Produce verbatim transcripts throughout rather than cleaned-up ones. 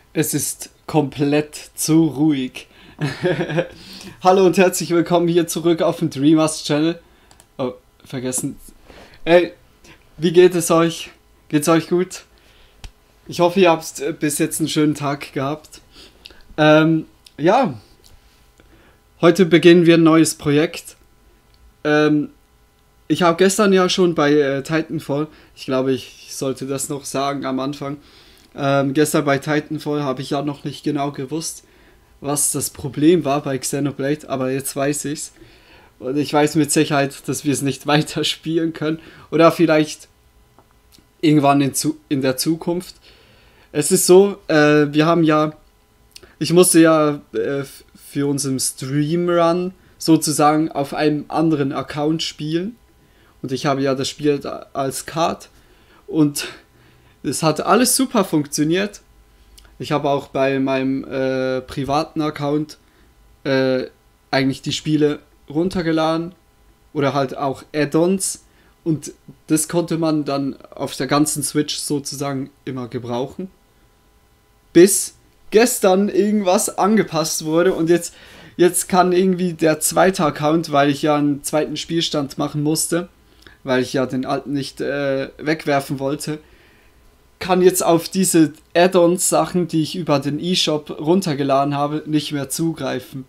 Es ist komplett zu ruhig. Hallo und herzlich willkommen hier zurück auf dem Dreamers Channel. Oh, vergessen. Ey, wie geht es euch? Geht's euch gut? Ich hoffe, ihr habt bis jetzt einen schönen Tag gehabt. Ähm, ja. Heute beginnen wir ein neues Projekt. Ähm, ich habe gestern ja schon bei äh, Titanfall, ich glaube, ich sollte das noch sagen am Anfang, ähm, gestern bei Titanfall habe ich ja noch nicht genau gewusst, was das Problem war bei Xenoblade, aber jetzt weiß ich's. Und ich weiß mit Sicherheit, dass wir es nicht weiterspielen können. Oder vielleicht irgendwann in, zu in der Zukunft. Es ist so, äh, wir haben ja, ich musste ja äh, für unseren Streamrun sozusagen auf einem anderen Account spielen. Und ich habe ja das Spiel als Card. Und es hat alles super funktioniert. Ich habe auch bei meinem äh, privaten Account äh, eigentlich die Spiele runtergeladen. Oder halt auch Add-ons. Und das konnte man dann auf der ganzen Switch sozusagen immer gebrauchen. Bis gestern irgendwas angepasst wurde. Und jetzt, jetzt kann irgendwie der zweite Account, weil ich ja einen zweiten Spielstand machen musste, weil ich ja den alten nicht äh, wegwerfen wollte, kann jetzt auf diese Add-ons-Sachen, die ich über den eShop runtergeladen habe, nicht mehr zugreifen.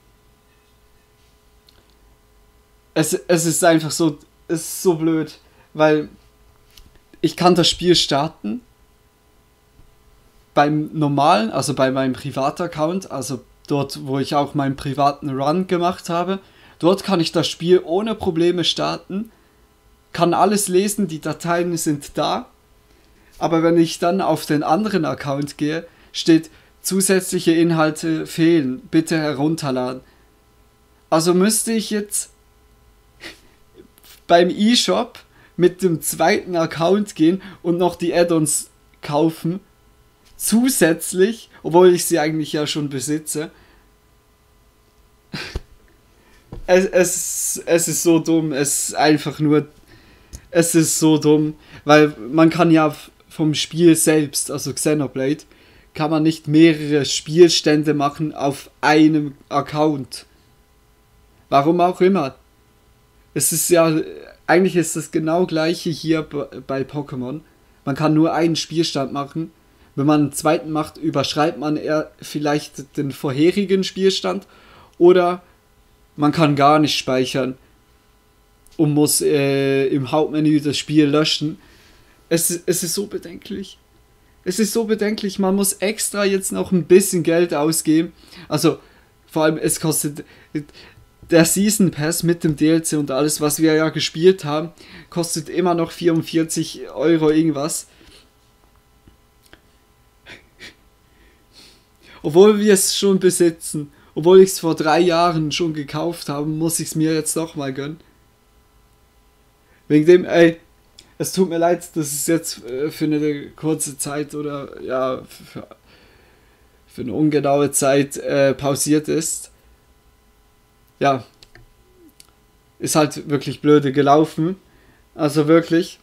Es, es ist einfach so, es ist so blöd, weil ich kann das Spiel starten beim normalen, also bei meinem Privataccount, also dort, wo ich auch meinen privaten Run gemacht habe. Dort kann ich das Spiel ohne Probleme starten, kann alles lesen, die Dateien sind da. Aber wenn ich dann auf den anderen Account gehe, steht, zusätzliche Inhalte fehlen, bitte herunterladen. Also müsste ich jetzt beim eShop mit dem zweiten Account gehen und noch die Add-ons kaufen, zusätzlich, obwohl ich sie eigentlich ja schon besitze. Es, es, es ist so dumm, es ist einfach nur, es ist so dumm, weil man kann ja vom Spiel selbst, also Xenoblade, kann man nicht mehrere Spielstände machen auf einem Account. Warum auch immer. Es ist ja, eigentlich ist das genau gleiche hier bei Pokémon. Man kann nur einen Spielstand machen. Wenn man einen zweiten macht, überschreibt man eher vielleicht den vorherigen Spielstand. Oder man kann gar nicht speichern und muss äh, im Hauptmenü das Spiel löschen. Es, es ist so bedenklich. Es ist so bedenklich, man muss extra jetzt noch ein bisschen Geld ausgeben. Also, vor allem, es kostet, der Season Pass mit dem D L C und alles, was wir ja gespielt haben, kostet immer noch vierundvierzig Euro irgendwas. Obwohl wir es schon besitzen, obwohl ich es vor drei Jahren schon gekauft habe, muss ich es mir jetzt noch mal gönnen. Wegen dem, ey, es tut mir leid, dass es jetzt äh, für eine kurze Zeit oder ja, für, für eine ungenaue Zeit äh, pausiert ist. Ja, ist halt wirklich blöde gelaufen. Also wirklich.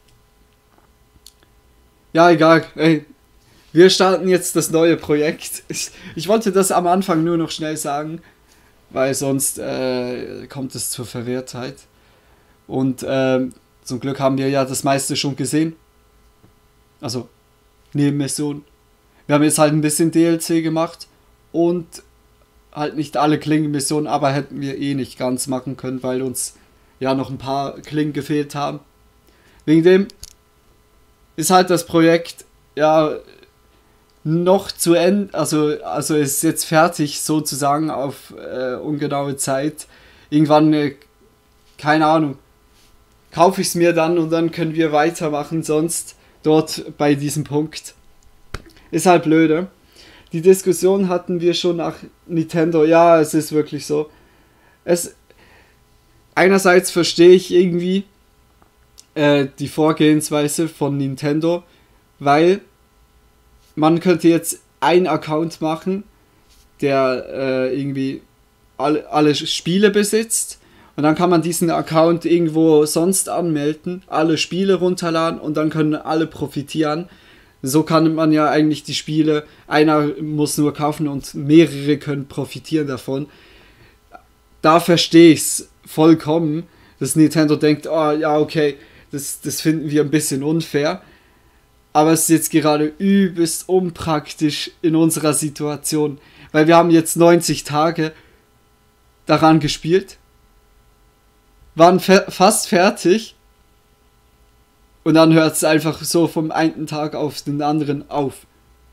Ja, egal. Ey, wir starten jetzt das neue Projekt. Ich, ich wollte das am Anfang nur noch schnell sagen, weil sonst äh, kommt es zur Verwirrtheit. Und ähm, zum Glück haben wir ja das meiste schon gesehen. Also, Nebenmission. Wir haben jetzt halt ein bisschen D L C gemacht und halt nicht alle Klingenmissionen, aber hätten wir eh nicht ganz machen können, weil uns ja noch ein paar Klingen gefehlt haben. Wegen dem ist halt das Projekt ja noch zu Ende, also, also ist jetzt fertig sozusagen auf äh, ungenaue Zeit. Irgendwann, äh, keine Ahnung, kaufe ich es mir dann und dann können wir weitermachen, sonst dort bei diesem Punkt. Ist halt blöde. Die Diskussion hatten wir schon nach Nintendo, ja, es ist wirklich so. Es, einerseits verstehe ich irgendwie äh, die Vorgehensweise von Nintendo, weil man könnte jetzt einen Account machen, der äh, irgendwie alle, alle Spiele besitzt. Und dann kann man diesen Account irgendwo sonst anmelden, alle Spiele runterladen und dann können alle profitieren. So kann man ja eigentlich die Spiele, einer muss nur kaufen und mehrere können profitieren davon. Da verstehe ich es vollkommen, dass Nintendo denkt, oh ja, okay, das, das finden wir ein bisschen unfair. Aber es ist jetzt gerade übelst unpraktisch in unserer Situation, weil wir haben jetzt neunzig Tage daran gespielt, waren fe- fast fertig und dann hört es einfach so vom einen Tag auf den anderen auf.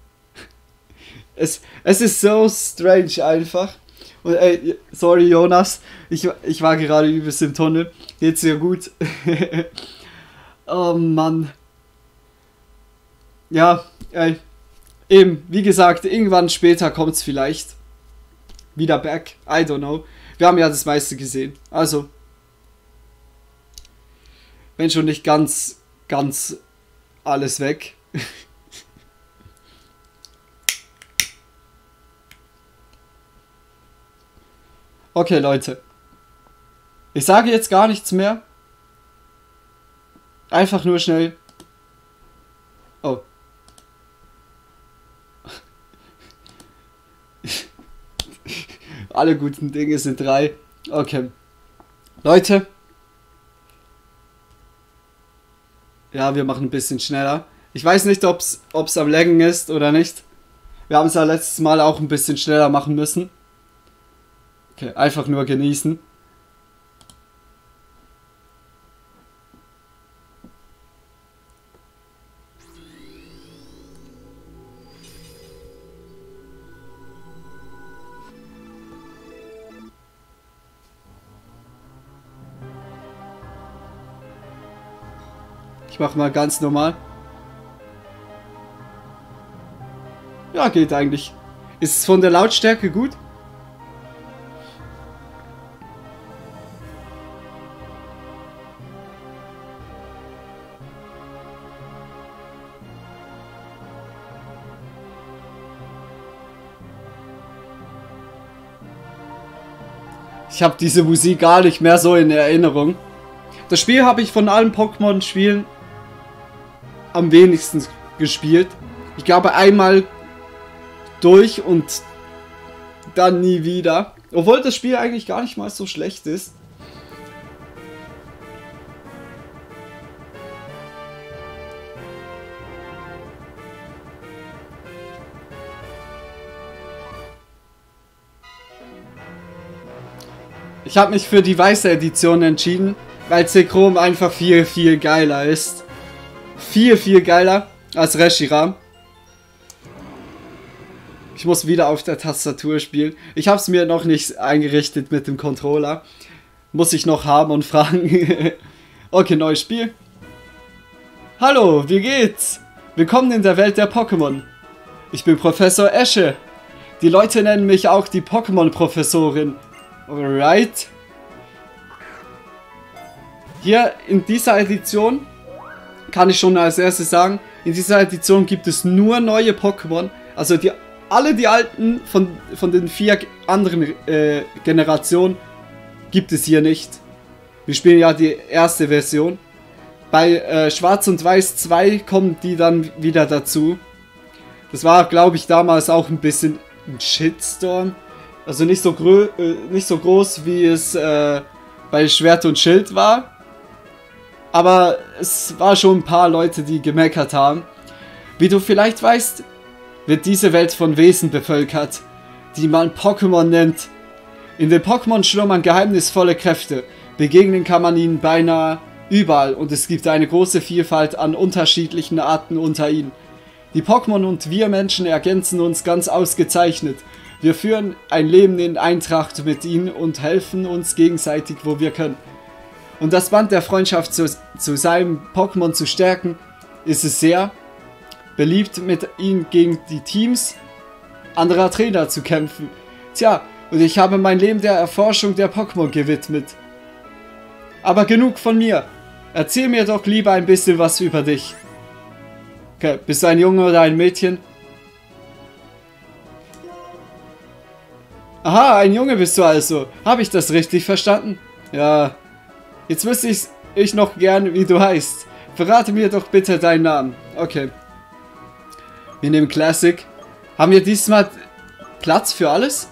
Es, es ist so strange einfach. Und ey, sorry Jonas, ich, ich war gerade übelst im Tunnel. Geht's dir gut? Oh Mann. Ja, ey. Eben, wie gesagt, irgendwann später kommt's vielleicht wieder back. I don't know. Wir haben ja das meiste gesehen. Also, wenn schon nicht ganz, ganz alles weg. Okay, Leute. Ich sage jetzt gar nichts mehr. Einfach nur schnell. Oh. Alle guten Dinge sind drei. Okay. Leute. Ja, wir machen ein bisschen schneller. Ich weiß nicht, ob es am Laggen ist oder nicht. Wir haben es ja letztes Mal auch ein bisschen schneller machen müssen. Okay, einfach nur genießen. Ich mach mal ganz normal. Ja, geht eigentlich. Ist es von der Lautstärke gut? Ich habe diese Musik gar nicht mehr so in Erinnerung. Das Spiel habe ich von allen Pokémon-Spielen am wenigsten gespielt. Ich glaube einmal durch und dann nie wieder. Obwohl das Spiel eigentlich gar nicht mal so schlecht ist. Ich habe mich für die weiße Edition entschieden, weil Zekrom einfach viel, viel geiler ist. Viel, viel geiler als Reshiram. Ich muss wieder auf der Tastatur spielen. Ich habe es mir noch nicht eingerichtet mit dem Controller. Muss ich noch haben und fragen. Okay, neues Spiel. Hallo, wie geht's? Willkommen in der Welt der Pokémon. Ich bin Professor Esche. Die Leute nennen mich auch die Pokémon-Professorin. Alright. Hier in dieser Edition kann ich schon als erstes sagen, in dieser Edition gibt es nur neue Pokémon. Also die, alle die alten von, von den vier anderen äh, Generationen gibt es hier nicht. Wir spielen ja die erste Version. Bei äh, Schwarz und Weiß zwei kommen die dann wieder dazu. Das war, glaube ich, damals auch ein bisschen ein Shitstorm. Also nicht so, grö äh, nicht so groß, wie es äh, bei Schwert und Schild war. Aber es war schon ein paar Leute, die gemeckert haben. Wie du vielleicht weißt, wird diese Welt von Wesen bevölkert, die man Pokémon nennt. In den Pokémon schlummern geheimnisvolle Kräfte. Begegnen kann man ihnen beinahe überall und es gibt eine große Vielfalt an unterschiedlichen Arten unter ihnen. Die Pokémon und wir Menschen ergänzen uns ganz ausgezeichnet. Wir führen ein Leben in Eintracht mit ihnen und helfen uns gegenseitig, wo wir können. Und das Band der Freundschaft zu, zu seinem Pokémon zu stärken, ist es sehr beliebt, mit ihnen gegen die Teams anderer Trainer zu kämpfen. Tja, und ich habe mein Leben der Erforschung der Pokémon gewidmet. Aber genug von mir. Erzähl mir doch lieber ein bisschen was über dich. Okay, bist du ein Junge oder ein Mädchen? Aha, ein Junge bist du also. Habe ich das richtig verstanden? Ja. Jetzt wüsste ich, ich noch gern, wie du heißt. Verrate mir doch bitte deinen Namen. Okay. Wir nehmen Classic. Haben wir diesmal Platz für alles?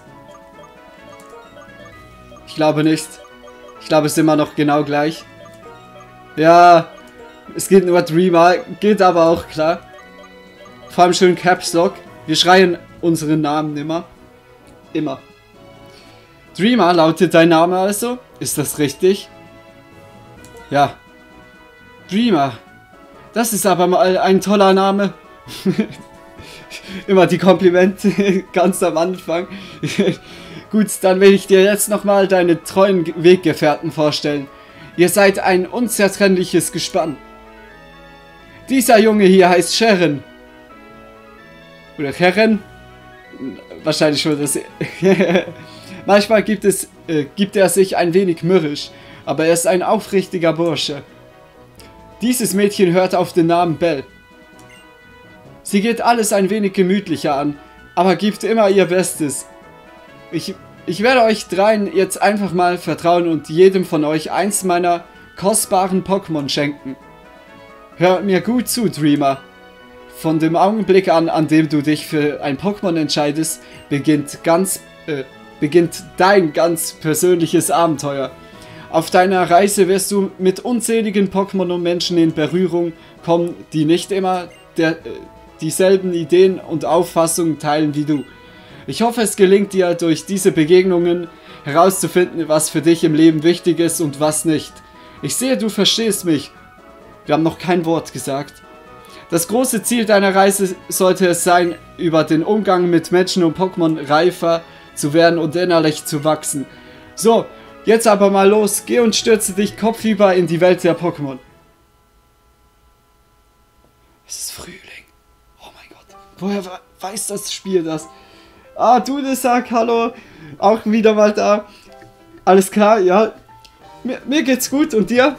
Ich glaube nicht. Ich glaube, es ist immer noch genau gleich. Ja, es geht nur Dreamer, geht aber auch klar. Vor allem schön Caps Lock. Wir schreien unseren Namen immer. Immer. Dreamer lautet dein Name also? Ist das richtig? Ja. Dreamer. Das ist aber mal ein toller Name. Immer die Komplimente ganz am Anfang. Gut, dann will ich dir jetzt nochmal deine treuen Weggefährten vorstellen. Ihr seid ein unzertrennliches Gespann. Dieser Junge hier heißt Sharon. Oder Sharon? Wahrscheinlich schon das. Manchmal gibt, es, äh, gibt er sich ein wenig mürrisch, aber er ist ein aufrichtiger Bursche. Dieses Mädchen hört auf den Namen Belle. Sie geht alles ein wenig gemütlicher an, aber gibt immer ihr Bestes. Ich, ich werde euch dreien jetzt einfach mal vertrauen und jedem von euch eins meiner kostbaren Pokémon schenken. Hör mir gut zu, Dreamer. Von dem Augenblick an, an dem du dich für ein Pokémon entscheidest, beginnt ganz, äh, beginnt dein ganz persönliches Abenteuer. Auf deiner Reise wirst du mit unzähligen Pokémon und Menschen in Berührung kommen, die nicht immer der, äh, dieselben Ideen und Auffassungen teilen wie du. Ich hoffe, es gelingt dir durch diese Begegnungen herauszufinden, was für dich im Leben wichtig ist und was nicht. Ich sehe, du verstehst mich. Wir haben noch kein Wort gesagt. Das große Ziel deiner Reise sollte es sein, über den Umgang mit Menschen und Pokémon reifer zu werden und innerlich zu wachsen. So, jetzt aber mal los, geh und stürze dich kopfüber in die Welt der Pokémon. Es ist Frühling. Oh mein Gott. Woher weiß das Spiel das? Ah, Dudelsack, hallo. Auch wieder mal da. Alles klar, ja. Mir, mir geht's gut und dir?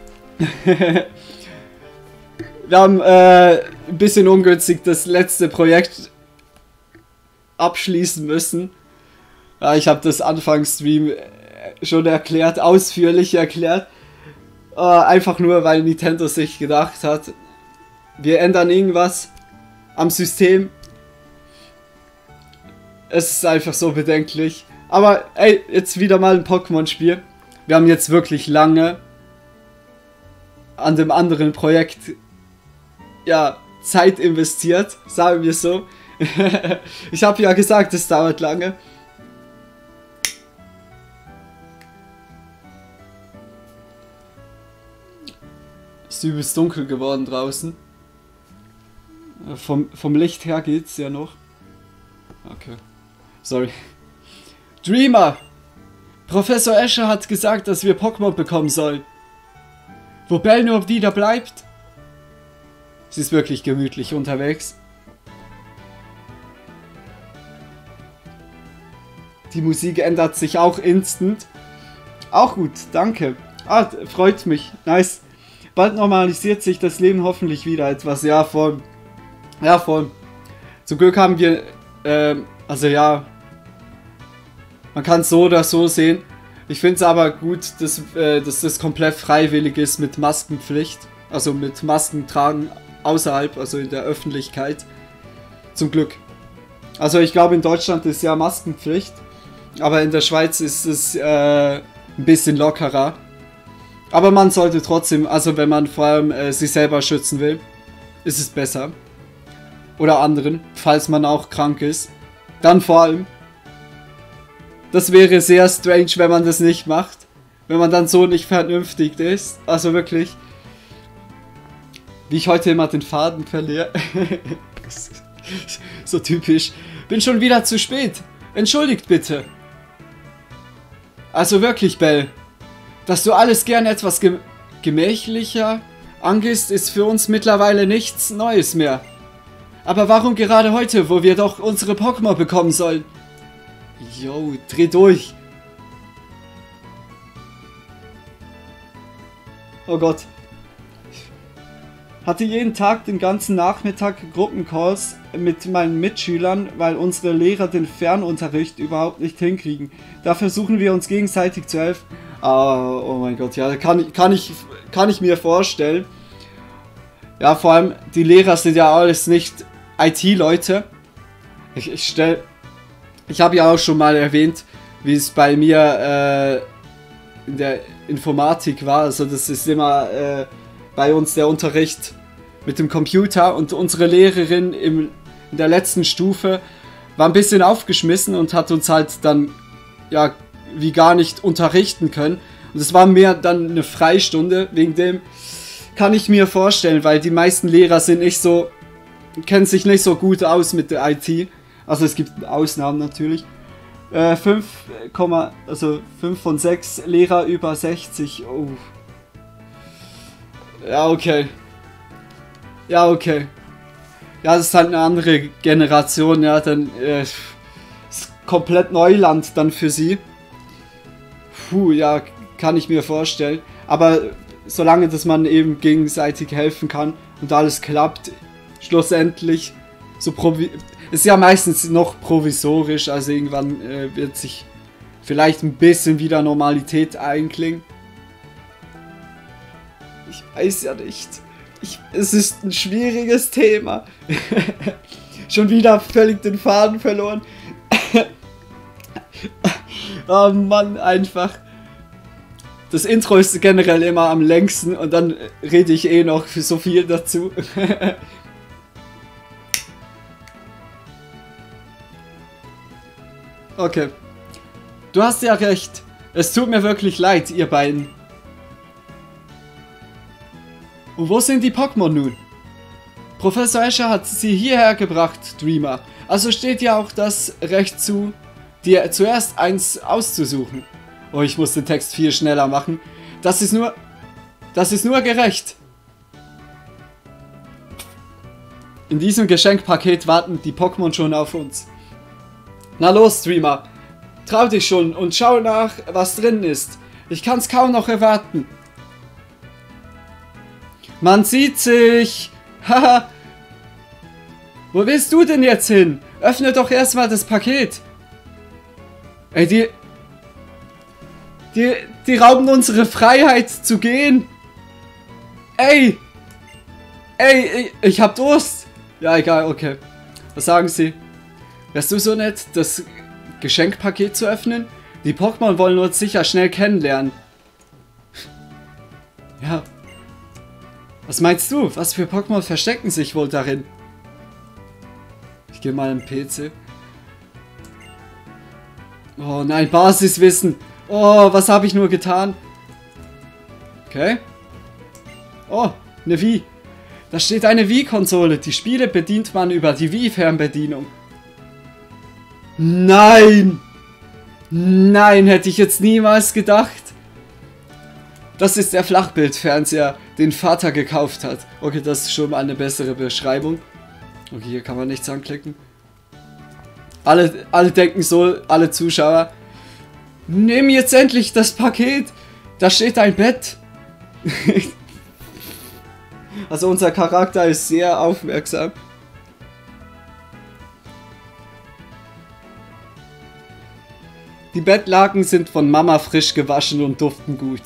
Wir haben äh, ein bisschen ungünstig das letzte Projekt abschließen müssen. Ja, ich habe das Anfangsstream schon erklärt, ausführlich erklärt. Äh, einfach nur, weil Nintendo sich gedacht hat, wir ändern irgendwas am System. Es ist einfach so bedenklich. Aber ey, jetzt wieder mal ein Pokémon-Spiel. Wir haben jetzt wirklich lange an dem anderen Projekt ja, Zeit investiert, sagen wir so. Ich habe ja gesagt, es dauert lange. Es ist übelst dunkel geworden draußen. Vom, vom Licht her geht's ja noch. Okay. Sorry. Dreamer! Professor Escher hat gesagt, dass wir Pokémon bekommen sollen. Wo Belle nur wieder bleibt? Sie ist wirklich gemütlich unterwegs. Die Musik ändert sich auch instant. Auch gut, danke. Ah, freut mich. Nice. Bald normalisiert sich das Leben hoffentlich wieder etwas. Ja, voll. Ja, voll. Zum Glück haben wir, ähm, also ja, man kann es so oder so sehen. Ich finde es aber gut, dass, äh, dass das komplett freiwillig ist mit Maskenpflicht. Also mit Masken tragen außerhalb, also in der Öffentlichkeit. Zum Glück. Also ich glaube in Deutschland ist ja Maskenpflicht. Aber in der Schweiz ist es äh, ein bisschen lockerer. Aber man sollte trotzdem, also wenn man vor allem äh, sich selber schützen will, ist es besser. Oder anderen, falls man auch krank ist. Dann vor allem. Das wäre sehr strange, wenn man das nicht macht. Wenn man dann so nicht vernünftig ist. Also wirklich. Wie ich heute immer den Faden verliere. So typisch. Bin schon wieder zu spät. Entschuldigt bitte. Also wirklich, Belle. Dass du alles gerne etwas gem gemächlicher angehst, ist für uns mittlerweile nichts Neues mehr. Aber warum gerade heute, wo wir doch unsere Pokémon bekommen sollen? Yo, dreh durch. Oh Gott. Hatte jeden Tag den ganzen Nachmittag Gruppencalls mit meinen Mitschülern, weil unsere Lehrer den Fernunterricht überhaupt nicht hinkriegen. Da versuchen wir uns gegenseitig zu helfen. Ah, oh mein Gott, ja, kann, kann, ich, kann ich mir vorstellen. Ja, vor allem, die Lehrer sind ja alles nicht I T-Leute. Ich, ich stelle... Ich habe ja auch schon mal erwähnt, wie es bei mir äh, in der Informatik war. Also das ist immer äh, bei uns der Unterricht mit dem Computer. Und unsere Lehrerin im, in der letzten Stufe war ein bisschen aufgeschmissen und hat uns halt dann ja wie gar nicht unterrichten können. Und es war mehr dann eine Freistunde, wegen dem kann ich mir vorstellen, weil die meisten Lehrer sind nicht so, kennen sich nicht so gut aus mit der I T. Also es gibt Ausnahmen natürlich. Äh, fünf, also fünf von sechs Lehrer über sechzig. Oh. Ja, okay. Ja, okay. Ja, das ist halt eine andere Generation, ja, dann äh, ist komplett Neuland dann für sie. Puh, ja, kann ich mir vorstellen. Aber solange, dass man eben gegenseitig helfen kann und alles klappt, schlussendlich, so provi ist ja meistens noch provisorisch, also irgendwann äh, wird sich vielleicht ein bisschen wieder Normalität einklingen. Ich weiß ja nicht. Ich, es ist ein schwieriges Thema. Schon wieder völlig den Faden verloren. Oh Mann, einfach. Das Intro ist generell immer am längsten und dann rede ich eh noch so viel dazu. Okay. Du hast ja recht. Es tut mir wirklich leid, ihr beiden. Und wo sind die Pokémon nun? Professor Escher hat sie hierher gebracht, Dreamer. Also steht ja auch das Recht zu, dir zuerst eins auszusuchen. Oh, ich muss den Text viel schneller machen. Das ist nur... Das ist nur gerecht. In diesem Geschenkpaket warten die Pokémon schon auf uns. Na los, Dreamer. Trau dich schon und schau nach, was drin ist. Ich kann's kaum noch erwarten. Man sieht sich. Haha. Wo willst du denn jetzt hin? Öffne doch erstmal das Paket. Ey, die... Die, die rauben unsere Freiheit zu gehen. Ey. Ey, ich, ich hab Durst. Ja, egal, okay. Was sagen Sie? Wärst du so nett, das Geschenkpaket zu öffnen? Die Pokémon wollen uns sicher schnell kennenlernen. Ja. Was meinst du? Was für Pokémon verstecken sich wohl darin? Ich gehe mal im P C. Oh nein, Basiswissen. Oh, was habe ich nur getan? Okay. Oh, eine Wii. Da steht eine Wii-Konsole. Die Spiele bedient man über die Wii-Fernbedienung. Nein! Nein, hätte ich jetzt niemals gedacht. Das ist der Flachbildfernseher, den Vater gekauft hat. Okay, das ist schon mal eine bessere Beschreibung. Okay, hier kann man nichts anklicken. Alle, alle denken so, alle Zuschauer. Nimm jetzt endlich das Paket. Da steht ein Bett. Also unser Charakter ist sehr aufmerksam. Die Bettlaken sind von Mama frisch gewaschen und duften gut.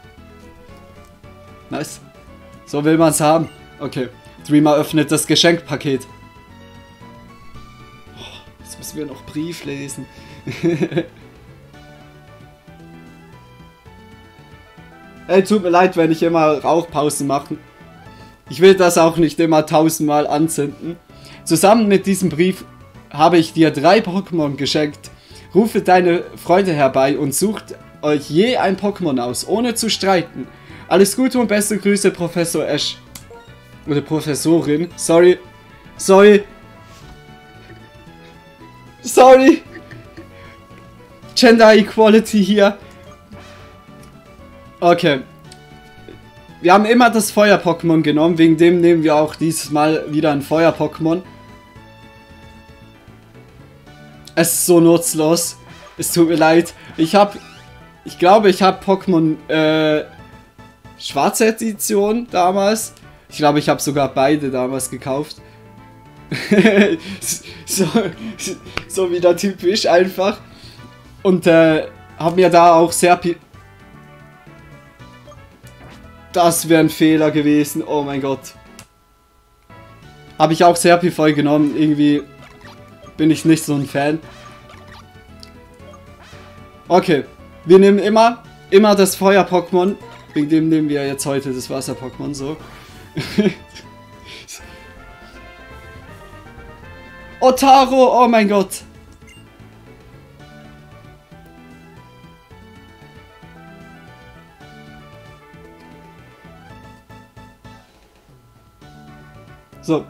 Nice. So will man's haben. Okay. Dreamer öffnet das Geschenkpaket. Oh, jetzt müssen wir noch Brief lesen. Ey, tut mir leid, wenn ich immer Rauchpausen mache. Ich will das auch nicht immer tausendmal anzünden. Zusammen mit diesem Brief habe ich dir drei Pokémon geschenkt. Rufe deine Freunde herbei und sucht euch je ein Pokémon aus, ohne zu streiten. Alles Gute und beste Grüße, Professor Esch. Oder Professorin. Sorry. Sorry. Sorry. Gender Equality hier. Okay. Wir haben immer das Feuer-Pokémon genommen, wegen dem nehmen wir auch dieses Mal wieder ein Feuer-Pokémon. Es ist so nutzlos. Es tut mir leid. Ich habe, ich glaube, ich habe Pokémon äh, Schwarze Edition damals. Ich glaube, ich habe sogar beide damals gekauft. so, so wieder typisch einfach. Und äh, habe mir da auch sehr... Das wäre ein Fehler gewesen. Oh mein Gott. Habe ich auch sehr viel voll genommen. Irgendwie bin ich nicht so ein Fan. Okay, wir nehmen immer, immer das Feuer-Pokémon. Wegen dem nehmen wir jetzt heute das Wasser-Pokémon so. Otaro, oh mein Gott. So.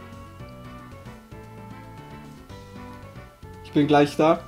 Ich bin gleich da.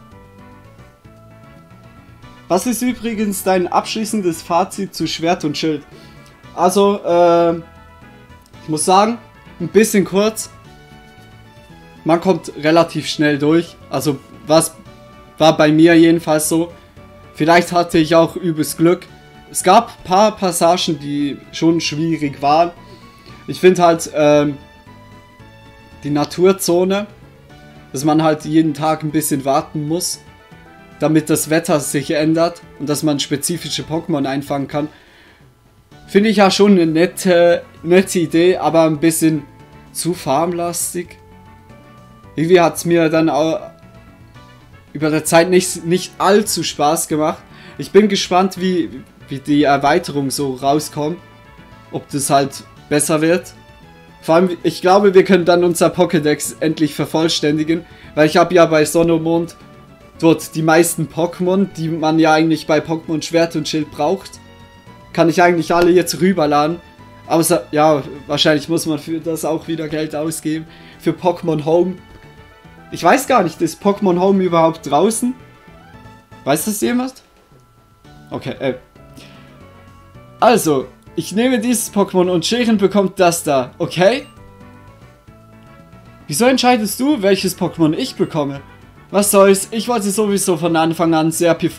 Was ist übrigens dein abschließendes Fazit zu Schwert und Schild? Also, äh, ich muss sagen, ein bisschen kurz. Man kommt relativ schnell durch. Also, was war bei mir jedenfalls so. Vielleicht hatte ich auch übelst Glück. Es gab ein paar Passagen, die schon schwierig waren. Ich finde halt, ähm, die Naturzone, dass man halt jeden Tag ein bisschen warten muss, damit das Wetter sich ändert und dass man spezifische Pokémon einfangen kann. Finde ich ja schon eine nette, nette Idee, aber ein bisschen zu farmlastig. Irgendwie hat es mir dann auch über der Zeit nicht, nicht allzu Spaß gemacht. Ich bin gespannt, wie, wie die Erweiterung so rauskommt. Ob das halt besser wird. Vor allem, ich glaube, wir können dann unser Pokédex endlich vervollständigen. Weil ich habe ja bei Sonne und Mond dort die meisten Pokémon, die man ja eigentlich bei Pokémon Schwert und Schild braucht. Kann ich eigentlich alle jetzt rüberladen. Außer, ja, wahrscheinlich muss man für das auch wieder Geld ausgeben. Für Pokémon Home. Ich weiß gar nicht, ist Pokémon Home überhaupt draußen? Weiß das jemand? Okay, äh. Also, ich nehme dieses Pokémon und Scheren bekommt das da, okay? Wieso entscheidest du, welches Pokémon ich bekomme? Was soll's? Ich wollte sowieso von Anfang an sehr pif...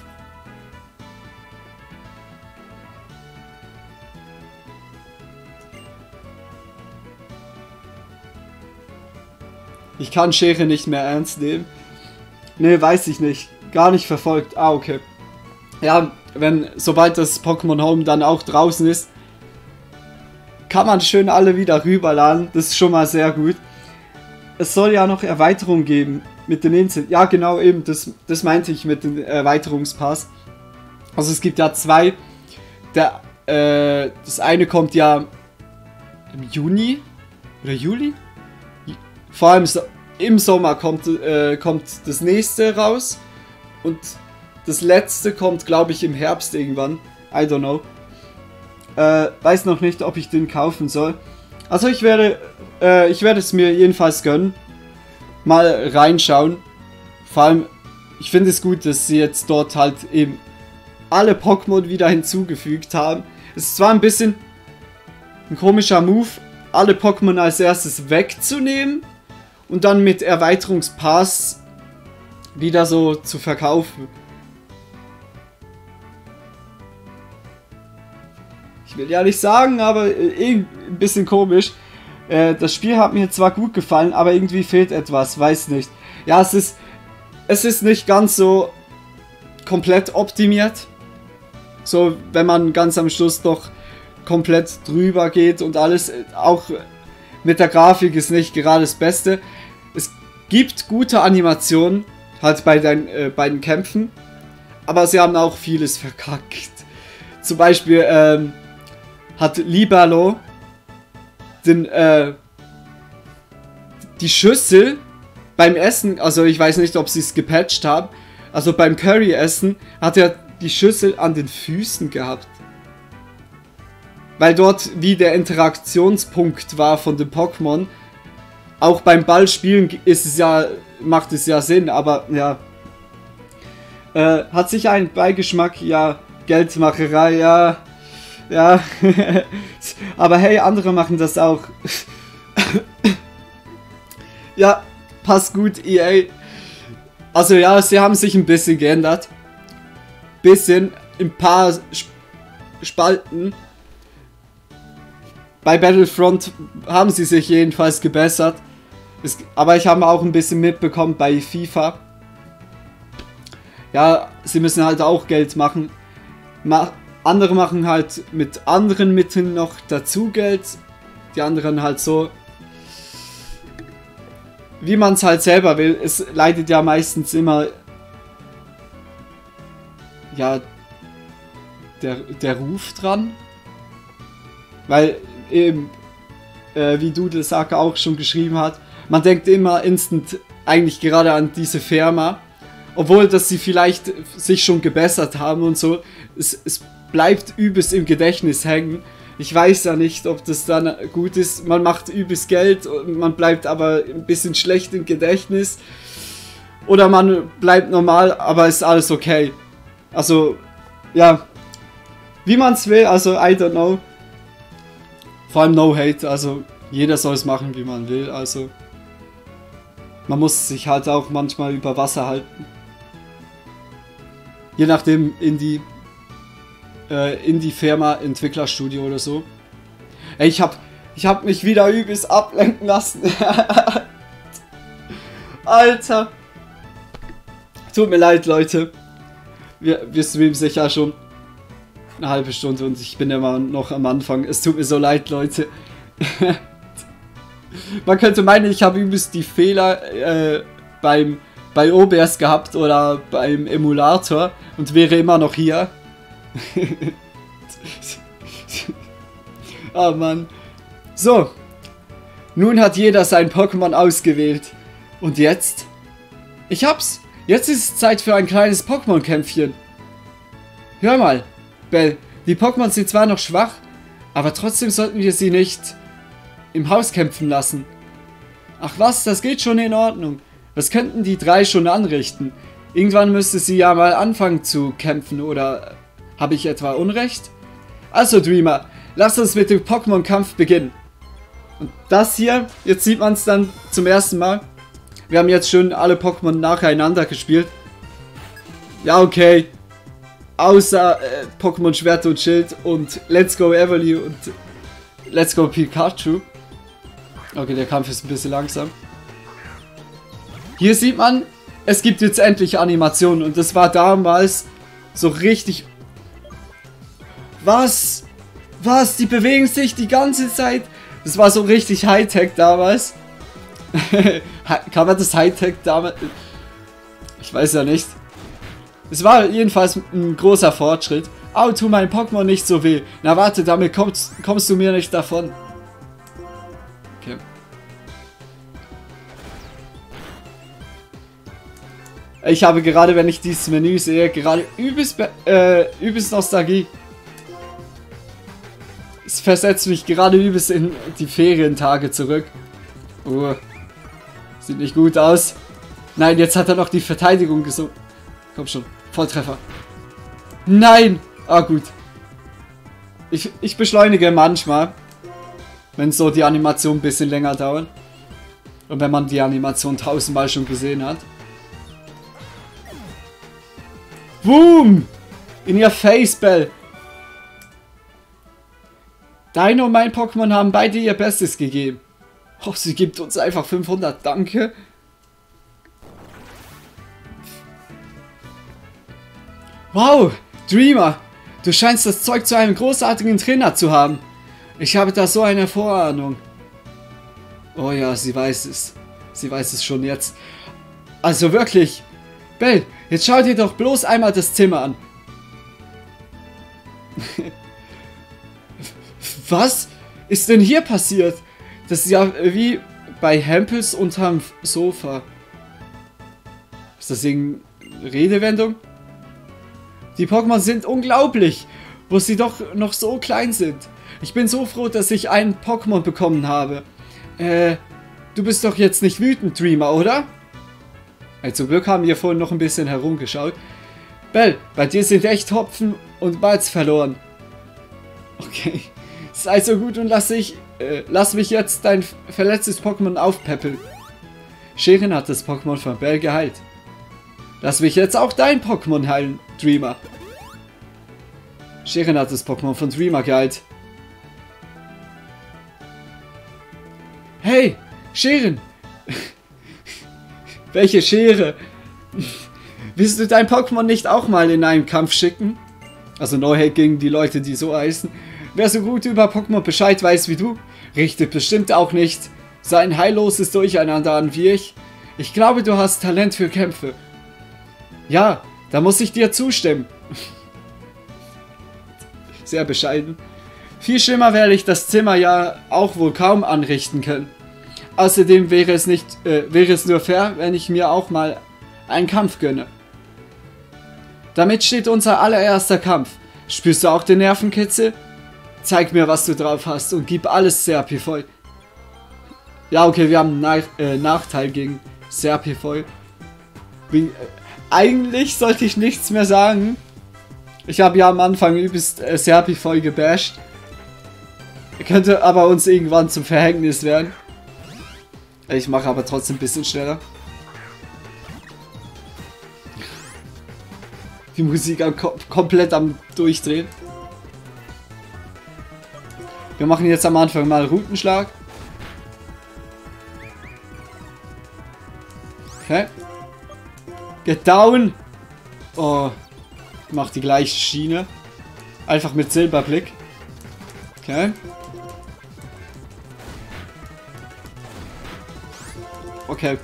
Ich kann Schere nicht mehr ernst nehmen. Ne, weiß ich nicht. Gar nicht verfolgt. Ah, okay. Ja, wenn, sobald das Pokémon Home dann auch draußen ist, kann man schön alle wieder rüberladen. Das ist schon mal sehr gut. Es soll ja noch Erweiterungen geben mit den Inseln. Ja, genau, eben. Das, das meinte ich mit dem Erweiterungspass. Also es gibt ja zwei. Der, äh, das eine kommt ja im Juni oder Juli. Vor allem so, im Sommer kommt, äh, kommt das nächste raus. Und das letzte kommt, glaube ich, im Herbst irgendwann. I don't know. Äh, weiß noch nicht, ob ich den kaufen soll. Also ich werde, äh, ich werde es mir jedenfalls gönnen. Mal reinschauen. Vor allem, ich finde es gut, dass sie jetzt dort halt eben alle Pokémon wieder hinzugefügt haben. Es ist zwar ein bisschen ein komischer Move, alle Pokémon als erstes wegzunehmen und dann mit Erweiterungspass wieder so zu verkaufen. Ich will ja nicht sagen, aber eh ein bisschen komisch. Äh, das Spiel hat mir zwar gut gefallen, aber irgendwie fehlt etwas, weiß nicht. Ja, es ist, es ist nicht ganz so komplett optimiert. So, wenn man ganz am Schluss doch komplett drüber geht und alles, auch mit der Grafik ist nicht gerade das Beste. Es gibt gute Animationen, halt bei den, äh, bei den Kämpfen, aber sie haben auch vieles verkackt. Zum Beispiel, ähm, hat Libero den, äh, die Schüssel beim Essen, also ich weiß nicht, ob sie es gepatcht haben, also beim Curry-Essen hat er die Schüssel an den Füßen gehabt. Weil dort wie der Interaktionspunkt war von dem Pokémon. Auch beim Ballspielen ist es ja, macht es ja Sinn, aber ja. Äh, hat sich ein Beigeschmack, ja, Geldmacherei, ja. Ja, aber hey, andere machen das auch. Ja, passt gut, E A. Also ja, sie haben sich ein bisschen geändert. Bisschen, ein paar Sp Spalten. Bei Battlefront haben sie sich jedenfalls gebessert. Es, aber ich habe auch ein bisschen mitbekommen bei FIFA. Ja, sie müssen halt auch Geld machen. Ma Andere machen halt mit anderen Mitteln noch dazu Geld. Die anderen halt so. wie man es halt selber will. Es leidet ja meistens immer ja der, der Ruf dran. Weil eben, äh, wie Dudelsacker auch schon geschrieben hat, man denkt immer instant eigentlich gerade an diese Firma. Obwohl, dass sie vielleicht sich schon gebessert haben und so. Es, es bleibt übelst im Gedächtnis hängen. Ich weiß ja nicht, ob das dann gut ist. Man macht übelst Geld, man bleibt aber ein bisschen schlecht im Gedächtnis. Oder man bleibt normal, aber ist alles okay. Also, ja. Wie man es will, also I don't know. Vor allem no hate, also jeder soll es machen, wie man will. Also, man muss sich halt auch manchmal über Wasser halten. Je nachdem, in die in die Firma Entwicklerstudio oder so. Ey, ich hab, ich hab mich wieder übelst ablenken lassen. Alter. Tut mir leid, Leute. Wir, wir streamen sicher schon eine halbe Stunde und ich bin immer noch am Anfang. Es tut mir so leid, Leute. Man könnte meinen, ich habe übelst die Fehler äh, beim, bei O B S gehabt oder beim Emulator und wäre immer noch hier. Oh Mann. So. Nun hat jeder sein Pokémon ausgewählt. Und jetzt? Ich hab's. Jetzt ist es Zeit für ein kleines Pokémon-Kämpfchen. Hör mal, Bell. Die Pokémon sind zwar noch schwach, aber trotzdem sollten wir sie nicht im Haus kämpfen lassen. Ach was, das geht schon in Ordnung. Was könnten die drei schon anrichten? Irgendwann müsste sie ja mal anfangen zu kämpfen, oder... Habe ich etwa Unrecht? Also Dreamer, lass uns mit dem Pokémon-Kampf beginnen. Und das hier, jetzt sieht man es dann zum ersten Mal. Wir haben jetzt schon alle Pokémon nacheinander gespielt. Ja, okay. Außer äh, Pokémon Schwert und Schild und Let's Go Evoli und Let's Go Pikachu. Okay, der Kampf ist ein bisschen langsam. Hier sieht man, es gibt jetzt endlich Animationen und das war damals so richtig... Was? Was? Die bewegen sich die ganze Zeit? Das war so richtig Hightech damals. Kann man das Hightech damals... Ich weiß ja nicht. Es war jedenfalls ein großer Fortschritt. Au, tu mein Pokémon nicht so weh. Na warte, damit kommst, kommst du mir nicht davon. Okay. Ich habe gerade, wenn ich dieses Menü sehe, gerade übelst, äh, übelst Nostalgie. Es versetzt mich gerade übelst in die Ferientage zurück. Oh. Sieht nicht gut aus. Nein, jetzt hat er noch die Verteidigung gesungen. Komm schon, Volltreffer. Nein! Ah, gut. Ich, ich beschleunige manchmal, wenn so die Animation ein bisschen länger dauert. Und wenn man die Animation tausendmal schon gesehen hat. Boom! In ihr Face, Bell. Deine und mein Pokémon haben beide ihr Bestes gegeben. Oh, sie gibt uns einfach fünfhundert, danke. Wow, Dreamer, du scheinst das Zeug zu einem großartigen Trainer zu haben. Ich habe da so eine Vorahnung. Oh ja, sie weiß es. Sie weiß es schon jetzt. Also wirklich. Bell, jetzt schau dir doch bloß einmal das Zimmer an. Was ist denn hier passiert? Das ist ja wie bei Hempels unterm Sofa. Ist das irgendeine Redewendung? Die Pokémon sind unglaublich, wo sie doch noch so klein sind. Ich bin so froh, dass ich einen Pokémon bekommen habe. Äh, du bist doch jetzt nicht wütend, Dreamer, oder? Hey, zum Glück haben wir vorhin noch ein bisschen herumgeschaut. Bell, bei dir sind echt Hopfen und Malz verloren. Okay. Sei so gut und lass, ich, äh, lass mich jetzt dein verletztes Pokémon aufpäppeln. Scheren hat das Pokémon von Bell geheilt. Lass mich jetzt auch dein Pokémon heilen, Dreamer. Scheren hat das Pokémon von Dreamer geheilt. Hey, Scheren! Welche Schere? Willst du dein Pokémon nicht auch mal in einen Kampf schicken? Also No-Hate gegen die Leute, die so heißen. Wer so gut über Pokémon Bescheid weiß wie du, richtet bestimmt auch nicht So ein heilloses Durcheinander an wie ich. Ich glaube, du hast Talent für Kämpfe. Ja, da muss ich dir zustimmen. Sehr bescheiden. Viel schlimmer werde ich das Zimmer ja auch wohl kaum anrichten können. Außerdem wäre es nicht, äh, wäre es nur fair, wenn ich mir auch mal einen Kampf gönne. Damit steht unser allererster Kampf. Spürst du auch den Nervenkitzel? Zeig mir, was du drauf hast und gib alles Serpifoy. Ja, okay, wir haben einen Na äh, Nachteil gegen Serpifoy. Wie, äh, eigentlich sollte ich nichts mehr sagen. Ich habe ja am Anfang übelst äh, Serpifoy gebasht. Könnte aber uns irgendwann zum Verhängnis werden. Ich mache aber trotzdem ein bisschen schneller. Die Musik am, kom komplett am Durchdrehen. Wir machen jetzt am Anfang mal Routenschlag. Okay. Get down. Oh. Macht die gleiche Schiene. Einfach mit Silberblick. Okay. Okay.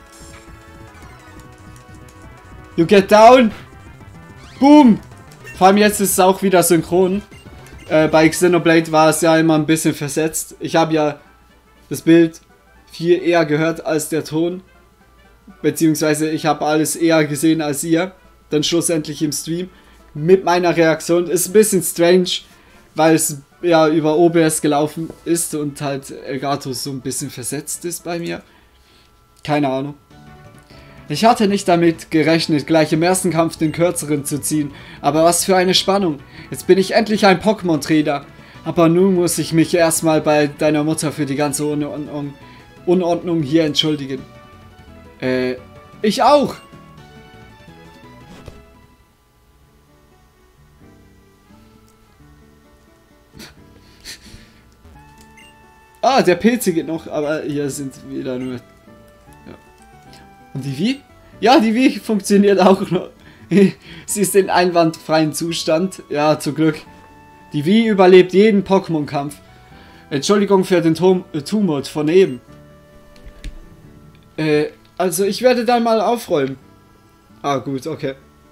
You get down. Boom. Vor allem jetzt ist es auch wieder synchron. Äh, bei Xenoblade war es ja immer ein bisschen versetzt. Ich habe ja das Bild viel eher gehört als der Ton. Beziehungsweise ich habe alles eher gesehen als ihr. Dann schlussendlich im Stream. Mit meiner Reaktion. Ist ein bisschen strange, weil es ja über O B S gelaufen ist und halt Elgato so ein bisschen versetzt ist bei mir. Keine Ahnung. Ich hatte nicht damit gerechnet, gleich im ersten Kampf den kürzeren zu ziehen. Aber was für eine Spannung. Jetzt bin ich endlich ein Pokémon-Trainer. Aber nun muss ich mich erstmal bei deiner Mutter für die ganze Unordnung, Unordnung hier entschuldigen. Äh, ich auch. Ah, der P C geht noch, aber hier sind wieder nur... Und die Wii? Ja, die Wii funktioniert auch noch. Sie ist in einwandfreien Zustand. Ja, zum Glück. Die Wii überlebt jeden Pokémon-Kampf. Entschuldigung für den Tum äh, Tumult von eben. Äh, also ich werde dann mal aufräumen. Ah, gut, okay.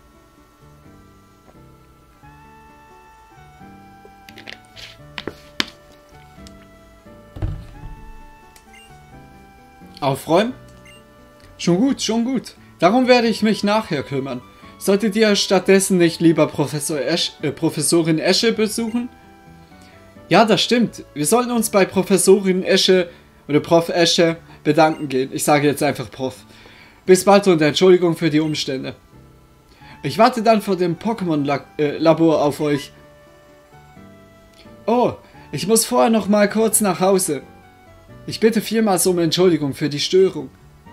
Aufräumen? Schon gut, schon gut. Darum werde ich mich nachher kümmern. Solltet ihr stattdessen nicht lieber Professor Esch, äh, Professorin Esche besuchen? Ja, das stimmt. Wir sollten uns bei Professorin Esche oder Prof Esche bedanken gehen. Ich sage jetzt einfach Prof. Bis bald und Entschuldigung für die Umstände. Ich warte dann vor dem Pokémon-Labor auf euch. Oh, ich muss vorher noch mal kurz nach Hause. Ich bitte vielmals um Entschuldigung für die Störung.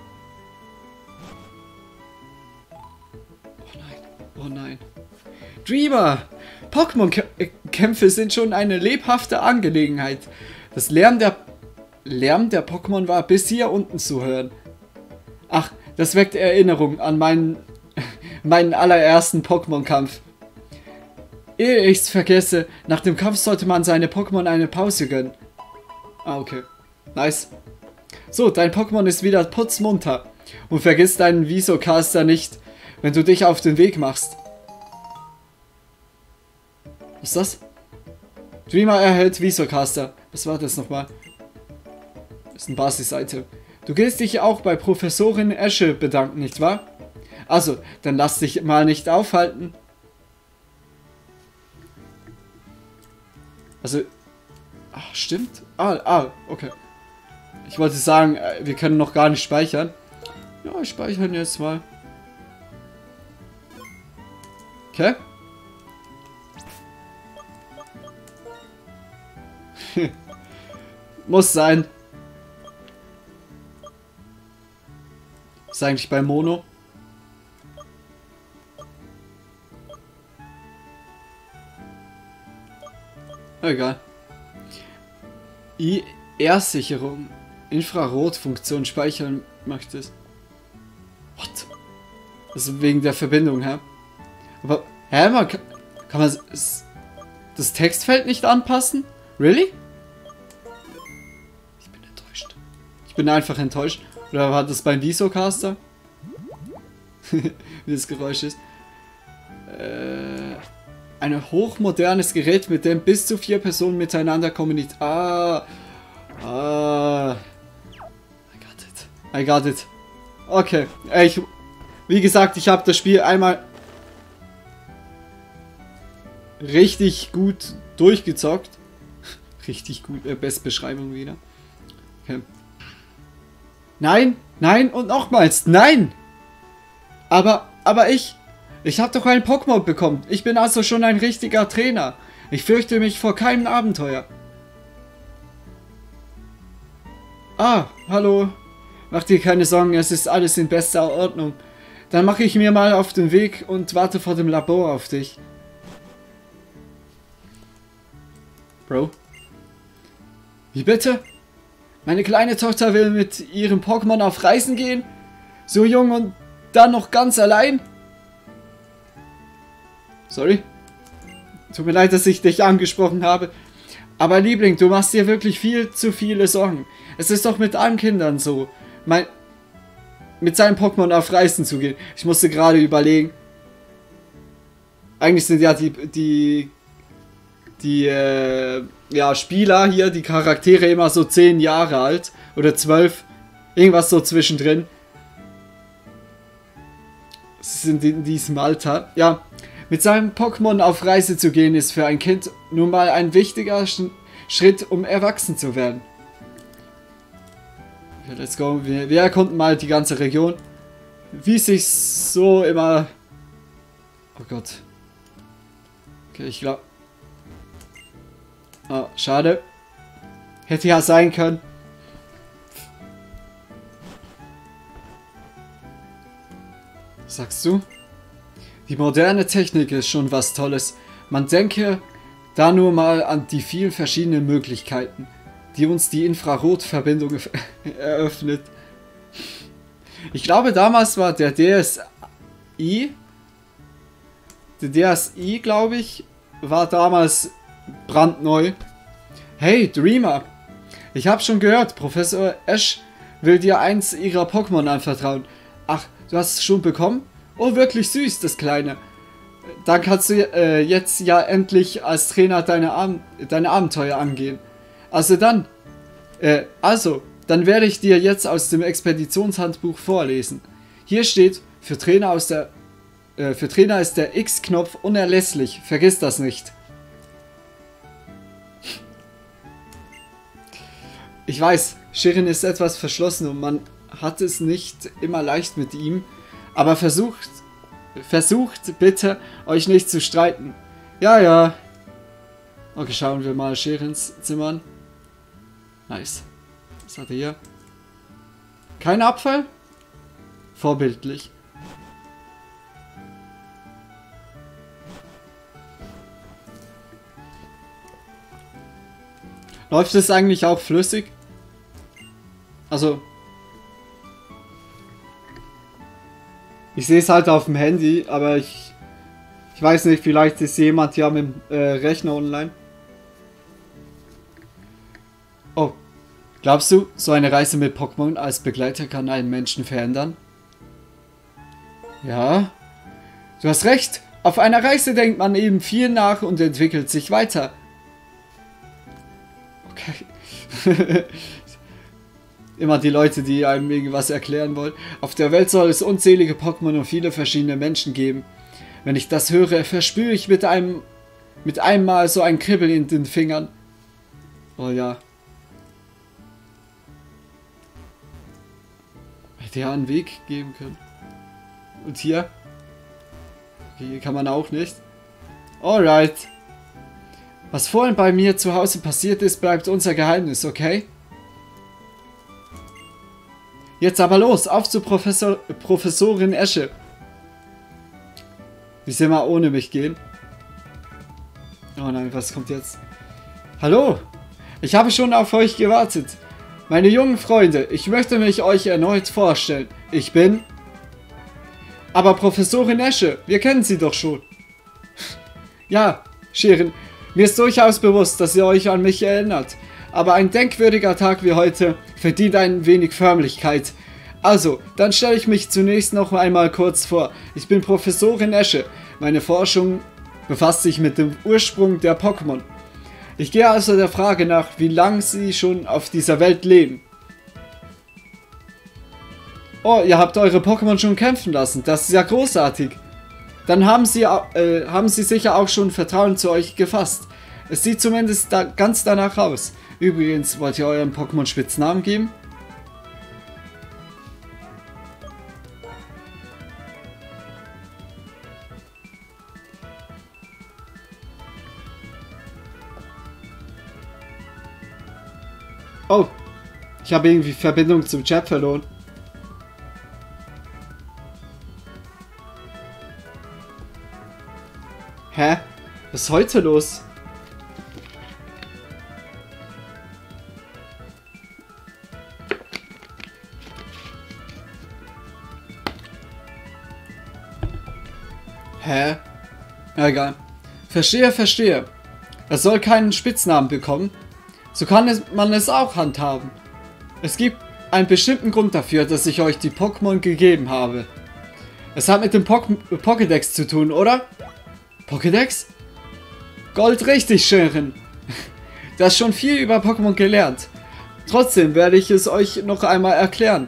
Oh nein. Dreamer! Pokémon-Kämpfe sind schon eine lebhafte Angelegenheit. Das Lärm der, Lärm der Pokémon war bis hier unten zu hören. Ach, das weckt Erinnerungen an meinen, meinen allerersten Pokémon-Kampf. Ehe ich's vergesse, nach dem Kampf sollte man seine Pokémon eine Pause gönnen. Ah, okay. Nice. So, dein Pokémon ist wieder putzmunter. Und vergiss deinen Visocaster nicht, wenn du dich auf den Weg machst. Was ist das? Dreamer erhält Visocaster. Was war das nochmal? Das ist ein Basis-Item. Du willst dich auch bei Professorin Esche bedanken, nicht wahr? Also, dann lass dich mal nicht aufhalten. Also... Ach, stimmt. Ah, ah, okay. Ich wollte sagen, wir können noch gar nicht speichern. Ja, ich speichere jetzt mal. Okay. Muss sein. Ist eigentlich bei Mono. Egal. I R-Sicherung. Infrarotfunktion speichern möchtest. What? Das ist wegen der Verbindung, hä? Aber, hä, man kann, kann man das Textfeld nicht anpassen? Really? Ich bin enttäuscht. Ich bin einfach enttäuscht. Oder war das beim Visocaster? Wie das Geräusch ist. Äh, ein hochmodernes Gerät, mit dem bis zu vier Personen miteinander kommunizieren. Ah. Ah. I got it. I got it. Okay. Ich, wie gesagt, ich habe das Spiel einmal richtig gut durchgezockt. Richtig gut. Äh, Bestbeschreibung wieder. Okay. Nein, nein und nochmals. Nein! Aber, aber ich... Ich habe doch einen Pokémon bekommen. Ich bin also schon ein richtiger Trainer. Ich fürchte mich vor keinem Abenteuer. Ah, hallo. Mach dir keine Sorgen, es ist alles in bester Ordnung. Dann mache ich mir mal auf den Weg und warte vor dem Labor auf dich. Bro? Wie bitte? Meine kleine Tochter will mit ihrem Pokémon auf Reisen gehen? So jung und dann noch ganz allein? Sorry. Tut mir leid, dass ich dich angesprochen habe. Aber Liebling, du machst dir wirklich viel zu viele Sorgen. Es ist doch mit allen Kindern so. Mein, mit seinem Pokémon auf Reisen zu gehen. Ich musste gerade überlegen. Eigentlich sind ja die, die, die, äh, ja, Spieler hier, die Charaktere immer so zehn Jahre alt. Oder zwölf. Irgendwas so zwischendrin. Sie sind in diesem Alter. Ja. Mit seinem Pokémon auf Reise zu gehen, ist für ein Kind nun mal ein wichtiger Sch Schritt, um erwachsen zu werden. Okay, let's go. Wir, wir erkunden mal die ganze Region. Wie sich so immer... Oh Gott. Okay, ich glaube... Oh, schade. Hätte ja sein können. Was sagst du? Die moderne Technik ist schon was Tolles. Man denke da nur mal an die vielen verschiedenen Möglichkeiten, die uns die Infrarotverbindung eröffnet. Ich glaube, damals war der D S I, der D S I, glaube ich, war damals brandneu. Hey, Dreamer, ich habe schon gehört, Professor Ash will dir eins ihrer Pokémon anvertrauen. Ach, du hast es schon bekommen? Oh, wirklich süß, das Kleine. Dann kannst du äh, jetzt ja endlich als Trainer deine, Ab deine Abenteuer angehen. Also dann, äh, also, dann werde ich dir jetzt aus dem Expeditionshandbuch vorlesen. Hier steht, für Trainer, aus der, äh, für Trainer ist der X-Knopf unerlässlich. Vergiss das nicht. Ich weiß, Shirin ist etwas verschlossen und man hat es nicht immer leicht mit ihm. Aber versucht, versucht bitte, euch nicht zu streiten. Ja, ja. Okay, schauen wir mal Shirins Zimmer an. Nice. Was hat er hier? Kein Abfall? Vorbildlich. Läuft es eigentlich auch flüssig? Also... Ich sehe es halt auf dem Handy, aber ich, ich weiß nicht, vielleicht ist jemand ja mit dem äh, Rechner online. Oh, glaubst du, so eine Reise mit Pokémon als Begleiter kann einen Menschen verändern? Ja, du hast recht. Auf einer Reise denkt man eben viel nach und entwickelt sich weiter. Okay. Immer die Leute, die einem irgendwas erklären wollen. Auf der Welt soll es unzählige Pokémon und viele verschiedene Menschen geben. Wenn ich das höre, verspüre ich mit einem mit einem Mal so ein Kribbeln in den Fingern. Oh ja. Hätte ja einen Weg geben können. Und hier? Okay, hier kann man auch nicht. Alright. Was vorhin bei mir zu Hause passiert ist, bleibt unser Geheimnis, okay? Jetzt aber los, auf zu Professor, Professorin Esche. Wie soll mal ohne mich gehen? Oh nein, was kommt jetzt? Hallo, ich habe schon auf euch gewartet. Meine jungen Freunde, ich möchte mich euch erneut vorstellen. Ich bin... Aber Professorin Esche, wir kennen sie doch schon. Ja, Shirin, mir ist durchaus bewusst, dass ihr euch an mich erinnert. Aber ein denkwürdiger Tag wie heute verdient ein wenig Förmlichkeit. Also, dann stelle ich mich zunächst noch einmal kurz vor. Ich bin Professorin Esche. Meine Forschung befasst sich mit dem Ursprung der Pokémon. Ich gehe also der Frage nach, wie lange sie schon auf dieser Welt leben. Oh, ihr habt eure Pokémon schon kämpfen lassen. Das ist ja großartig. Dann haben sie, äh, haben sie sicher auch schon Vertrauen zu euch gefasst. Es sieht zumindest da ganz danach aus. Übrigens, wollt ihr euren Pokémon Spitznamen geben? Oh, ich habe irgendwie Verbindung zum Chat verloren. Hä? Was ist heute los? Hä? Ja, egal. Verstehe, verstehe. Er soll keinen Spitznamen bekommen. So kann es, man es auch handhaben. Es gibt einen bestimmten Grund dafür, dass ich euch die Pokémon gegeben habe. Es hat mit dem po Pokédex zu tun, oder? Pokédex? Gold richtig, Scheren. Du hast schon viel über Pokémon gelernt. Trotzdem werde ich es euch noch einmal erklären.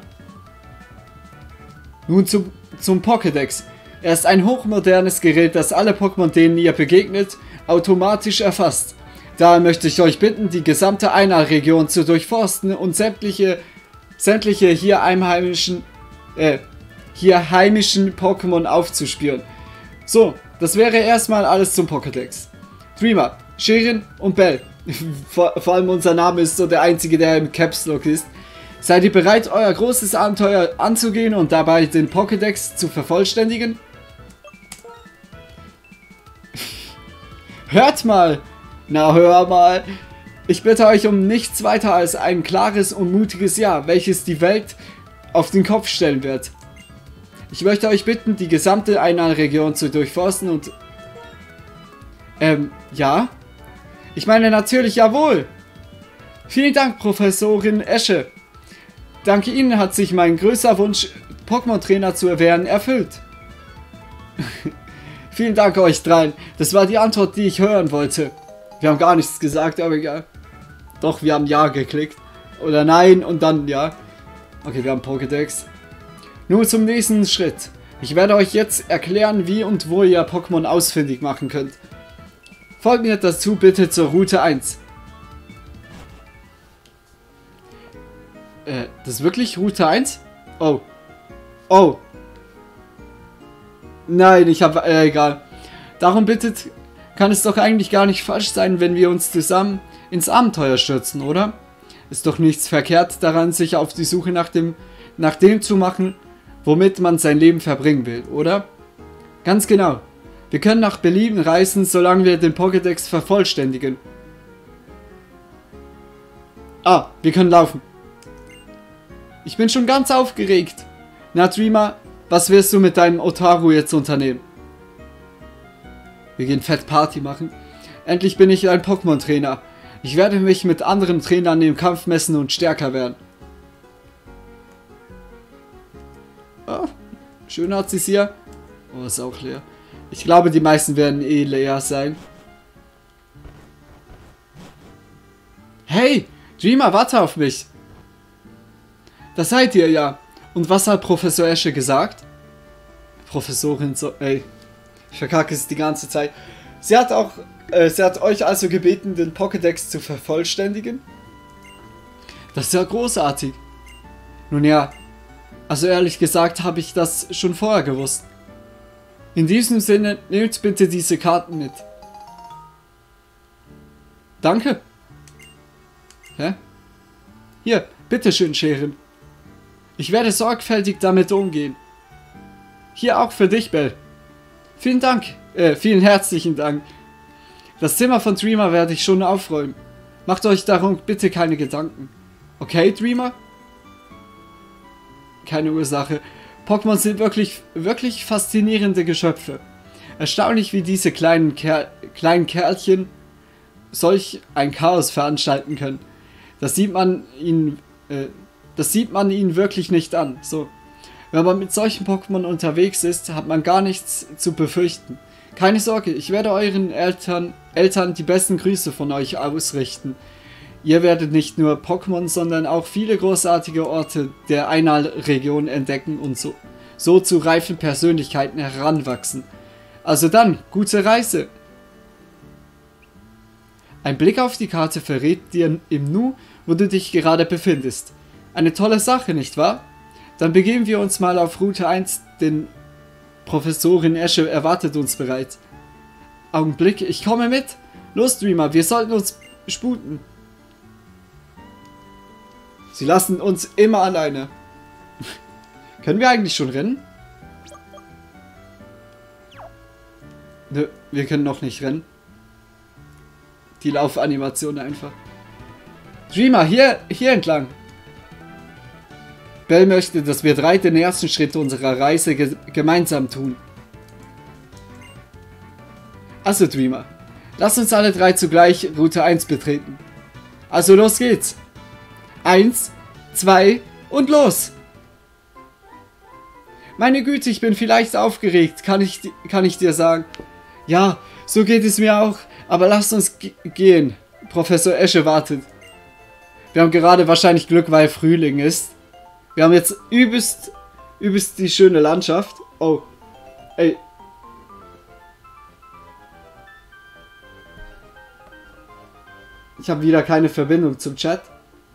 Nun zum, zum Pokédex. Er ist ein hochmodernes Gerät, das alle Pokémon, denen ihr begegnet, automatisch erfasst. Daher möchte ich euch bitten, die gesamte Einal-Region zu durchforsten und sämtliche, sämtliche hier einheimischen, äh, hier heimischen Pokémon aufzuspüren. So, das wäre erstmal alles zum Pokédex. Dreamer, Scheren und Bell. vor, vor allem unser Name ist so der einzige, der im Caps Lock ist. Seid ihr bereit, euer großes Abenteuer anzugehen und dabei den Pokédex zu vervollständigen? Hört mal! Na, hör mal! Ich bitte euch um nichts weiter als ein klares und mutiges Ja, welches die Welt auf den Kopf stellen wird. Ich möchte euch bitten, die gesamte Einal-Region zu durchforsten und... Ähm, ja? Ich meine natürlich jawohl! Vielen Dank, Professorin Esche. Dank Ihnen hat sich mein größter Wunsch, Pokémon-Trainer zu werden, erfüllt. Vielen Dank euch dreien. Das war die Antwort, die ich hören wollte. Wir haben gar nichts gesagt, aber egal. Doch, wir haben Ja geklickt. Oder Nein und dann Ja. Okay, wir haben Pokédex. Nun zum nächsten Schritt. Ich werde euch jetzt erklären, wie und wo ihr Pokémon ausfindig machen könnt. Folgt mir dazu bitte zur Route eins. Äh, das ist wirklich Route eins? Oh. Oh. Nein, ich habe... Äh, egal. Darum bittet... Kann es doch eigentlich gar nicht falsch sein, wenn wir uns zusammen ins Abenteuer stürzen, oder? Ist doch nichts verkehrt daran, sich auf die Suche nach dem, nach dem zu machen, womit man sein Leben verbringen will, oder? Ganz genau. Wir können nach Belieben reisen, solange wir den Pokédex vervollständigen. Ah, wir können laufen. Ich bin schon ganz aufgeregt. Na, Dreamer, was wirst du mit deinem Otaru jetzt unternehmen? Wir gehen fett Party machen. Endlich bin ich ein Pokémon-Trainer. Ich werde mich mit anderen Trainern im Kampf messen und stärker werden. Oh, schön hat sie es hier. Oh, ist auch leer. Ich glaube, die meisten werden eh leer sein. Hey, Dreamer, warte auf mich. Das seid ihr ja. Und was hat Professor Esche gesagt? Professorin so... Ey, ich verkacke es die ganze Zeit. Sie hat auch... Äh, sie hat euch also gebeten, den Pokédex zu vervollständigen? Das ist ja großartig. Nun ja, also ehrlich gesagt habe ich das schon vorher gewusst. In diesem Sinne, nehmt bitte diese Karten mit. Danke. Hä? Hier, bitteschön, Scheren. Ich werde sorgfältig damit umgehen. Hier auch für dich, Bell. Vielen Dank. Äh, vielen herzlichen Dank. Das Zimmer von Dreamer werde ich schon aufräumen. Macht euch darum bitte keine Gedanken. Okay, Dreamer? Keine Ursache. Pokémon sind wirklich, wirklich faszinierende Geschöpfe. Erstaunlich, wie diese kleinen, Kerl, kleinen Kerlchen solch ein Chaos veranstalten können. Das sieht man ihnen, Äh, das sieht man ihnen wirklich nicht an. So. Wenn man mit solchen Pokémon unterwegs ist, hat man gar nichts zu befürchten. Keine Sorge, ich werde euren Eltern, Eltern die besten Grüße von euch ausrichten. Ihr werdet nicht nur Pokémon, sondern auch viele großartige Orte der Einal-Region entdecken und so, so zu reifen Persönlichkeiten heranwachsen. Also dann, gute Reise! Ein Blick auf die Karte verrät dir im Nu, wo du dich gerade befindest. Eine tolle Sache, nicht wahr? Dann begeben wir uns mal auf Route eins, denn Professorin Esche erwartet uns bereits. Augenblick, ich komme mit. Los, Dreamer, wir sollten uns sputen. Sie lassen uns immer alleine. Können wir eigentlich schon rennen? Nö, wir können noch nicht rennen. Die Laufanimation einfach. Dreamer, hier, hier entlang. Bell möchte, dass wir drei den ersten Schritt unserer Reise ge gemeinsam tun. Also Dreamer, lass uns alle drei zugleich Route eins betreten. Also los geht's. Eins, zwei und los! Meine Güte, ich bin vielleicht aufgeregt, kann ich, kann ich dir sagen. Ja, so geht es mir auch, aber lasst uns gehen. Professor Esche wartet. Wir haben gerade wahrscheinlich Glück, weil Frühling ist. Wir haben jetzt übelst, übelst die schöne Landschaft. Oh, ey. Ich habe wieder keine Verbindung zum Chat.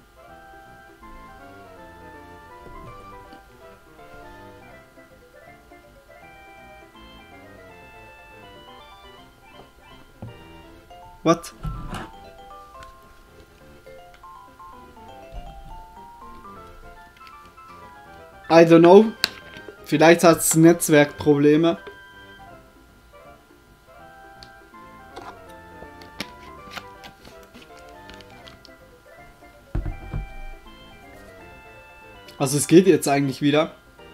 What? I don't know. Vielleicht hat es Netzwerkprobleme. Also es geht jetzt eigentlich wieder.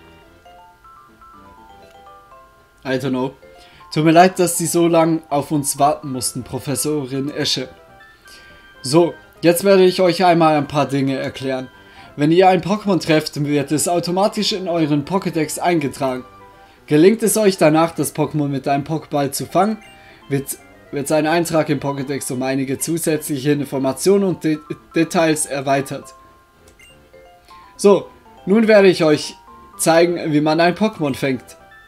I don't know. Tut mir leid, dass Sie so lange auf uns warten mussten, Professorin Esche. So, jetzt werde ich euch einmal ein paar Dinge erklären. Wenn ihr ein Pokémon trefft, wird es automatisch in euren Pokédex eingetragen. Gelingt es euch danach, das Pokémon mit einem Pokéball zu fangen, wird, wird sein Eintrag im Pokédex um einige zusätzliche Informationen und De Details erweitert. So, nun werde ich euch zeigen, wie man ein Pokémon fängt.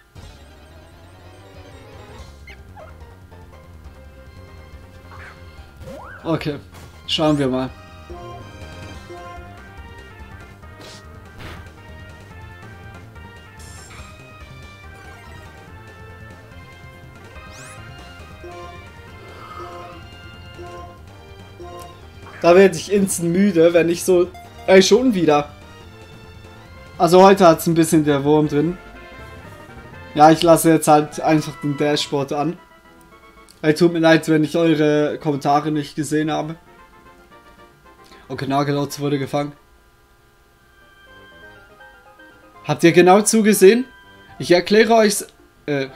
Okay, schauen wir mal. Da werde ich instant müde, wenn ich so... Ey, schon wieder. Also heute hat es ein bisschen der Wurm drin. Ja, ich lasse jetzt halt einfach den Dashboard an. Ey, tut mir leid, wenn ich eure Kommentare nicht gesehen habe. Okay, Nagelotz wurde gefangen. Habt ihr genau zugesehen? Ich erkläre euch... Äh,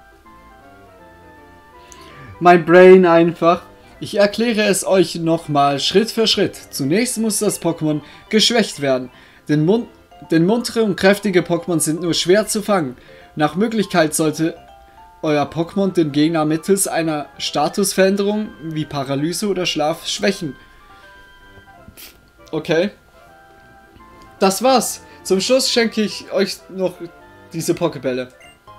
mein Brain einfach. Ich erkläre es euch nochmal Schritt für Schritt. Zunächst muss das Pokémon geschwächt werden. Denn, mun denn muntere und kräftige Pokémon sind nur schwer zu fangen. Nach Möglichkeit sollte euer Pokémon den Gegner mittels einer Statusveränderung wie Paralyse oder Schlaf schwächen. Okay. Das war's. Zum Schluss schenke ich euch noch diese Pokébälle.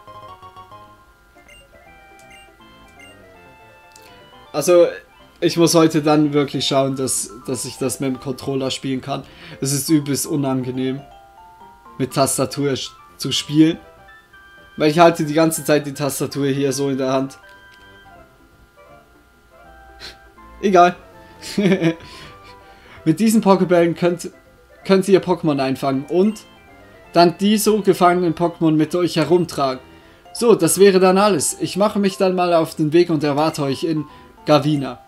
Also, ich muss heute dann wirklich schauen, dass, dass ich das mit dem Controller spielen kann. Es ist übelst unangenehm, mit Tastatur zu spielen. Weil ich halte die ganze Zeit die Tastatur hier so in der Hand. Egal. Mit diesen Pokébällen könnt, könnt ihr Pokémon einfangen und dann die so gefangenen Pokémon mit euch herumtragen. So, das wäre dann alles. Ich mache mich dann mal auf den Weg und erwarte euch in Gavina.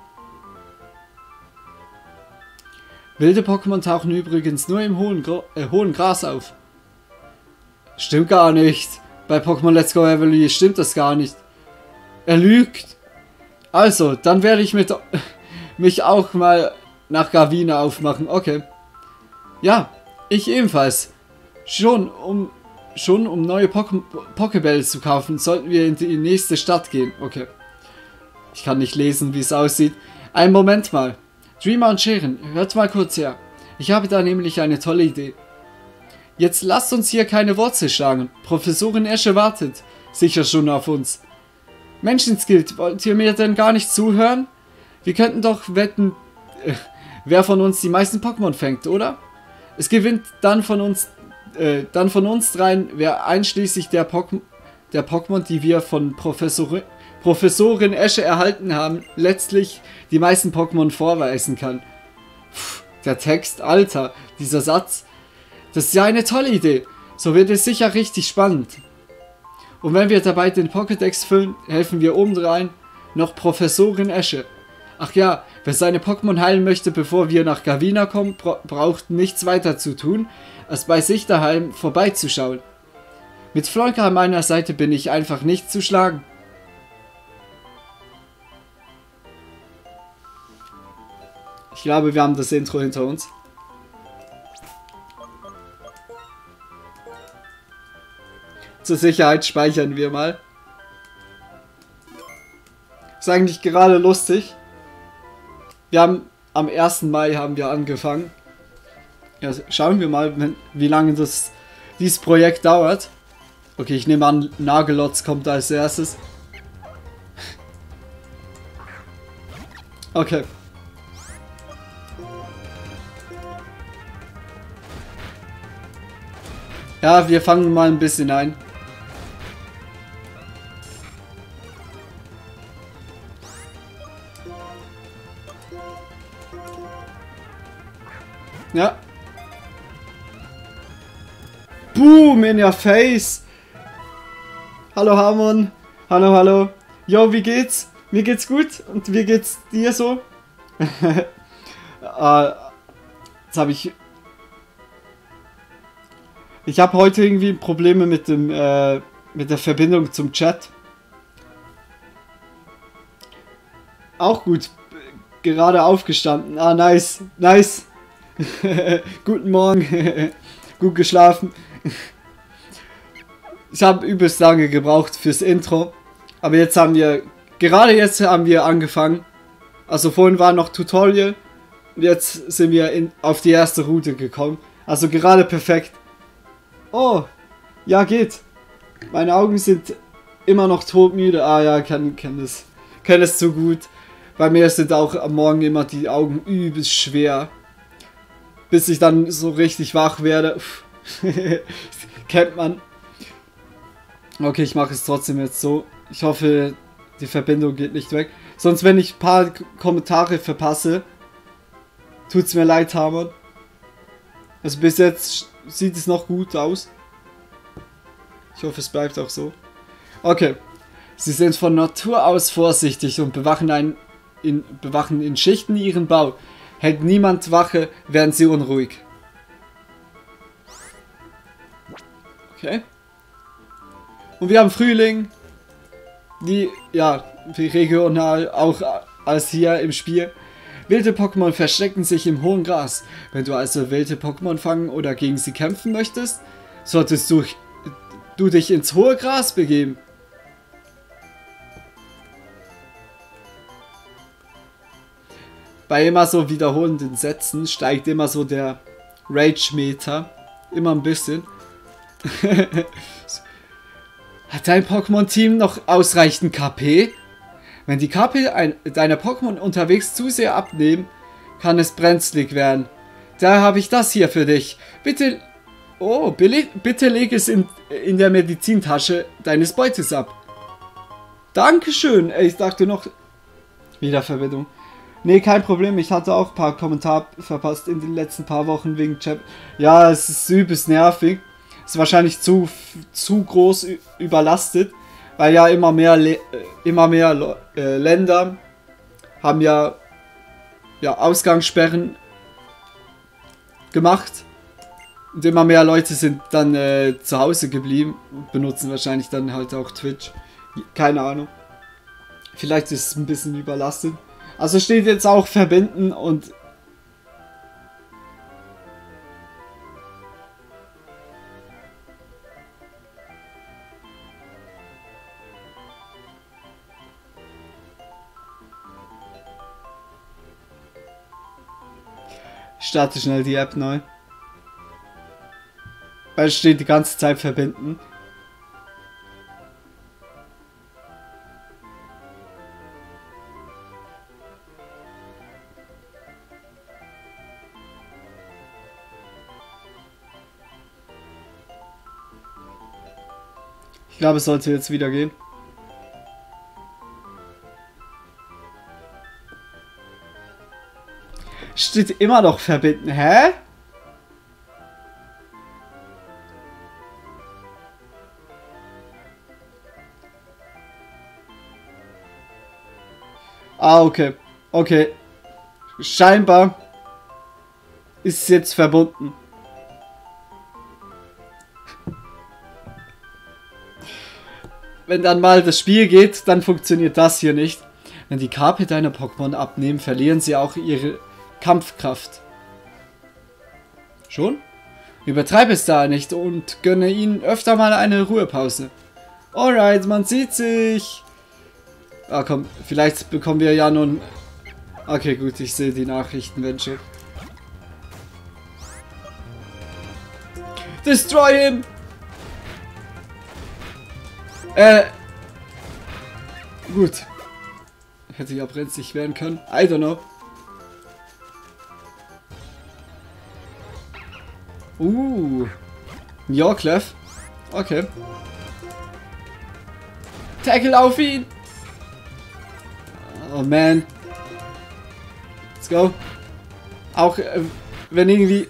Wilde Pokémon tauchen übrigens nur im hohen, Gro äh, hohen Gras auf. Stimmt gar nicht. Bei Pokémon Let's Go Evoli stimmt das gar nicht. Er lügt. Also, dann werde ich mit mich auch mal nach Gavina aufmachen. Okay. Ja, ich ebenfalls. Schon um, schon um neue Poké Pokébälle zu kaufen, sollten wir in die nächste Stadt gehen. Okay. Ich kann nicht lesen, wie es aussieht. Einen Moment mal. Dreamer und Sharon, hört mal kurz her. Ich habe da nämlich eine tolle Idee. Jetzt lasst uns hier keine Wurzel schlagen. Professorin Esche wartet sicher schon auf uns. Menschenskild, wollt ihr mir denn gar nicht zuhören? Wir könnten doch wetten, äh, wer von uns die meisten Pokémon fängt, oder? Es gewinnt dann von uns, äh, dann von uns dreien, wer einschließlich der, Pok der Pokémon, die wir von Professor Professorin Esche erhalten haben, letztlich die meisten Pokémon vorweisen kann. Puh, der Text, Alter, dieser Satz. Das ist ja eine tolle Idee. So wird es sicher richtig spannend. Und wenn wir dabei den Pokédex füllen, helfen wir obendrein noch Professorin Esche. Ach ja, wer seine Pokémon heilen möchte, bevor wir nach Gavina kommen, braucht nichts weiter zu tun, als bei sich daheim vorbeizuschauen. Mit Flonka an meiner Seite bin ich einfach nicht zu schlagen. Ich glaube, wir haben das Intro hinter uns. Zur Sicherheit speichern wir mal. Ist eigentlich gerade lustig. Wir haben am ersten Mai haben wir angefangen. Ja, schauen wir mal, wenn, wie lange das dieses Projekt dauert. Okay, ich nehme an, Nagelotz kommt als erstes. Okay. Ja, wir fangen mal ein bisschen ein. Ja. Boom, in your face. Hallo Harmon. Hallo, hallo. Yo, wie geht's? Mir geht's gut. Und wie geht's dir so? äh, jetzt habe ich... Ich habe heute irgendwie Probleme mit dem, äh, mit der Verbindung zum Chat. Auch gut. Gerade aufgestanden. Ah, nice. Nice. Guten Morgen. Gut geschlafen. Ich habe übelst lange gebraucht fürs Intro. Aber jetzt haben wir... Gerade jetzt haben wir angefangen. Also vorhin war noch Tutorial. Und jetzt sind wir in, auf die erste Route gekommen. Also gerade perfekt. Oh, ja geht. Meine Augen sind immer noch todmüde. Ah ja, kann, kann es, kann es zu gut. Bei mir sind auch am Morgen immer die Augen übelst schwer. Bis ich dann so richtig wach werde. Kennt man. Okay, ich mache es trotzdem jetzt so. Ich hoffe, die Verbindung geht nicht weg. Sonst, wenn ich ein paar Kommentare verpasse, tut's mir leid, Hamon. Also bis jetzt sieht es noch gut aus. Ich hoffe, es bleibt auch so. Okay. Sie sind von Natur aus vorsichtig und bewachen, ein, in, bewachen in Schichten ihren Bau. Hält niemand Wache, werden sie unruhig. Okay. Und wir haben Frühling. Wie, ja, wie regional auch als hier im Spiel. Wilde Pokémon verstecken sich im hohen Gras. Wenn du also wilde Pokémon fangen oder gegen sie kämpfen möchtest, solltest du, du dich ins hohe Gras begeben. Bei immer so wiederholenden Sätzen steigt immer so der Rage-Meter. Immer ein bisschen. Hat dein Pokémon-Team noch ausreichend K P? Wenn die K P ein, deiner Pokémon unterwegs zu sehr abnehmen, kann es brenzlig werden. Daher habe ich das hier für dich. Bitte, oh, bitte leg es in, in der Medizintasche deines Beutes ab. Dankeschön. Ey, ich dachte noch... Wiederverbindung. Nee, kein Problem. Ich hatte auch ein paar Kommentare verpasst in den letzten paar Wochen wegen Chat. Ja, es ist übelst nervig. Ist wahrscheinlich zu, zu groß überlastet. Weil ja immer mehr, Le immer mehr äh, Länder haben ja, ja Ausgangssperren gemacht. Und immer mehr Leute sind dann äh, zu Hause geblieben und benutzen wahrscheinlich dann halt auch Twitch. Keine Ahnung. Vielleicht ist es ein bisschen überlastet. Also steht jetzt auch verbinden und... Ich starte schnell die App neu. Weil es steht die ganze Zeit verbinden. Ich glaube, es sollte jetzt wieder gehen. Steht immer noch verbinden. Hä? Ah, okay. Okay. Scheinbar ist es jetzt verbunden. Wenn dann mal das Spiel geht, dann funktioniert das hier nicht. Wenn die K P deiner Pokémon abnehmen, verlieren sie auch ihre Kampfkraft. Schon? Übertreibe es da nicht und gönne ihnen öfter mal eine Ruhepause. Alright, man sieht sich. Ah komm, vielleicht bekommen wir ja nun... Okay, gut, ich sehe die Nachrichten, wenn schon. Destroy him! Äh... Gut. Hätte ja brenzlig werden können. I don't know. Uh. Ja, Clef. Okay. Tackle auf ihn! Oh man. Let's go. Auch äh, wenn irgendwie...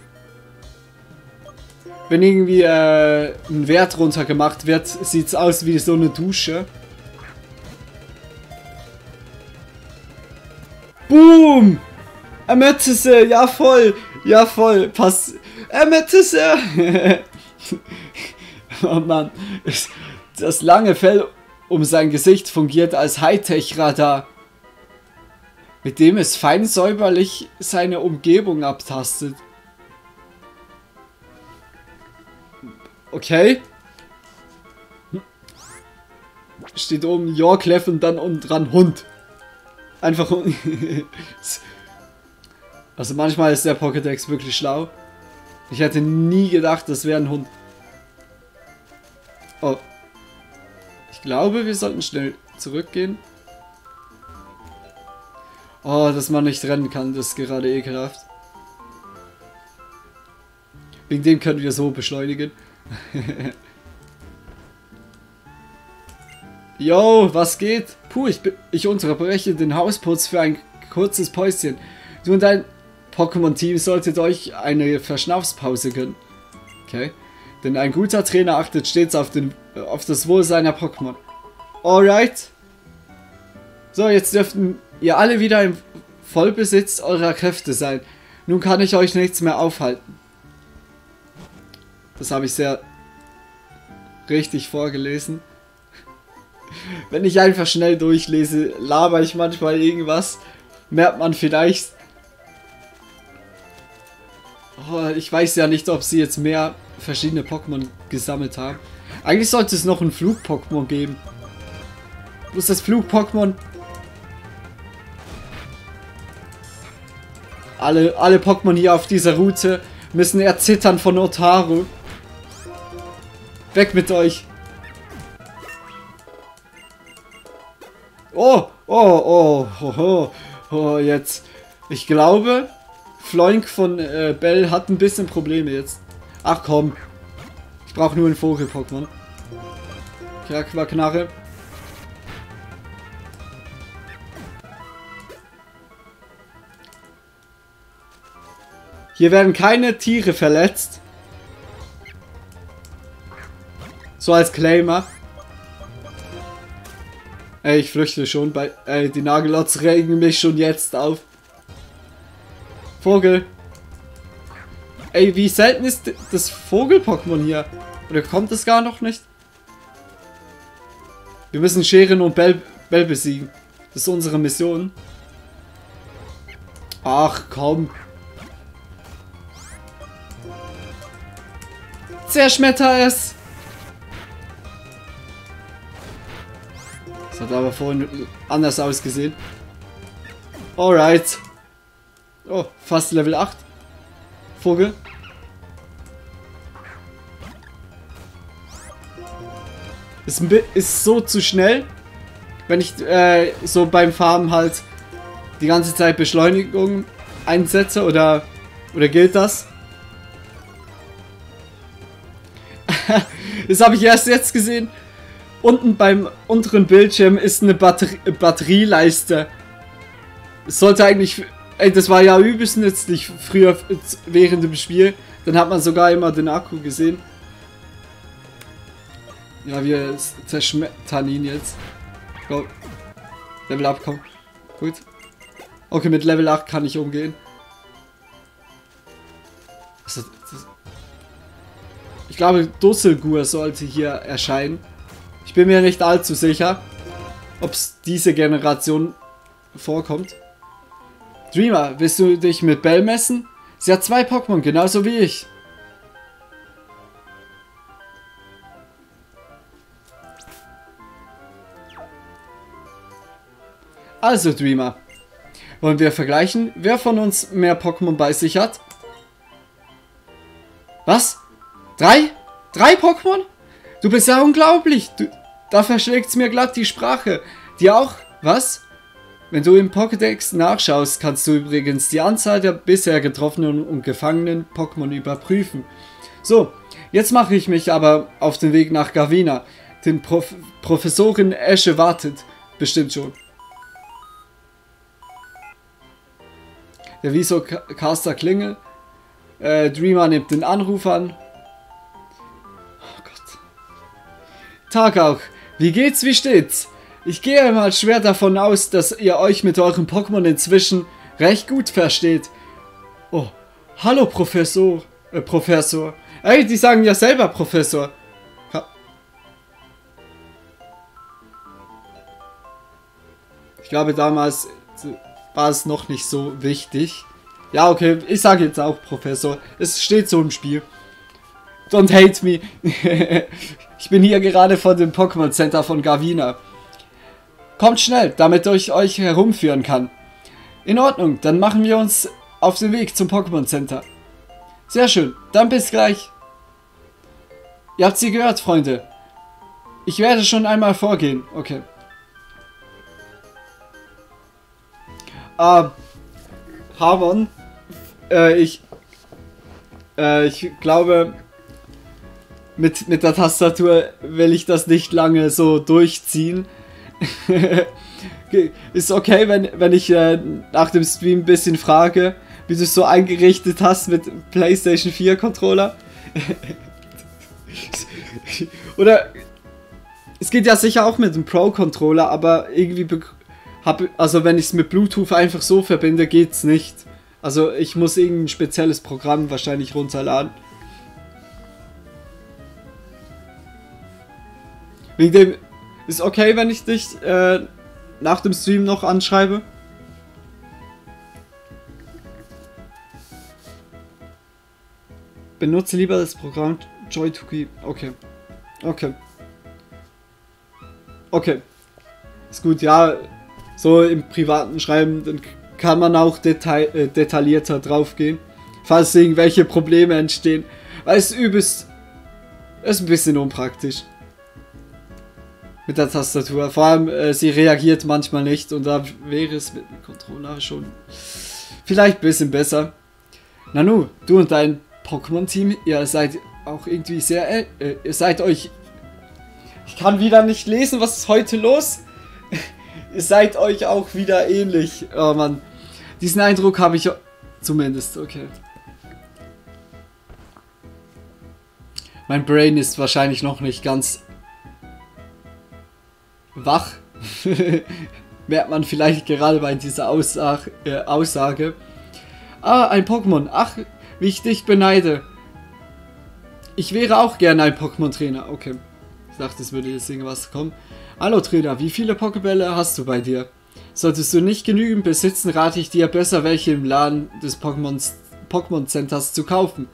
Wenn irgendwie äh, ein Wert runtergemacht wird, sieht es aus wie so eine Dusche. Boom! Amethyse, ja voll, ja voll, pass. Amethyse! Oh Mann, das lange Fell um sein Gesicht fungiert als Hightech-Radar, mit dem es fein säuberlich seine Umgebung abtastet. Okay. Steht oben Yorkleff und dann unten dran Hund. Einfach. Also manchmal ist der Pokédex wirklich schlau. Ich hätte nie gedacht, das wäre ein Hund. Oh. Ich glaube, wir sollten schnell zurückgehen. Oh, dass man nicht rennen kann, das ist gerade ekelhaft. Wegen dem können wir so beschleunigen. Yo, was geht? Puh, ich, ich unterbreche den Hausputz für ein kurzes Päuschen. Du und dein Pokémon-Team solltet euch eine Verschnaufspause gönnen. Okay. Denn ein guter Trainer achtet stets auf, den, auf das Wohl seiner Pokémon. Alright. So, jetzt dürften ihr alle wieder im Vollbesitz eurer Kräfte sein. Nun kann ich euch nichts mehr aufhalten. Das habe ich sehr richtig vorgelesen. Wenn ich einfach schnell durchlese, laber ich manchmal irgendwas. Merkt man vielleicht. Oh, ich weiß ja nicht, ob sie jetzt mehr verschiedene Pokémon gesammelt haben. Eigentlich sollte es noch ein Flug-Pokémon geben. Wo ist das Flug-Pokémon? Alle, alle Pokémon hier auf dieser Route müssen erzittern von Otaru. Weg mit euch! Oh, oh, oh, oh, oh, oh, jetzt. Ich glaube, Floink von äh, Bell hat ein bisschen Probleme jetzt. Ach komm. Ich brauche nur einen Vogel-Pokémon. Knarre. Hier werden keine Tiere verletzt. So als Claimer. Ey, ich flüchte schon bei... Ey, die Nagelots regen mich schon jetzt auf. Vogel. Ey, wie selten ist das Vogel-Pokémon hier? Oder kommt es gar noch nicht? Wir müssen Scheren und Bell, Bell besiegen. Das ist unsere Mission. Ach, komm. Zerschmetter es! Das hat aber vorhin anders ausgesehen. Alright. Oh, fast Level acht. Vogel. Ist, ein ist so zu schnell, wenn ich äh, so beim Farmen halt die ganze Zeit Beschleunigung einsetze, oder, oder gilt das? Das habe ich erst jetzt gesehen. Unten beim unteren Bildschirm ist eine Batterie Batterieleiste. Es sollte eigentlich... Ey, das war ja übelst nützlich früher während dem Spiel. Dann hat man sogar immer den Akku gesehen. Ja, wir zerschmettern ihn jetzt. Go. Level up, komm. Gut. Okay, mit Level acht kann ich umgehen. Also, das ich glaube, Dusselgur sollte hier erscheinen. Ich bin mir nicht allzu sicher, ob es diese Generation vorkommt. Dreamer, willst du dich mit Belle messen? Sie hat zwei Pokémon, genauso wie ich. Also, Dreamer. Wollen wir vergleichen, wer von uns mehr Pokémon bei sich hat? Was? Drei? Drei Pokémon? Du bist ja unglaublich. Du, da verschlägt's mir glatt die Sprache. Dir auch? Was? Wenn du im Pokédex nachschaust, kannst du übrigens die Anzahl der bisher getroffenen und gefangenen Pokémon überprüfen. So, jetzt mache ich mich aber auf den Weg nach Gavina. Den Prof Professorin Esche wartet bestimmt schon. Der Visocaster klingelt. Äh, Dreamer nimmt den Anruf an. Oh Gott. Tag auch. Wie geht's, wie steht's? Ich gehe mal schwer davon aus, dass ihr euch mit euren Pokémon inzwischen recht gut versteht. Oh, hallo Professor. Äh, Professor. Ey, die sagen ja selber Professor. Ka ich glaube, damals war es noch nicht so wichtig. Ja, okay, ich sage jetzt auch Professor. Es steht so im Spiel. Don't hate me. Ich bin hier gerade vor dem Pokémon Center von Gavina. Kommt schnell, damit ich euch herumführen kann. In Ordnung, dann machen wir uns auf den Weg zum Pokémon Center. Sehr schön, dann bis gleich. Ihr habt sie gehört, Freunde. Ich werde schon einmal vorgehen. Okay. Ah, Harmon, äh, ich, äh, ich glaube, mit, mit der Tastatur will ich das nicht lange so durchziehen. Ist okay, wenn, wenn ich äh, nach dem Stream ein bisschen frage, wie du es so eingerichtet hast mit PlayStation vier Controller. Oder es geht ja sicher auch mit dem Pro Controller, aber irgendwie hab, also wenn ich es mit Bluetooth einfach so verbinde, geht's nicht. Also ich muss irgendein spezielles Programm wahrscheinlich runterladen. Wegen dem ist okay, wenn ich dich äh, nach dem Stream noch anschreibe. Benutze lieber das Programm Joy to Keep. Okay. Okay. Okay. Ist gut, ja. So im privaten Schreiben, dann kann man auch detail, äh, detaillierter drauf gehen. Falls irgendwelche Probleme entstehen. Weil es übelst. Ist ein bisschen unpraktisch. Mit der Tastatur. Vor allem, äh, sie reagiert manchmal nicht. Und da wäre es mit dem Controller schon vielleicht ein bisschen besser. Nanu, du und dein Pokémon-Team, ihr seid auch irgendwie sehr... Äh, ihr seid euch... Ich kann wieder nicht lesen, was ist heute los? Ihr seid euch auch wieder ähnlich. Oh Mann. Diesen Eindruck habe ich zumindest. Okay. Mein Brain ist wahrscheinlich noch nicht ganz wach. Merkt man vielleicht gerade bei dieser Aussage, äh, Aussage. Ah, ein Pokémon. Ach, wie ich dich beneide. Ich wäre auch gerne ein Pokémon-Trainer. Okay. Ich dachte, es würde jetzt irgendwas kommen. Hallo Trainer, wie viele Pokébälle hast du bei dir? Solltest du nicht genügend besitzen, rate ich dir besser, welche im Laden des Pokémon Centers zu kaufen.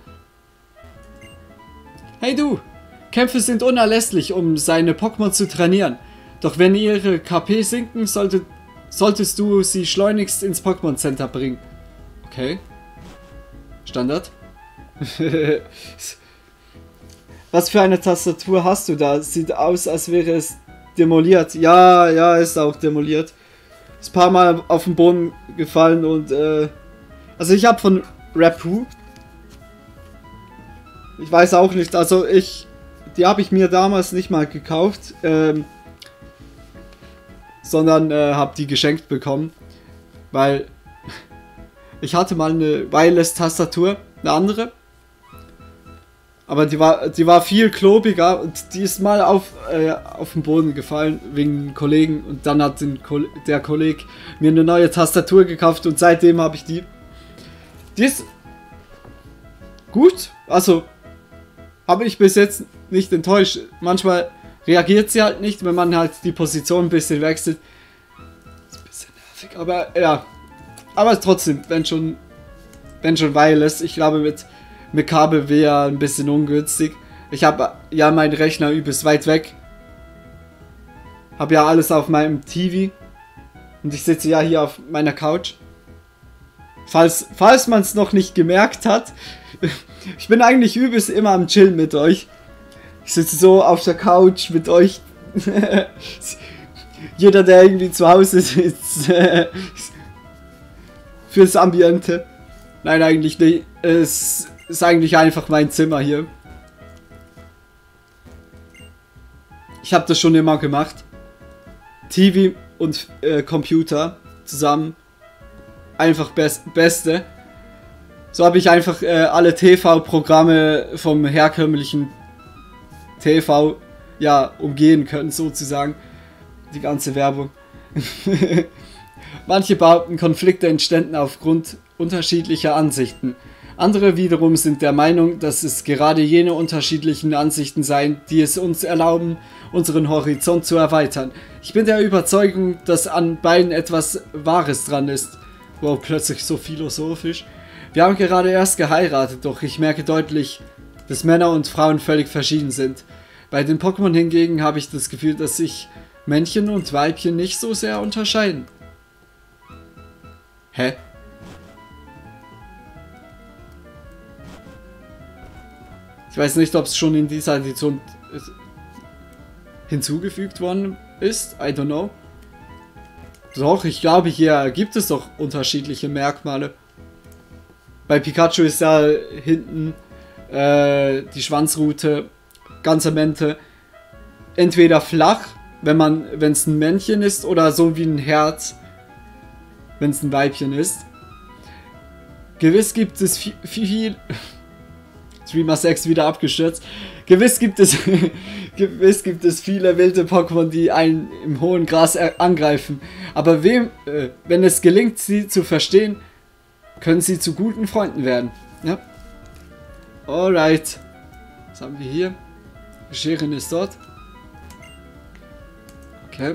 Hey du! Kämpfe sind unerlässlich, um seine Pokémon zu trainieren. Doch wenn ihre K P sinken, sollte, solltest du sie schleunigst ins Pokémon Center bringen. Okay. Standard. Was für eine Tastatur hast du da? Sieht aus, als wäre es demoliert. Ja, ja, ist auch demoliert. Ist ein paar Mal auf den Boden gefallen und äh, also ich habe von Rapu, ich weiß auch nicht, also ich, die habe ich mir damals nicht mal gekauft, ähm, sondern äh, habe die geschenkt bekommen, weil ich hatte mal eine Wireless-Tastatur, eine andere, aber die war, die war viel klobiger und die ist mal auf, äh, auf den Boden gefallen wegen einem Kollegen und dann hat den Ko der Kollege mir eine neue Tastatur gekauft und seitdem habe ich die. Die ist gut, also habe ich bis jetzt nicht enttäuscht. Manchmal reagiert sie halt nicht, wenn man halt die Position ein bisschen wechselt. Ist ein bisschen nervig, aber ja. Aber trotzdem, wenn schon, wenn schon Wireless, ich glaube mit, mit Kabel wäre ein bisschen ungünstig. Ich habe ja meinen Rechner übelst weit weg. Habe ja alles auf meinem T V. Und ich sitze ja hier auf meiner Couch. Falls, falls man es noch nicht gemerkt hat, ich bin eigentlich übelst immer am Chillen mit euch. Ich sitze so auf der Couch mit euch. Jeder, der irgendwie zu Hause sitzt, fürs Ambiente. Nein, eigentlich nicht. Es ist eigentlich einfach mein Zimmer hier. Ich habe das schon immer gemacht. T V und äh, Computer zusammen. Einfach best Beste. So habe ich einfach äh, alle T V-Programme vom herkömmlichen T V ja umgehen können, sozusagen. Die ganze Werbung. Manche behaupten, Konflikte entständen aufgrund unterschiedlicher Ansichten. Andere wiederum sind der Meinung, dass es gerade jene unterschiedlichen Ansichten seien, die es uns erlauben, unseren Horizont zu erweitern. Ich bin der Überzeugung, dass an beiden etwas Wahres dran ist. Wow, plötzlich so philosophisch. Wir haben gerade erst geheiratet, doch ich merke deutlich, dass Männer und Frauen völlig verschieden sind. Bei den Pokémon hingegen habe ich das Gefühl, dass sich Männchen und Weibchen nicht so sehr unterscheiden. Hä? Ich weiß nicht, ob es schon in dieser Edition hinzugefügt worden ist. I don't know. Doch, ich glaube, hier gibt es doch unterschiedliche Merkmale. Bei Pikachu ist ja hinten äh, die Schwanzrute, ganze Mente, entweder flach, wenn man, wenn es ein Männchen ist, oder so wie ein Herz, wenn es ein Weibchen ist. Gewiss gibt es viel... viel Streamer sechs wieder abgestürzt. Gewiss gibt es gewiss gibt es viele wilde Pokémon, die einen im hohen Gras angreifen. Aber wem, äh, wenn es gelingt, sie zu verstehen, können sie zu guten Freunden werden. Ja. Alright. Was haben wir hier? Scheren ist dort. Okay.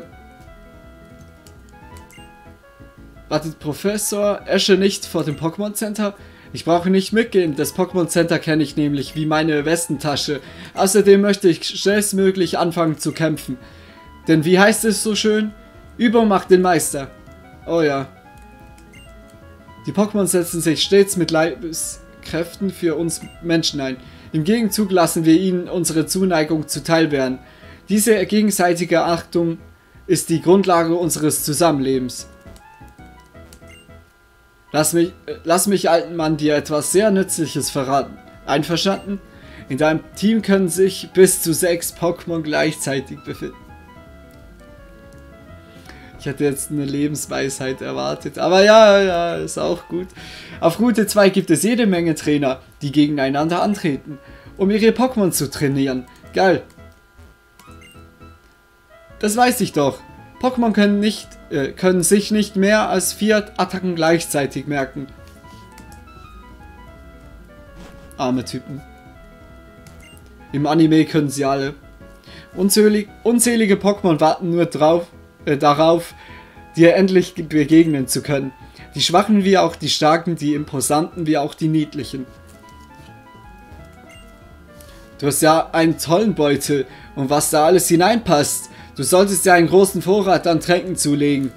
Wartet Professor Esche nicht vor dem Pokémon Center? Ich brauche nicht mitgehen, das Pokémon Center kenne ich nämlich wie meine Westentasche. Außerdem möchte ich schnellstmöglich anfangen zu kämpfen. Denn wie heißt es so schön? Übung macht den Meister. Oh ja. Die Pokémon setzen sich stets mit Leibeskräften für uns Menschen ein. Im Gegenzug lassen wir ihnen unsere Zuneigung zuteil werden. Diese gegenseitige Achtung ist die Grundlage unseres Zusammenlebens. Lass mich, lass mich, alten Mann, dir etwas sehr Nützliches verraten. Einverstanden? In deinem Team können sich bis zu sechs Pokémon gleichzeitig befinden. Ich hätte jetzt eine Lebensweisheit erwartet, aber ja, ja, ist auch gut. Auf Route zwei gibt es jede Menge Trainer, die gegeneinander antreten, um ihre Pokémon zu trainieren. Geil. Das weiß ich doch. Pokémon können, nicht, äh, können sich nicht mehr als vier Attacken gleichzeitig merken. Arme Typen. Im Anime können sie alle. Unzählig, unzählige Pokémon warten nur drauf, äh, darauf, dir endlich begegnen zu können. Die Schwachen wie auch die Starken, die Imposanten wie auch die Niedlichen. Du hast ja einen tollen Beutel und was da alles hineinpasst. Du solltest ja einen großen Vorrat an Tränken zulegen.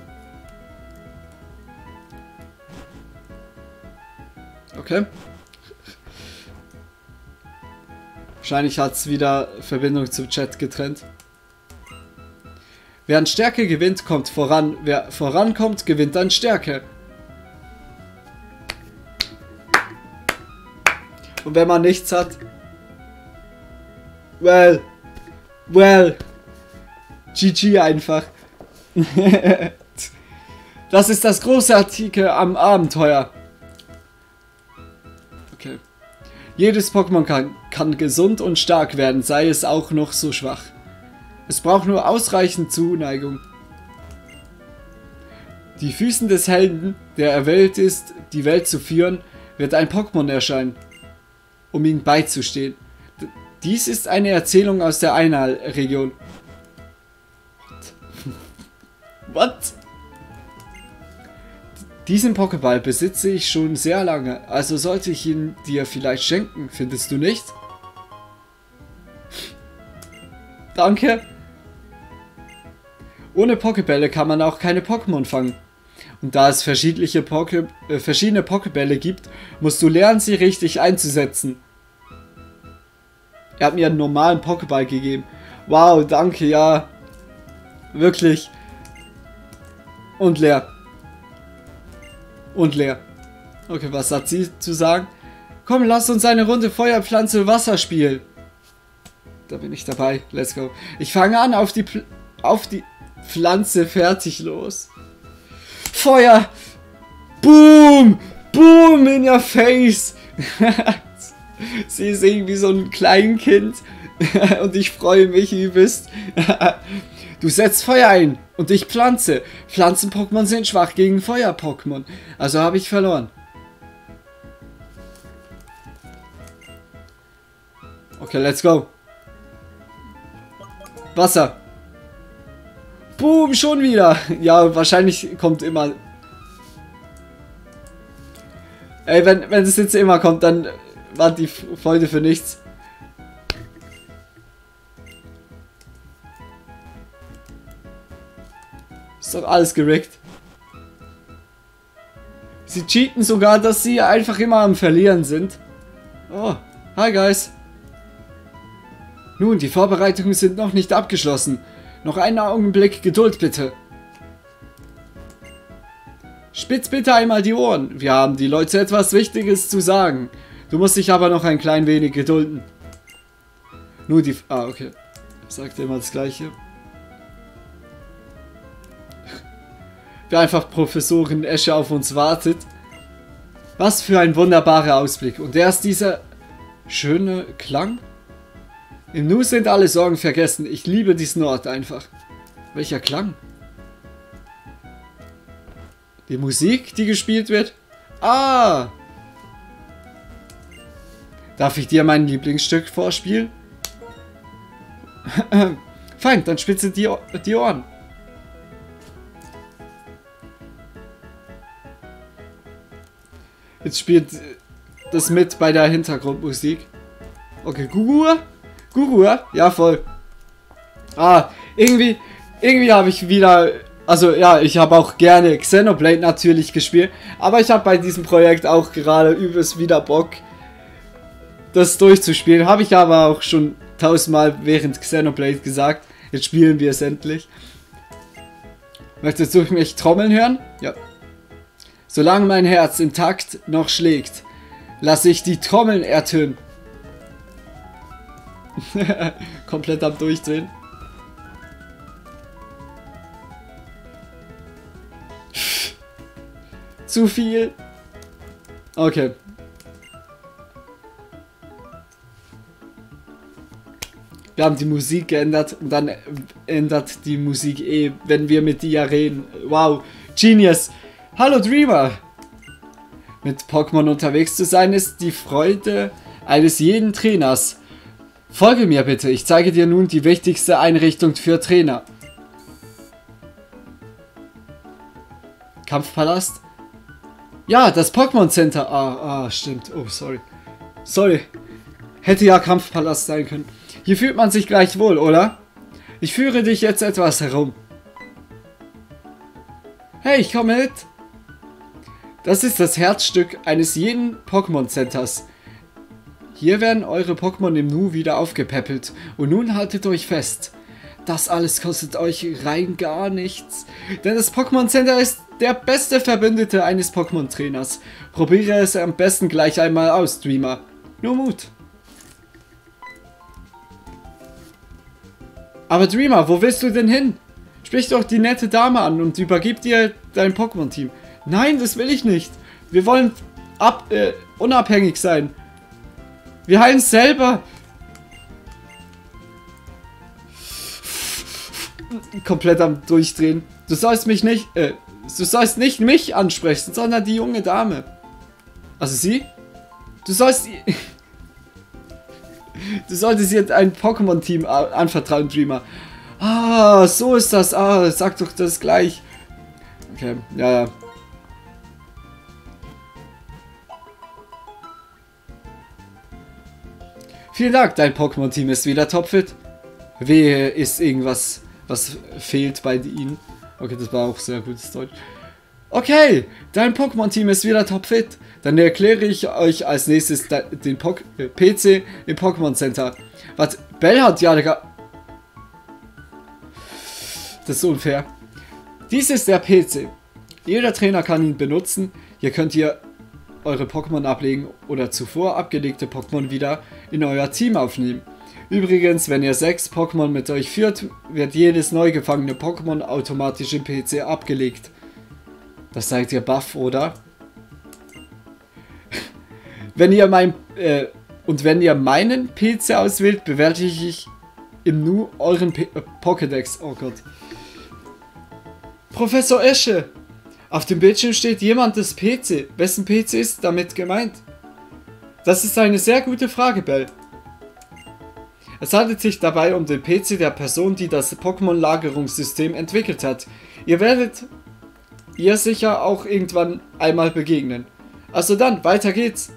Okay. Wahrscheinlich hat es wieder Verbindung zum Chat getrennt. Wer an Stärke gewinnt, kommt voran. Wer vorankommt, gewinnt an Stärke. Und wenn man nichts hat... Well... Well... G G einfach. Das ist das Großartige am Abenteuer. Okay. Jedes Pokémon kann, kann gesund und stark werden, sei es auch noch so schwach. Es braucht nur ausreichend Zuneigung. Die Füßen des Helden, der erwählt ist, die Welt zu führen, wird ein Pokémon erscheinen, um ihm beizustehen. D- Dies ist eine Erzählung aus der Einal-Region. What? Diesen Pokéball besitze ich schon sehr lange, also sollte ich ihn dir vielleicht schenken, findest du nicht? Danke. Ohne Pokébälle kann man auch keine Pokémon fangen. Und da es verschiedene, Poke, äh, verschiedene Pokébälle gibt, musst du lernen, sie richtig einzusetzen. Er hat mir einen normalen Pokéball gegeben. Wow, danke, ja. Wirklich. Und leer. Und leer. Okay, was hat sie zu sagen? Komm, lass uns eine Runde Feuerpflanze Wasser spielen. Da bin ich dabei. Let's go. Ich fange an, auf die, Pl auf die Pflanze fertig los. Feuer! Boom! Boom in your face! Sie ist irgendwie so ein Kleinkind. Und ich freue mich übelst. Du setzt Feuer ein und ich pflanze. Pflanzen-Pokémon sind schwach gegen Feuer-Pokémon. Also habe ich verloren. Okay, let's go. Wasser. Boom, schon wieder. Ja, wahrscheinlich kommt immer... Ey, wenn, wenn es jetzt immer kommt, dann war die Folge für nichts. Ist doch alles gerickt. Sie cheaten sogar, dass sie einfach immer am Verlieren sind. Oh, hi guys. Nun, die Vorbereitungen sind noch nicht abgeschlossen. Noch einen Augenblick Geduld bitte. Spitz bitte einmal die Ohren. Wir haben die Leute etwas Wichtiges zu sagen. Du musst dich aber noch ein klein wenig gedulden. Nur die... Ah, okay. Sagt immer das Gleiche. Wie einfach Professorin Esche auf uns wartet. Was für ein wunderbarer Ausblick. Und erst dieser schöne Klang. Im Nu sind alle Sorgen vergessen. Ich liebe diesen Ort einfach. Welcher Klang? Die Musik, die gespielt wird? Ah! Darf ich dir mein Lieblingsstück vorspielen? Fein, dann spitze die, die Ohren. Jetzt spielt das mit bei der Hintergrundmusik. Okay, Gurua? Gurua? Ja, voll. Ah, irgendwie, irgendwie habe ich wieder... Also ja, ich habe auch gerne Xenoblade natürlich gespielt. Aber ich habe bei diesem Projekt auch gerade übelst wieder Bock, das durchzuspielen. Habe ich aber auch schon tausendmal während Xenoblade gesagt. Jetzt spielen wir es endlich. Möchtest du mich trommeln hören? Ja. Solange mein Herz im Takt noch schlägt, lasse ich die Trommeln ertönen. Komplett am Durchdrehen. Zu viel. Okay. Wir haben die Musik geändert und dann ändert die Musik eh, wenn wir mit ihr reden. Wow. Genius. Hallo Dreamer. Mit Pokémon unterwegs zu sein ist die Freude eines jeden Trainers. Folge mir bitte. Ich zeige dir nun die wichtigste Einrichtung für Trainer. Kampfpalast? Ja, das Pokémon Center. Ah, ah, stimmt. Oh, sorry. Sorry. Hätte ja Kampfpalast sein können. Hier fühlt man sich gleich wohl, oder? Ich führe dich jetzt etwas herum. Hey, ich komme mit. Das ist das Herzstück eines jeden Pokémon Centers. Hier werden eure Pokémon im Nu wieder aufgepäppelt. Und nun haltet euch fest. Das alles kostet euch rein gar nichts. Denn das Pokémon Center ist der beste Verbündete eines Pokémon-Trainers. Probiere es am besten gleich einmal aus, Dreamer. Nur Mut. Aber Dreamer, wo willst du denn hin? Sprich doch die nette Dame an und übergib dir dein Pokémon-Team. Nein, das will ich nicht. Wir wollen ab, äh, unabhängig sein. Wir heilen es selber. Komplett am Durchdrehen. Du sollst mich nicht, äh, du sollst nicht mich ansprechen, sondern die junge Dame. Also sie? Du sollst, du solltest jetzt ein Pokémon-Team anvertrauen, Dreamer. Ah, so ist das. Ah, sag doch das gleich. Okay, ja, ja. Vielen Dank, dein Pokémon-Team ist wieder topfit. Wehe, ist irgendwas, was fehlt bei ihnen. Okay, das war auch sehr gutes Deutsch. Okay, dein Pokémon-Team ist wieder topfit. Dann erkläre ich euch als nächstes den P C im Pokémon Center. Was? Bell hat ja... Das ist unfair. Dies ist der P C. Jeder Trainer kann ihn benutzen. Hier könnt ihr eure Pokémon ablegen oder zuvor abgelegte Pokémon wieder in euer Team aufnehmen. Übrigens, wenn ihr sechs Pokémon mit euch führt, wird jedes neu gefangene Pokémon automatisch im P C abgelegt. Das seid ihr baff, oder? Wenn ihr mein äh, und wenn ihr meinen P C auswählt, bewerte ich im Nu euren P äh, Pokédex. Oh Gott. Professor Esche! Auf dem Bildschirm steht jemandes P C. Wessen P C ist damit gemeint? Das ist eine sehr gute Frage, Bell. Es handelt sich dabei um den P C der Person, die das Pokémon-Lagerungssystem entwickelt hat. Ihr werdet ihr sicher auch irgendwann einmal begegnen. Also dann, weiter geht's.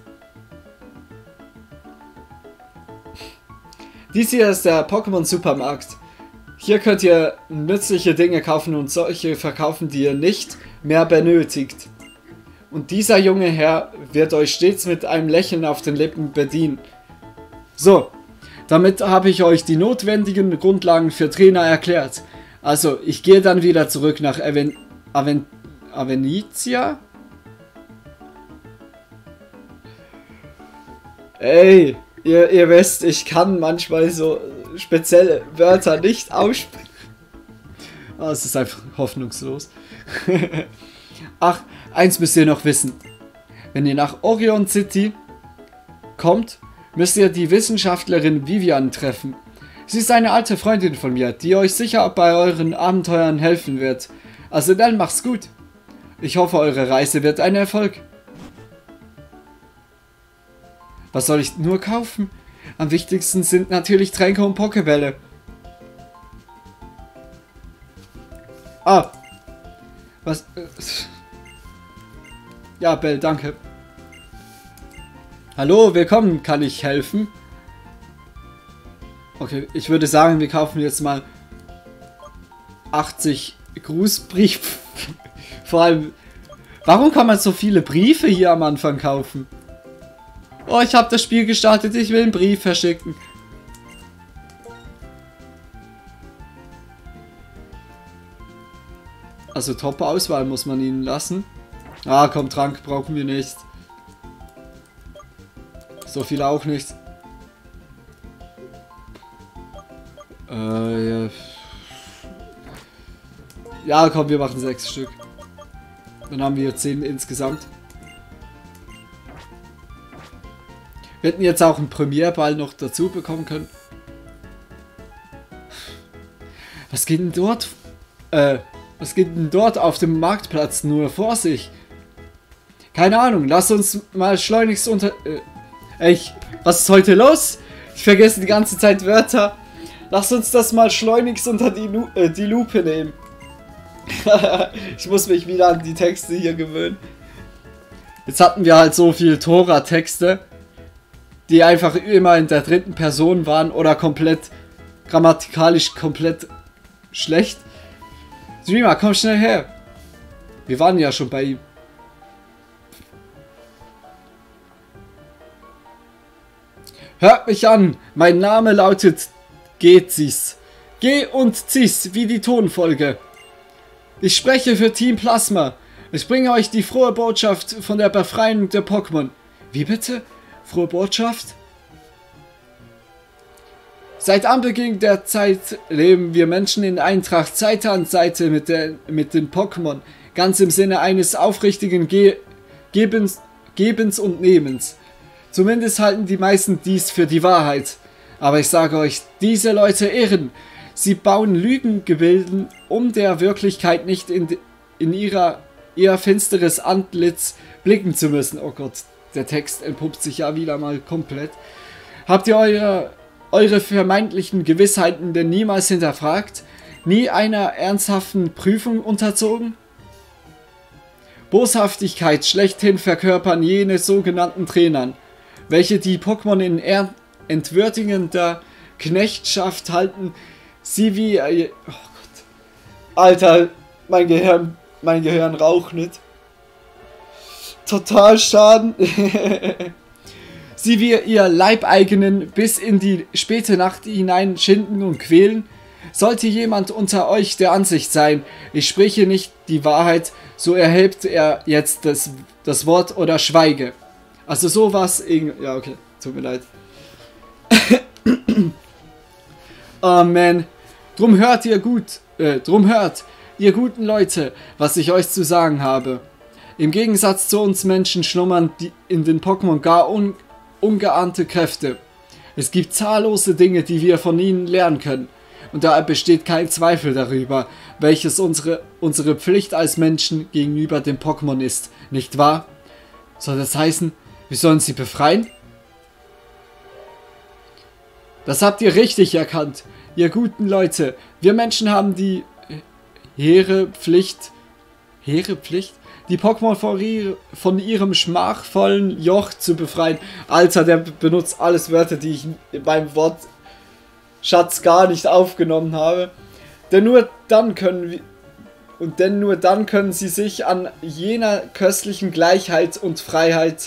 Dies hier ist der Pokémon-Supermarkt. Hier könnt ihr nützliche Dinge kaufen und solche verkaufen, die ihr nicht mehr benötigt. Und dieser junge Herr wird euch stets mit einem Lächeln auf den Lippen bedienen. So, damit habe ich euch die notwendigen Grundlagen für Trainer erklärt. Also, ich gehe dann wieder zurück nach Aven Aven Avenitia. Ey, ihr, ihr wisst, ich kann manchmal so spezielle Wörter nicht aussprechen. Oh, es ist einfach hoffnungslos. Ach, eins müsst ihr noch wissen. Wenn ihr nach Orion City kommt, müsst ihr die Wissenschaftlerin Vivian treffen. Sie ist eine alte Freundin von mir, die euch sicher bei euren Abenteuern helfen wird. Also dann macht's gut. Ich hoffe, eure Reise wird ein Erfolg. Was soll ich nur kaufen? Am wichtigsten sind natürlich Tränke und Pokébälle. Ah. Was? Ja, Bell, danke. Hallo, willkommen. Kann ich helfen? Okay, ich würde sagen, wir kaufen jetzt mal achtzig Grußbriefe. Vor allem, warum kann man so viele Briefe hier am Anfang kaufen? Oh, ich habe das Spiel gestartet, ich will einen Brief verschicken. Also Top-Auswahl muss man ihnen lassen. Ah, komm, Trank brauchen wir nicht. So viel auch nicht. Äh, ja. Ja, komm, wir machen sechs Stück. Dann haben wir zehn insgesamt. Wir hätten jetzt auch einen Premierball noch dazu bekommen können. Was geht denn dort? Äh, was geht denn dort auf dem Marktplatz nur vor sich? Keine Ahnung, lass uns mal schleunigst unter... Äh, ey, was ist heute los? Ich vergesse die ganze Zeit Wörter. Lass uns das mal schleunigst unter die, Lu äh, die Lupe nehmen. Ich muss mich wieder an die Texte hier gewöhnen. Jetzt hatten wir halt so viel Tora-Texte, die einfach immer in der dritten Person waren oder komplett grammatikalisch komplett schlecht. Dreamer, komm schnell her. Wir waren ja schon bei ihm. Hört mich an, mein Name lautet Gezis. G und Cis wie die Tonfolge. Ich spreche für Team Plasma. Ich bringe euch die frohe Botschaft von der Befreiung der Pokémon. Wie bitte? Frohe Botschaft? Seit Anbeginn der Zeit leben wir Menschen in Eintracht Seite an Seite mit, der, mit den Pokémon. Ganz im Sinne eines aufrichtigen Ge Gebens, Gebens und Nehmens. Zumindest halten die meisten dies für die Wahrheit. Aber ich sage euch, diese Leute irren. Sie bauen Lügengebilden, um der Wirklichkeit nicht in, in ihrer, ihr finsteres Antlitz blicken zu müssen. Oh Gott, der Text entpuppt sich ja wieder mal komplett. Habt ihr eure, eure vermeintlichen Gewissheiten denn niemals hinterfragt? Nie einer ernsthaften Prüfung unterzogen? Boshaftigkeit schlechthin verkörpern jene sogenannten Trainern, welche die Pokémon in entwürdigender Knechtschaft halten, sie wie... Äh, oh Gott. Alter, mein Gehirn, mein Gehirn raucht nicht. Total Schaden. Sie wie ihr Leibeigenen bis in die späte Nacht hinein schinden und quälen. Sollte jemand unter euch der Ansicht sein, ich spreche nicht die Wahrheit, so erhebt er jetzt das, das Wort oder schweige. Also sowas, ja okay, tut mir leid. Oh man, drum hört ihr gut, äh, drum hört, ihr guten Leute, was ich euch zu sagen habe. Im Gegensatz zu uns Menschen schlummern die in den Pokémon gar un ungeahnte Kräfte. Es gibt zahllose Dinge, die wir von ihnen lernen können. Und da besteht kein Zweifel darüber, welches unsere, unsere Pflicht als Menschen gegenüber dem Pokémon ist, nicht wahr? Soll das heißen, wir sollen sie befreien? Das habt ihr richtig erkannt, ihr guten Leute. Wir Menschen haben die hehre Pflicht, hehre Pflicht, die Pokémon von, ihr, von ihrem schmachvollen Joch zu befreien. Alter, der benutzt alles Wörter, die ich beim Wortschatz gar nicht aufgenommen habe. Denn nur dann können wir, und denn nur dann können sie sich an jener köstlichen Gleichheit und Freiheit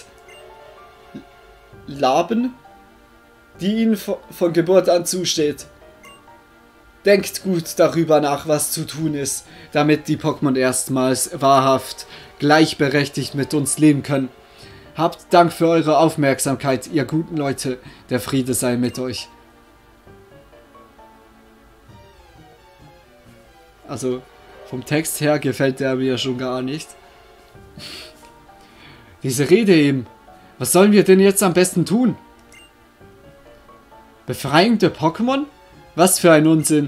laben, die ihnen von Geburt an zusteht. Denkt gut darüber nach, was zu tun ist, damit die Pokémon erstmals wahrhaft gleichberechtigt mit uns leben können. Habt Dank für eure Aufmerksamkeit, ihr guten Leute. Der Friede sei mit euch. Also, vom Text her gefällt der mir schon gar nicht. Diese Rede eben. Was sollen wir denn jetzt am besten tun? Befreiung der Pokémon? Was für ein Unsinn.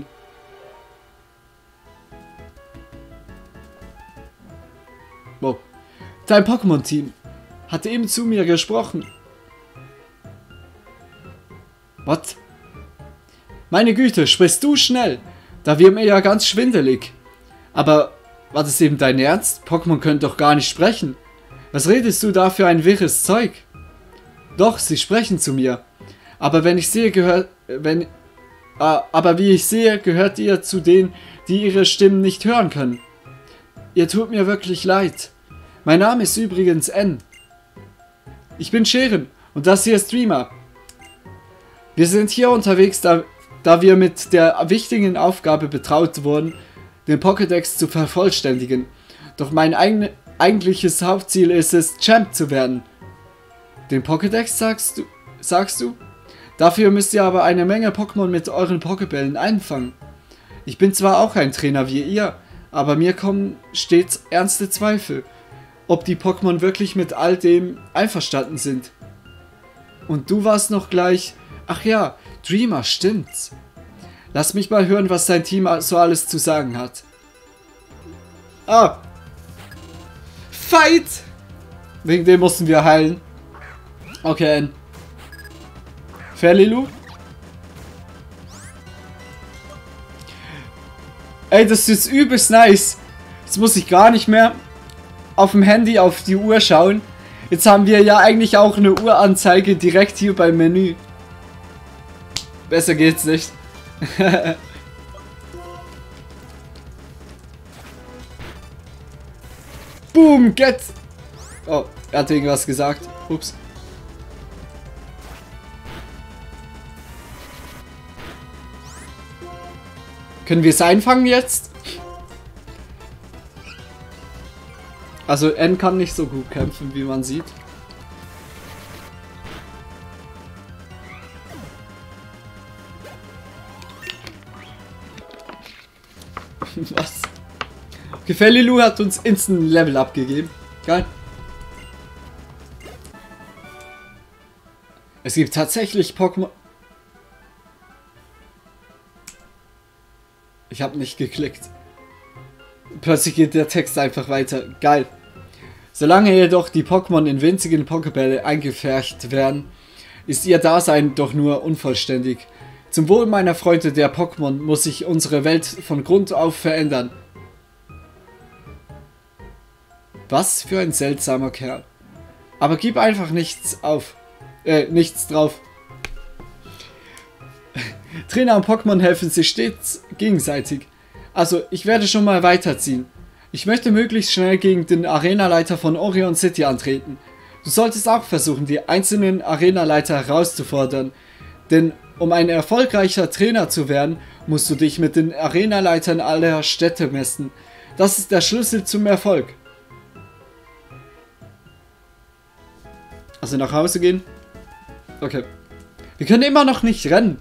Wow. Dein Pokémon-Team hat eben zu mir gesprochen. Was? Meine Güte, sprichst du schnell? Da wird mir ja ganz schwindelig. Aber war das eben dein Ernst? Pokémon können doch gar nicht sprechen. Was redest du da für ein wirres Zeug? Doch, sie sprechen zu mir. Aber wenn ich sehe, gehört... Wenn... Äh, aber wie ich sehe, gehört ihr zu denen, die ihre Stimmen nicht hören können. Ihr tut mir wirklich leid. Mein Name ist übrigens N. Ich bin Scheren und das hier ist Dreamer. Wir sind hier unterwegs, da, da wir mit der wichtigen Aufgabe betraut wurden, den Pokédex zu vervollständigen. Doch mein eigen, eigentliches Hauptziel ist es, Champ zu werden. Den Pokédex sagst du? Sagst du? Dafür müsst ihr aber eine Menge Pokémon mit euren Pokébällen einfangen. Ich bin zwar auch ein Trainer wie ihr, aber mir kommen stets ernste Zweifel, ob die Pokémon wirklich mit all dem einverstanden sind. Und du warst noch gleich... Ach ja, Dreamer, stimmt's. Lass mich mal hören, was dein Team so alles zu sagen hat. Ah! Fight! Wegen dem mussten wir heilen. Okay. Fairlilu? Ey, das ist übelst nice. Jetzt muss ich gar nicht mehr auf dem Handy auf die Uhr schauen. Jetzt haben wir ja eigentlich auch eine Uhranzeige direkt hier beim Menü. Besser geht's nicht. Boom, get! Oh, er hat irgendwas gesagt. Ups. Können wir es einfangen jetzt? Also N kann nicht so gut kämpfen, wie man sieht. Was? Gefällilu hat uns instant Level abgegeben. Geil. Es gibt tatsächlich Pokémon. Ich habe nicht geklickt. Plötzlich geht der Text einfach weiter. Geil. Solange jedoch die Pokémon in winzigen Pokébälle eingepfercht werden, ist ihr Dasein doch nur unvollständig. Zum Wohl meiner Freunde der Pokémon muss sich unsere Welt von Grund auf verändern. Was für ein seltsamer Kerl. Aber gib einfach nichts auf. Äh, nichts drauf. Trainer und Pokémon helfen sich stets gegenseitig. Also, ich werde schon mal weiterziehen. Ich möchte möglichst schnell gegen den Arenaleiter von Orion City antreten. Du solltest auch versuchen, die einzelnen Arenaleiter herauszufordern. Denn um ein erfolgreicher Trainer zu werden, musst du dich mit den Arenaleitern aller Städte messen. Das ist der Schlüssel zum Erfolg. Also nach Hause gehen? Okay. Wir können immer noch nicht rennen.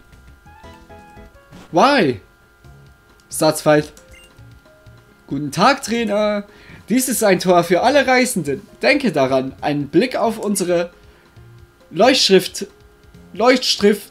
Why? Satzfight. Guten Tag, Trainer. Dies ist ein Tor für alle Reisenden. Denke daran, einen Blick auf unsere Leuchtschrift, Leuchtschrift,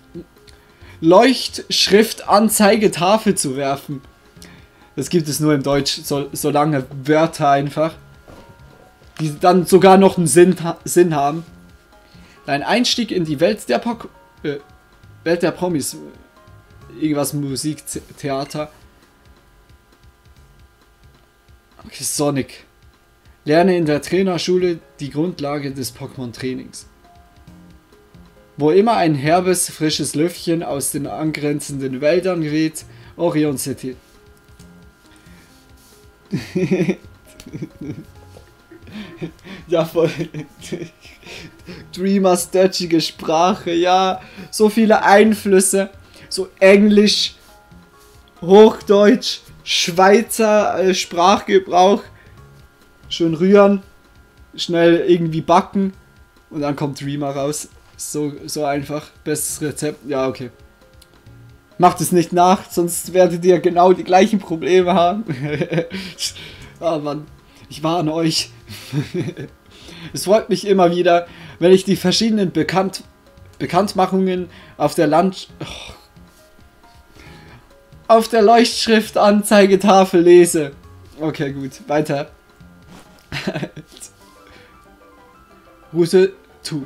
Leuchtschriftanzeigetafel zu werfen. Das gibt es nur im Deutsch, so, so lange Wörter einfach, die dann sogar noch einen Sinn, Sinn haben. Dein Einstieg in die Welt der Pok äh, Welt der Promis. Irgendwas Musiktheater. Okay, Sonic. Lerne in der Trainerschule die Grundlage des Pokémon-Trainings. Wo immer ein herbes, frisches Lüftchen aus den angrenzenden Wäldern weht, Orion City. Ja, voll. Dreamers dutchige Sprache, ja. So viele Einflüsse. So Englisch, Hochdeutsch, Schweizer äh, Sprachgebrauch. Schön rühren, schnell irgendwie backen und dann kommt Dreamer raus. So, so einfach. Bestes Rezept. Ja, okay. Macht es nicht nach, sonst werdet ihr genau die gleichen Probleme haben. Ah, Mann. Ich warne euch. Es freut mich immer wieder, wenn ich die verschiedenen Bekannt Bekanntmachungen auf der Land... Oh. Auf der Leuchtschriftanzeigetafel lese. Okay, gut. Weiter. Route zwei.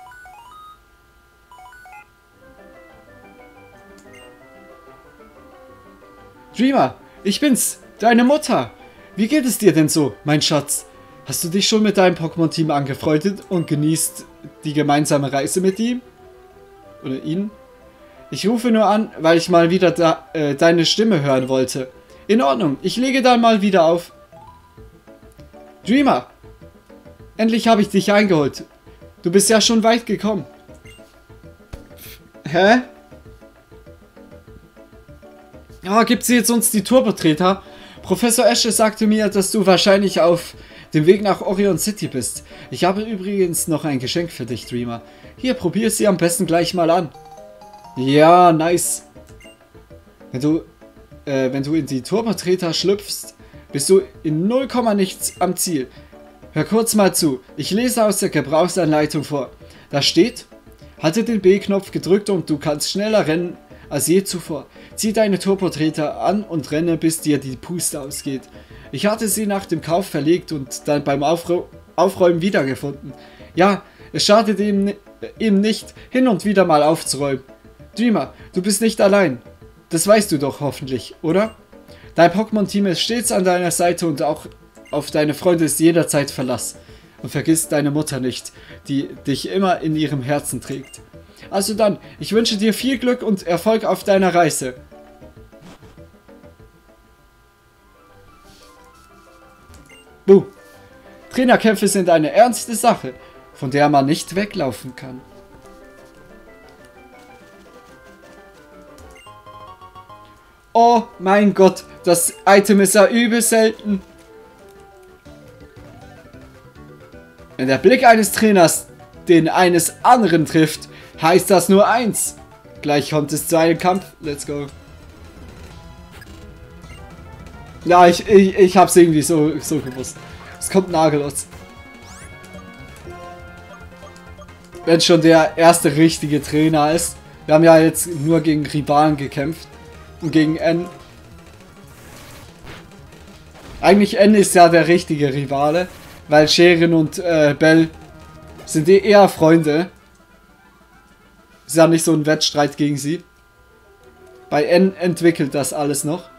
Dreamer, ich bin's, deine Mutter. Wie geht es dir denn so, mein Schatz? Hast du dich schon mit deinem Pokémon-Team angefreundet und genießt die gemeinsame Reise mit ihm? Oder ihn? Ich rufe nur an, weil ich mal wieder da, äh, deine Stimme hören wollte. In Ordnung, ich lege dann mal wieder auf. Dreamer, endlich habe ich dich eingeholt. Du bist ja schon weit gekommen. Hä? Ah, gibt sie jetzt uns die Turbo-Treter? Professor Esche sagte mir, dass du wahrscheinlich auf dem Weg nach Orion City bist. Ich habe übrigens noch ein Geschenk für dich, Dreamer. Hier, probier sie am besten gleich mal an. Ja, nice. Wenn du, äh, wenn du in die Turbo-Treter schlüpfst, bist du in null Komma nichts am Ziel. Hör kurz mal zu. Ich lese aus der Gebrauchsanleitung vor. Da steht, halte den B-Knopf gedrückt und du kannst schneller rennen als je zuvor. Zieh deine Turbo-Treter an und renne, bis dir die Puste ausgeht. Ich hatte sie nach dem Kauf verlegt und dann beim Aufrä Aufräumen wiedergefunden. Ja, es schadet ihm, ihm nicht, hin und wieder mal aufzuräumen. Dreamer, du bist nicht allein. Das weißt du doch hoffentlich, oder? Dein Pokémon-Team ist stets an deiner Seite und auch auf deine Freunde ist jederzeit Verlass. Und vergiss deine Mutter nicht, die dich immer in ihrem Herzen trägt. Also dann, ich wünsche dir viel Glück und Erfolg auf deiner Reise. Buh. Trainerkämpfe sind eine ernste Sache, von der man nicht weglaufen kann. Oh mein Gott, das Item ist ja übel selten. Wenn der Blick eines Trainers den eines anderen trifft, heißt das nur eins. Gleich kommt es zu einem Kampf. Let's go. Ja, ich, ich, ich hab's irgendwie so, so gewusst. Es kommt Nagelotz. Wenn schon der erste richtige Trainer ist. Wir haben ja jetzt nur gegen Rivalen gekämpft. Und gegen N. Eigentlich N ist ja der richtige Rivale. Weil Sherin und äh, Bell sind eh eher Freunde. Ist ja nicht so ein Wettstreit gegen sie. Bei N entwickelt das alles noch.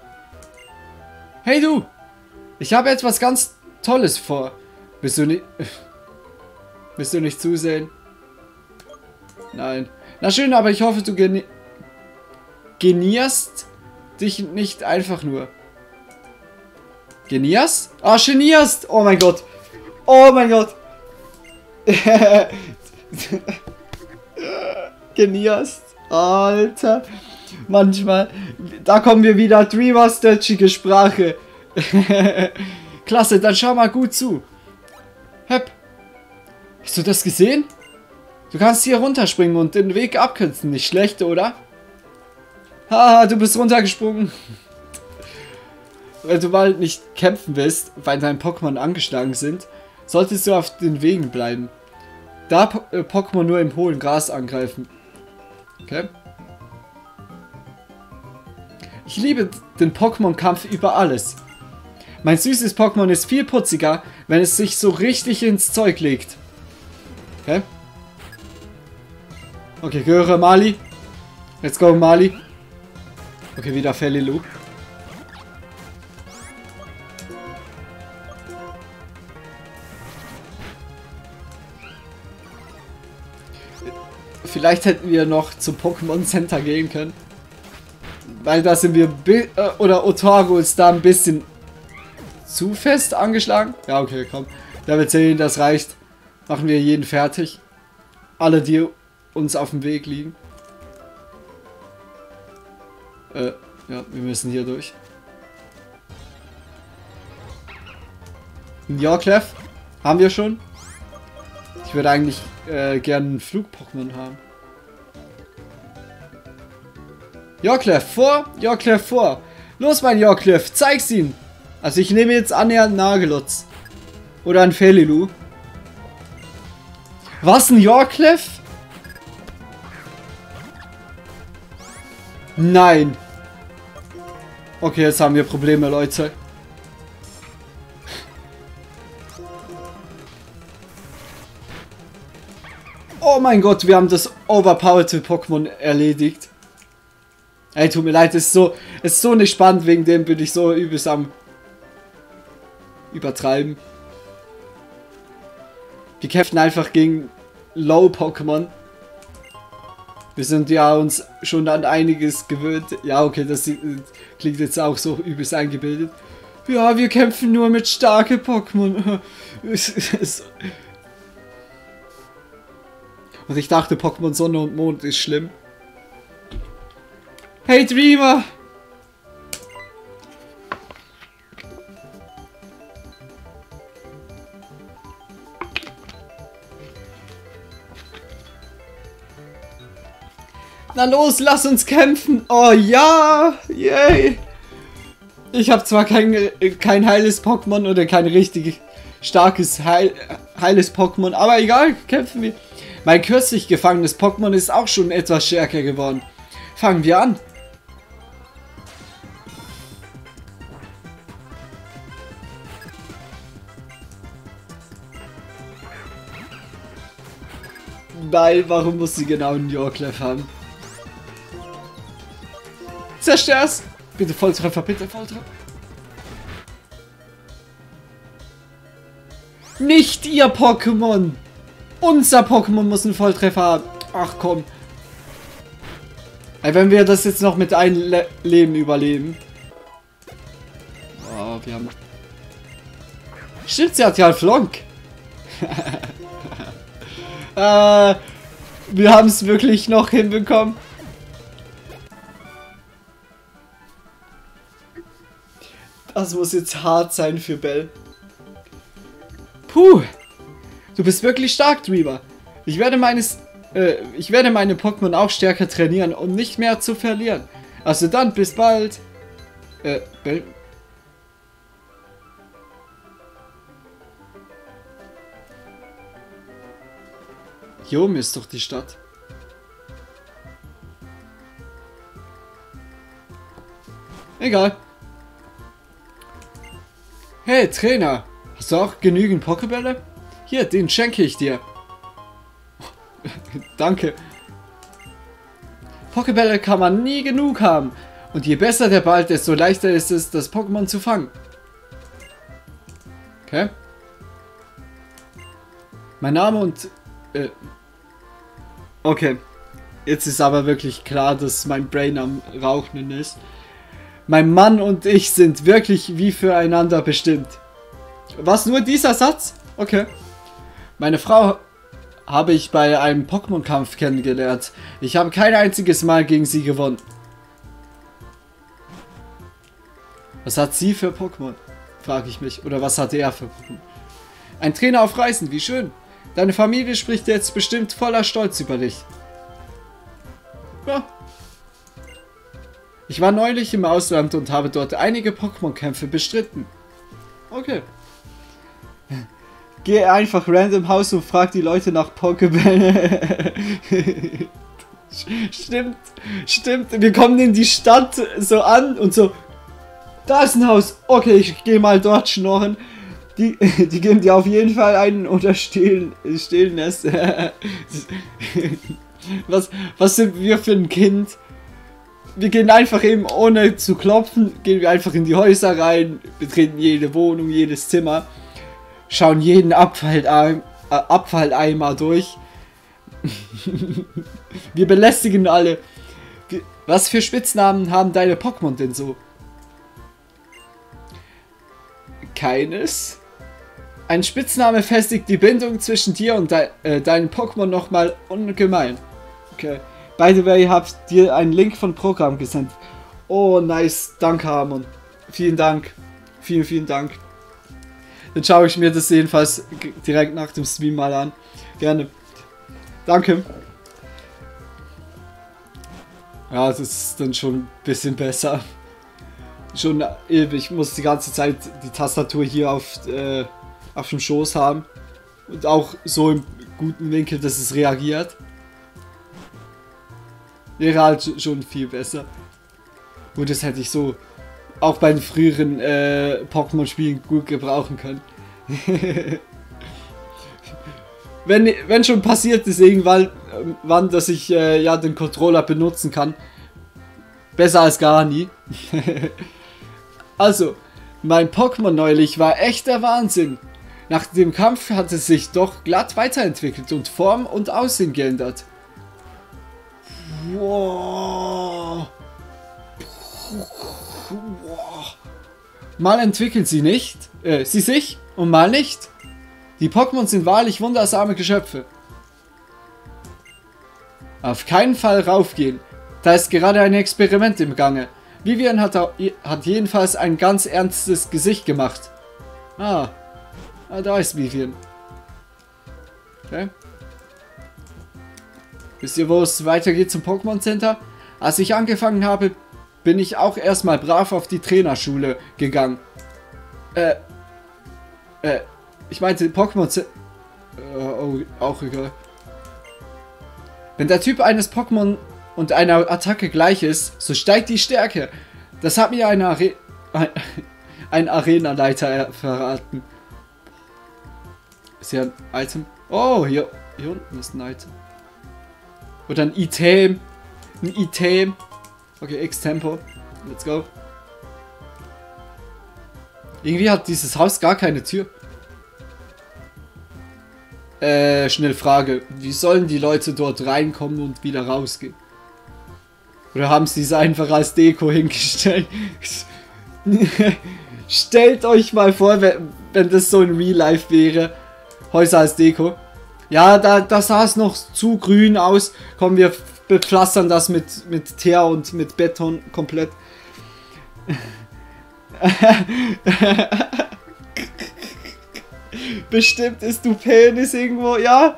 Hey du! Ich habe etwas ganz Tolles vor. Willst du nicht... Willst du nicht zusehen? Nein. Na schön, aber ich hoffe, du geni genierst dich nicht einfach nur. Genierst? Ah, genierst! Oh mein Gott! Oh mein Gott! Genierst? Alter! Manchmal. Da kommen wir wieder. Dreamers-stötschige Sprache. Klasse, dann schau mal gut zu. Hep. Hast du das gesehen? Du kannst hier runterspringen und den Weg abkürzen. Nicht schlecht, oder? Haha, du bist runtergesprungen. Wenn du mal nicht kämpfen willst, weil deine Pokémon angeschlagen sind, solltest du auf den Wegen bleiben. Da po äh, Pokémon nur im hohlen Gras angreifen. Okay? Ich liebe den Pokémon-Kampf über alles. Mein süßes Pokémon ist viel putziger, wenn es sich so richtig ins Zeug legt. Okay? Okay, höre Mali. Let's go, Mali. Okay, wieder Felilu. Vielleicht hätten wir noch zum Pokémon Center gehen können. Weil da sind wir... Äh, oder Otago ist da ein bisschen zu fest angeschlagen. Ja, okay, komm. Level zehn, das reicht. Machen wir jeden fertig. Alle, die uns auf dem Weg liegen. Äh, ja, wir müssen hier durch. Ein Yorklef haben wir schon. Ich würde eigentlich äh, gerne einen Flug-Pokémon haben. Yorklef vor, Yorklef vor. Los, mein Yorklef, zeig's ihm. Also ich nehme jetzt annähernd Nagelotz. Oder ein Felilu. Was, ein Yorklef? Nein. Okay, jetzt haben wir Probleme, Leute. Oh mein Gott, wir haben das overpowered Pokémon erledigt. Ey, tut mir leid, es ist so, es ist so nicht spannend, wegen dem bin ich so übelst am übertreiben. Wir kämpfen einfach gegen Low-Pokémon. Wir sind ja uns schon an einiges gewöhnt. Ja, okay, das klingt jetzt auch so übelst eingebildet. Ja, wir kämpfen nur mit starken Pokémon. Und ich dachte, Pokémon Sonne und Mond ist schlimm. Hey Dreamer! Na los, lass uns kämpfen! Oh ja! Yay! Ich habe zwar kein, kein heiles Pokémon oder kein richtig starkes Heil, heiles Pokémon, aber egal, kämpfen wir. Mein kürzlich gefangenes Pokémon ist auch schon etwas stärker geworden. Fangen wir an. Nein, warum muss sie genau einen Yorklef haben? Zerstör's! Bitte Volltreffer, bitte Volltreffer. Nicht ihr Pokémon! Unser Pokémon muss einen Volltreffer haben. Ach komm. Ey, wenn wir das jetzt noch mit einem Le Leben überleben. Oh, wir haben... Stimmt, sie hat ja einen Flonk. äh, wir haben es wirklich noch hinbekommen. Das muss jetzt hart sein für Bell. Puh. Du bist wirklich stark, Dreamer. Ich werde meines... Äh, ich werde meine Pokémon auch stärker trainieren, um nicht mehr zu verlieren. Also dann, bis bald. Äh, Bell... Hier oben ist doch die Stadt. Egal. Hey, Trainer. Hast du auch genügend Pokébälle? Hier, den schenke ich dir. Danke. Pokébälle kann man nie genug haben. Und je besser der Ball, desto leichter ist es, das Pokémon zu fangen. Okay. Mein Name und... Äh, okay. Jetzt ist aber wirklich klar, dass mein Brain am Rauchen ist. Mein Mann und ich sind wirklich wie füreinander bestimmt. Was, nur dieser Satz? Okay. Meine Frau habe ich bei einem Pokémon-Kampf kennengelernt. Ich habe kein einziges Mal gegen sie gewonnen. Was hat sie für Pokémon? Frage ich mich. Oder was hat er für Pokémon? Ein Trainer auf Reisen, wie schön. Deine Familie spricht jetzt bestimmt voller Stolz über dich. Ja. Ich war neulich im Ausland und habe dort einige Pokémon-Kämpfe bestritten. Okay. Geh einfach random Haus und frag die Leute nach Pokébällen. Stimmt, stimmt. Wir kommen in die Stadt so an und so. Da ist ein Haus. Okay, ich gehe mal dort schnorren. Die, die geben dir auf jeden Fall einen oder stehlen, stehlen es. was, was sind wir für ein Kind? Wir gehen einfach eben, ohne zu klopfen, gehen wir einfach in die Häuser rein, betreten jede Wohnung, jedes Zimmer, schauen jeden Abfalleimer, äh, Abfalleimer durch. Wir belästigen alle. Was für Spitznamen haben deine Pokémon denn so? Keines. Ein Spitzname festigt die Bindung zwischen dir und de äh, deinen Pokémon nochmal ungemein. Okay. By the way, habt dir einen Link von Programm gesendet. Oh, nice. Danke, Harmon. Vielen Dank. Vielen, vielen Dank. Dann schaue ich mir das jedenfalls direkt nach dem Stream mal an. Gerne. Danke. Ja, das ist dann schon ein bisschen besser. Schon ewig. Ich muss die ganze Zeit die Tastatur hier auf, äh, auf dem Schoß haben. Und auch so im guten Winkel, dass es reagiert. Wäre halt schon viel besser. Gut, das hätte ich so auch bei den früheren äh, Pokémon-Spielen gut gebrauchen können. wenn, wenn schon passiert ist irgendwann, wann, dass ich äh, ja den Controller benutzen kann. Besser als gar nie. Also, mein Pokémon neulich war echter Wahnsinn. Nach dem Kampf hat es sich doch glatt weiterentwickelt und Form und Aussehen geändert. Wow. Mal entwickeln sie nicht, äh, sie sich und mal nicht. Die Pokémon sind wahrlich wundersame Geschöpfe. Auf keinen Fall raufgehen. Da ist gerade ein Experiment im Gange. Vivian hat, hat jedenfalls ein ganz ernstes Gesicht gemacht. Ah, ah da ist Vivian. Okay. Wisst ihr, wo es weitergeht zum Pokémon Center? Als ich angefangen habe, bin ich auch erstmal brav auf die Trainerschule gegangen. Äh, äh, ich meinte Pokémon Center. Äh, oh, auch egal. Wenn der Typ eines Pokémon und einer Attacke gleich ist, so steigt die Stärke. Das hat mir eine Are ein Arenaleiter verraten. Ist hier ein Item? Oh, hier, hier unten ist ein Item. Oder ein Item. Ein Item. Okay, X-Tempo. Let's go. Irgendwie hat dieses Haus gar keine Tür. Äh, schnell Frage. Wie sollen die Leute dort reinkommen und wieder rausgehen? Oder haben sie es einfach als Deko hingestellt? Stellt euch mal vor, wenn, wenn das so in Real Life wäre. Häuser als Deko. Ja, da, da sah es noch zu grün aus. Komm, wir bepflastern das mit, mit Teer und mit Beton komplett. Bestimmt ist du Penis irgendwo, ja?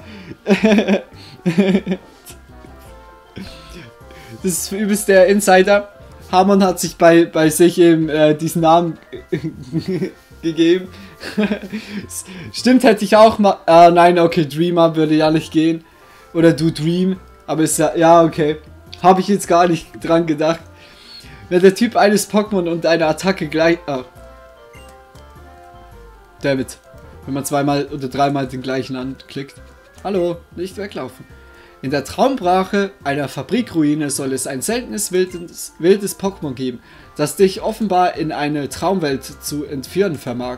Das ist übelst der Insider. Hamon hat sich bei, bei sich eben äh, diesen Namen gegeben. Stimmt, hätte ich auch mal. Ah, nein, okay, Dreamer würde ja nicht gehen. Oder du Dream. Aber ist ja. Ja, okay. Habe ich jetzt gar nicht dran gedacht. Wenn der Typ eines Pokémon und eine Attacke gleich. Ah. Dammit. Wenn man zweimal oder dreimal den gleichen anklickt. Hallo, nicht weglaufen. In der Traumbrache einer Fabrikruine soll es ein seltenes wildes, wildes Pokémon geben, das dich offenbar in eine Traumwelt zu entführen vermag.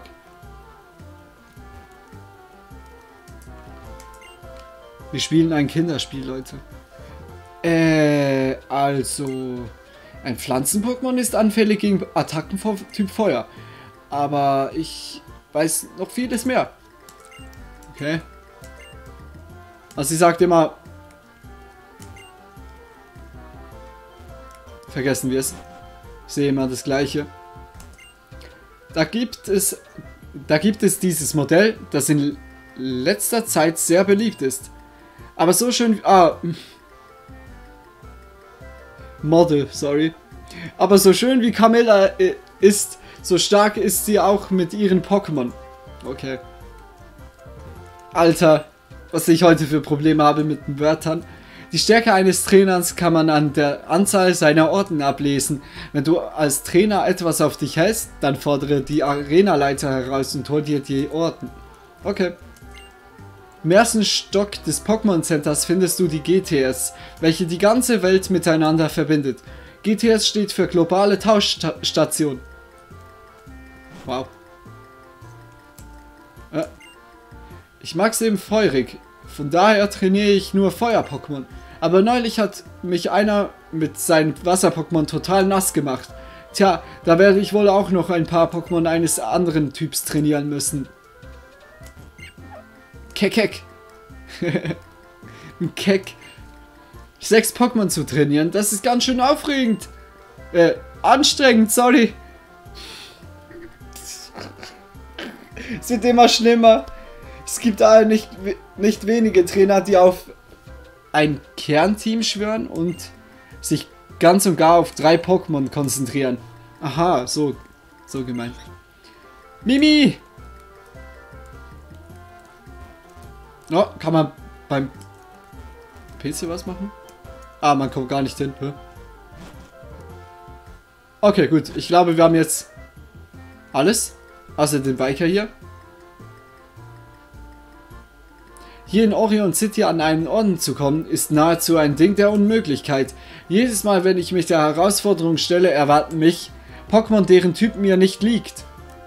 Wir spielen ein Kinderspiel, Leute. Äh, also... Ein Pflanzen-Pokémon ist anfällig gegen Attacken vom Typ Feuer. Aber ich weiß noch vieles mehr. Okay. Also sie sagt immer... Vergessen wir es. Ich sehe immer das Gleiche. Da gibt es... Da gibt es dieses Modell, das in letzter Zeit sehr beliebt ist. Aber so schön... Ah... Model, sorry. Aber so schön wie Camilla ist, so stark ist sie auch mit ihren Pokémon. Okay. Alter, was ich heute für Probleme habe mit den Wörtern. Die Stärke eines Trainers kann man an der Anzahl seiner Orden ablesen. Wenn du als Trainer etwas auf dich hältst, dann fordere die Arenaleiter heraus und hol dir die Orden. Okay. Im ersten Stock des Pokémon Centers findest du die G T S, welche die ganze Welt miteinander verbindet. G T S steht für globale Tauschstation. Wow. Äh. Ich mag es eben feurig, von daher trainiere ich nur Feuer-Pokémon. Aber neulich hat mich einer mit seinen Wasser-Pokémon total nass gemacht. Tja, da werde ich wohl auch noch ein paar Pokémon eines anderen Typs trainieren müssen. Keck. Keck. Sechs Pokémon zu trainieren, das ist ganz schön aufregend. Äh, anstrengend, sorry. Es wird immer schlimmer. Es gibt aber nicht, nicht wenige Trainer, die auf ein Kernteam schwören und sich ganz und gar auf drei Pokémon konzentrieren. Aha, so, so gemeint. Mimi! Oh, kann man beim P C was machen? Ah, man kommt gar nicht hin. Hä? Okay, gut. Ich glaube, wir haben jetzt alles. Außer den Biker hier. Hier in Orion City an einen Orden zu kommen, ist nahezu ein Ding der Unmöglichkeit. Jedes Mal, wenn ich mich der Herausforderung stelle, erwarten mich Pokémon, deren Typ mir nicht liegt.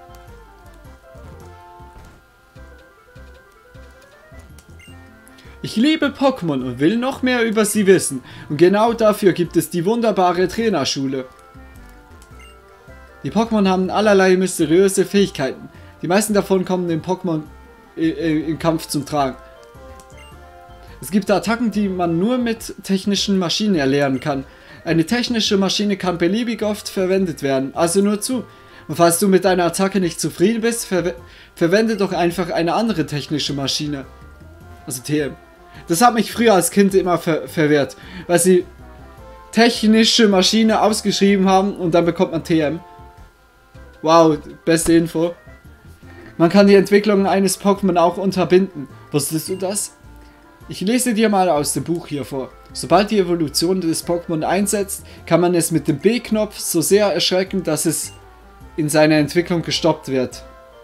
Ich liebe Pokémon und will noch mehr über sie wissen. Und genau dafür gibt es die wunderbare Trainerschule. Die Pokémon haben allerlei mysteriöse Fähigkeiten. Die meisten davon kommen im Pokémon im Kampf zum Tragen. Es gibt Attacken, die man nur mit technischen Maschinen erlernen kann. Eine technische Maschine kann beliebig oft verwendet werden, also nur zu. Und falls du mit deiner Attacke nicht zufrieden bist, ver verwende doch einfach eine andere technische Maschine. Also T M. Das hat mich früher als Kind immer ver verwehrt, weil sie technische Maschine ausgeschrieben haben und dann bekommt man T M. Wow, beste Info. Man kann die Entwicklung eines Pokémon auch unterbinden. Wusstest du das? Ich lese dir mal aus dem Buch hier vor. Sobald die Evolution des Pokémon einsetzt, kann man es mit dem B-Knopf so sehr erschrecken, dass es in seiner Entwicklung gestoppt wird.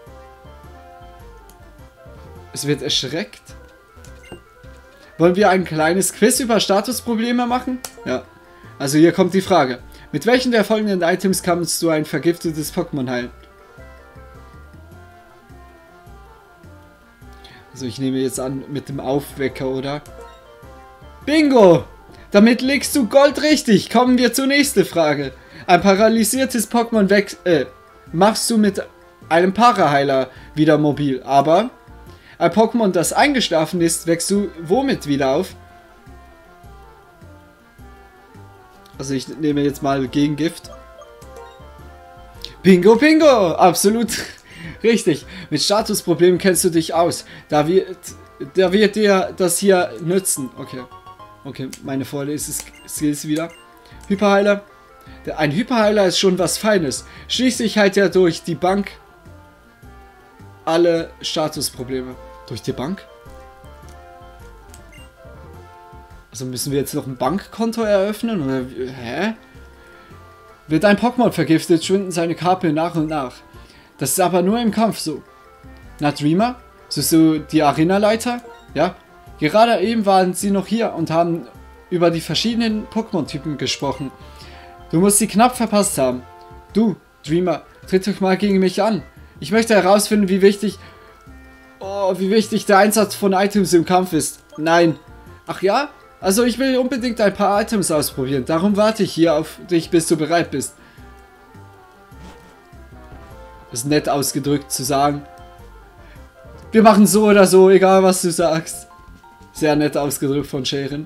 Es wird erschreckt? Wollen wir ein kleines Quiz über Statusprobleme machen? Ja. Also hier kommt die Frage. Mit welchen der folgenden Items kannst du ein vergiftetes Pokémon heilen? Also ich nehme jetzt an mit dem Aufwecker, oder? Bingo! Damit legst du Gold richtig. Kommen wir zur nächsten Frage. Ein paralysiertes Pokémon weg äh, machst du mit einem Paraheiler wieder mobil, aber ein Pokémon, das eingeschlafen ist, wächst du womit wieder auf? Also ich nehme jetzt mal Gegengift. Bingo, bingo! Absolut richtig. Mit Statusproblemen kennst du dich aus. Da wird, da wird dir das hier nützen. Okay. Okay, meine Vorlese-Skills wieder. Hyperheiler. Ein Hyperheiler ist schon was Feines. Schließlich heilt er durch die Bank alle Statusprobleme. Durch die Bank? Also müssen wir jetzt noch ein Bankkonto eröffnen? Oder, hä? Wird ein Pokémon vergiftet, schwinden seine Kapel nach und nach. Das ist aber nur im Kampf so. Na, Dreamer? Suchst du die Arena-Leiter? Ja? Gerade eben waren sie noch hier und haben über die verschiedenen Pokémon-Typen gesprochen. Du musst sie knapp verpasst haben. Du, Dreamer, tritt doch mal gegen mich an. Ich möchte herausfinden, wie wichtig... Oh, wie wichtig der Einsatz von Items im Kampf ist. Nein. Ach ja? Also ich will unbedingt ein paar Items ausprobieren. Darum warte ich hier auf dich, bis du bereit bist. Das ist nett ausgedrückt zu sagen. Wir machen so oder so, egal was du sagst. Sehr nett ausgedrückt von Sharon.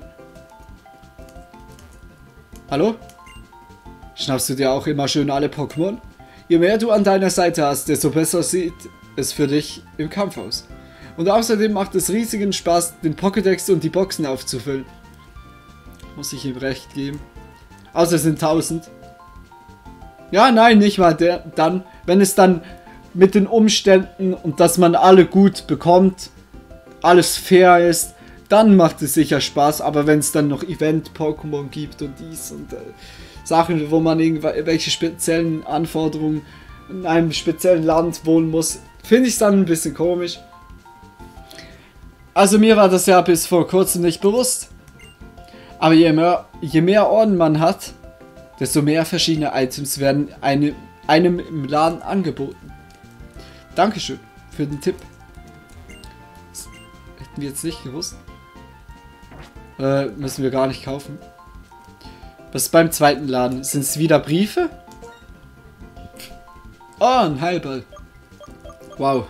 Hallo? Schnappst du dir auch immer schön alle Pokémon? Je mehr du an deiner Seite hast, desto besser sieht es für dich im Kampf aus. Und außerdem macht es riesigen Spaß, den Pokédex und die Boxen aufzufüllen. Muss ich ihm recht geben. Außer es sind tausend. Ja, nein, nicht mal der, dann. Wenn es dann mit den Umständen und dass man alle gut bekommt, alles fair ist, dann macht es sicher Spaß. Aber wenn es dann noch Event-Pokémon gibt und dies und äh, Sachen, wo man irgendwelche speziellen Anforderungen in einem speziellen Land wohnen muss, finde ich es dann ein bisschen komisch. Also mir war das ja bis vor kurzem nicht bewusst. Aber je mehr, je mehr Orden man hat, desto mehr verschiedene Items werden eine, einem im Laden angeboten. Dankeschön für den Tipp. Das hätten wir jetzt nicht gewusst. Äh, müssen wir gar nicht kaufen. Was ist beim zweiten Laden? Sind es wieder Briefe? Oh, ein Heilball. Wow.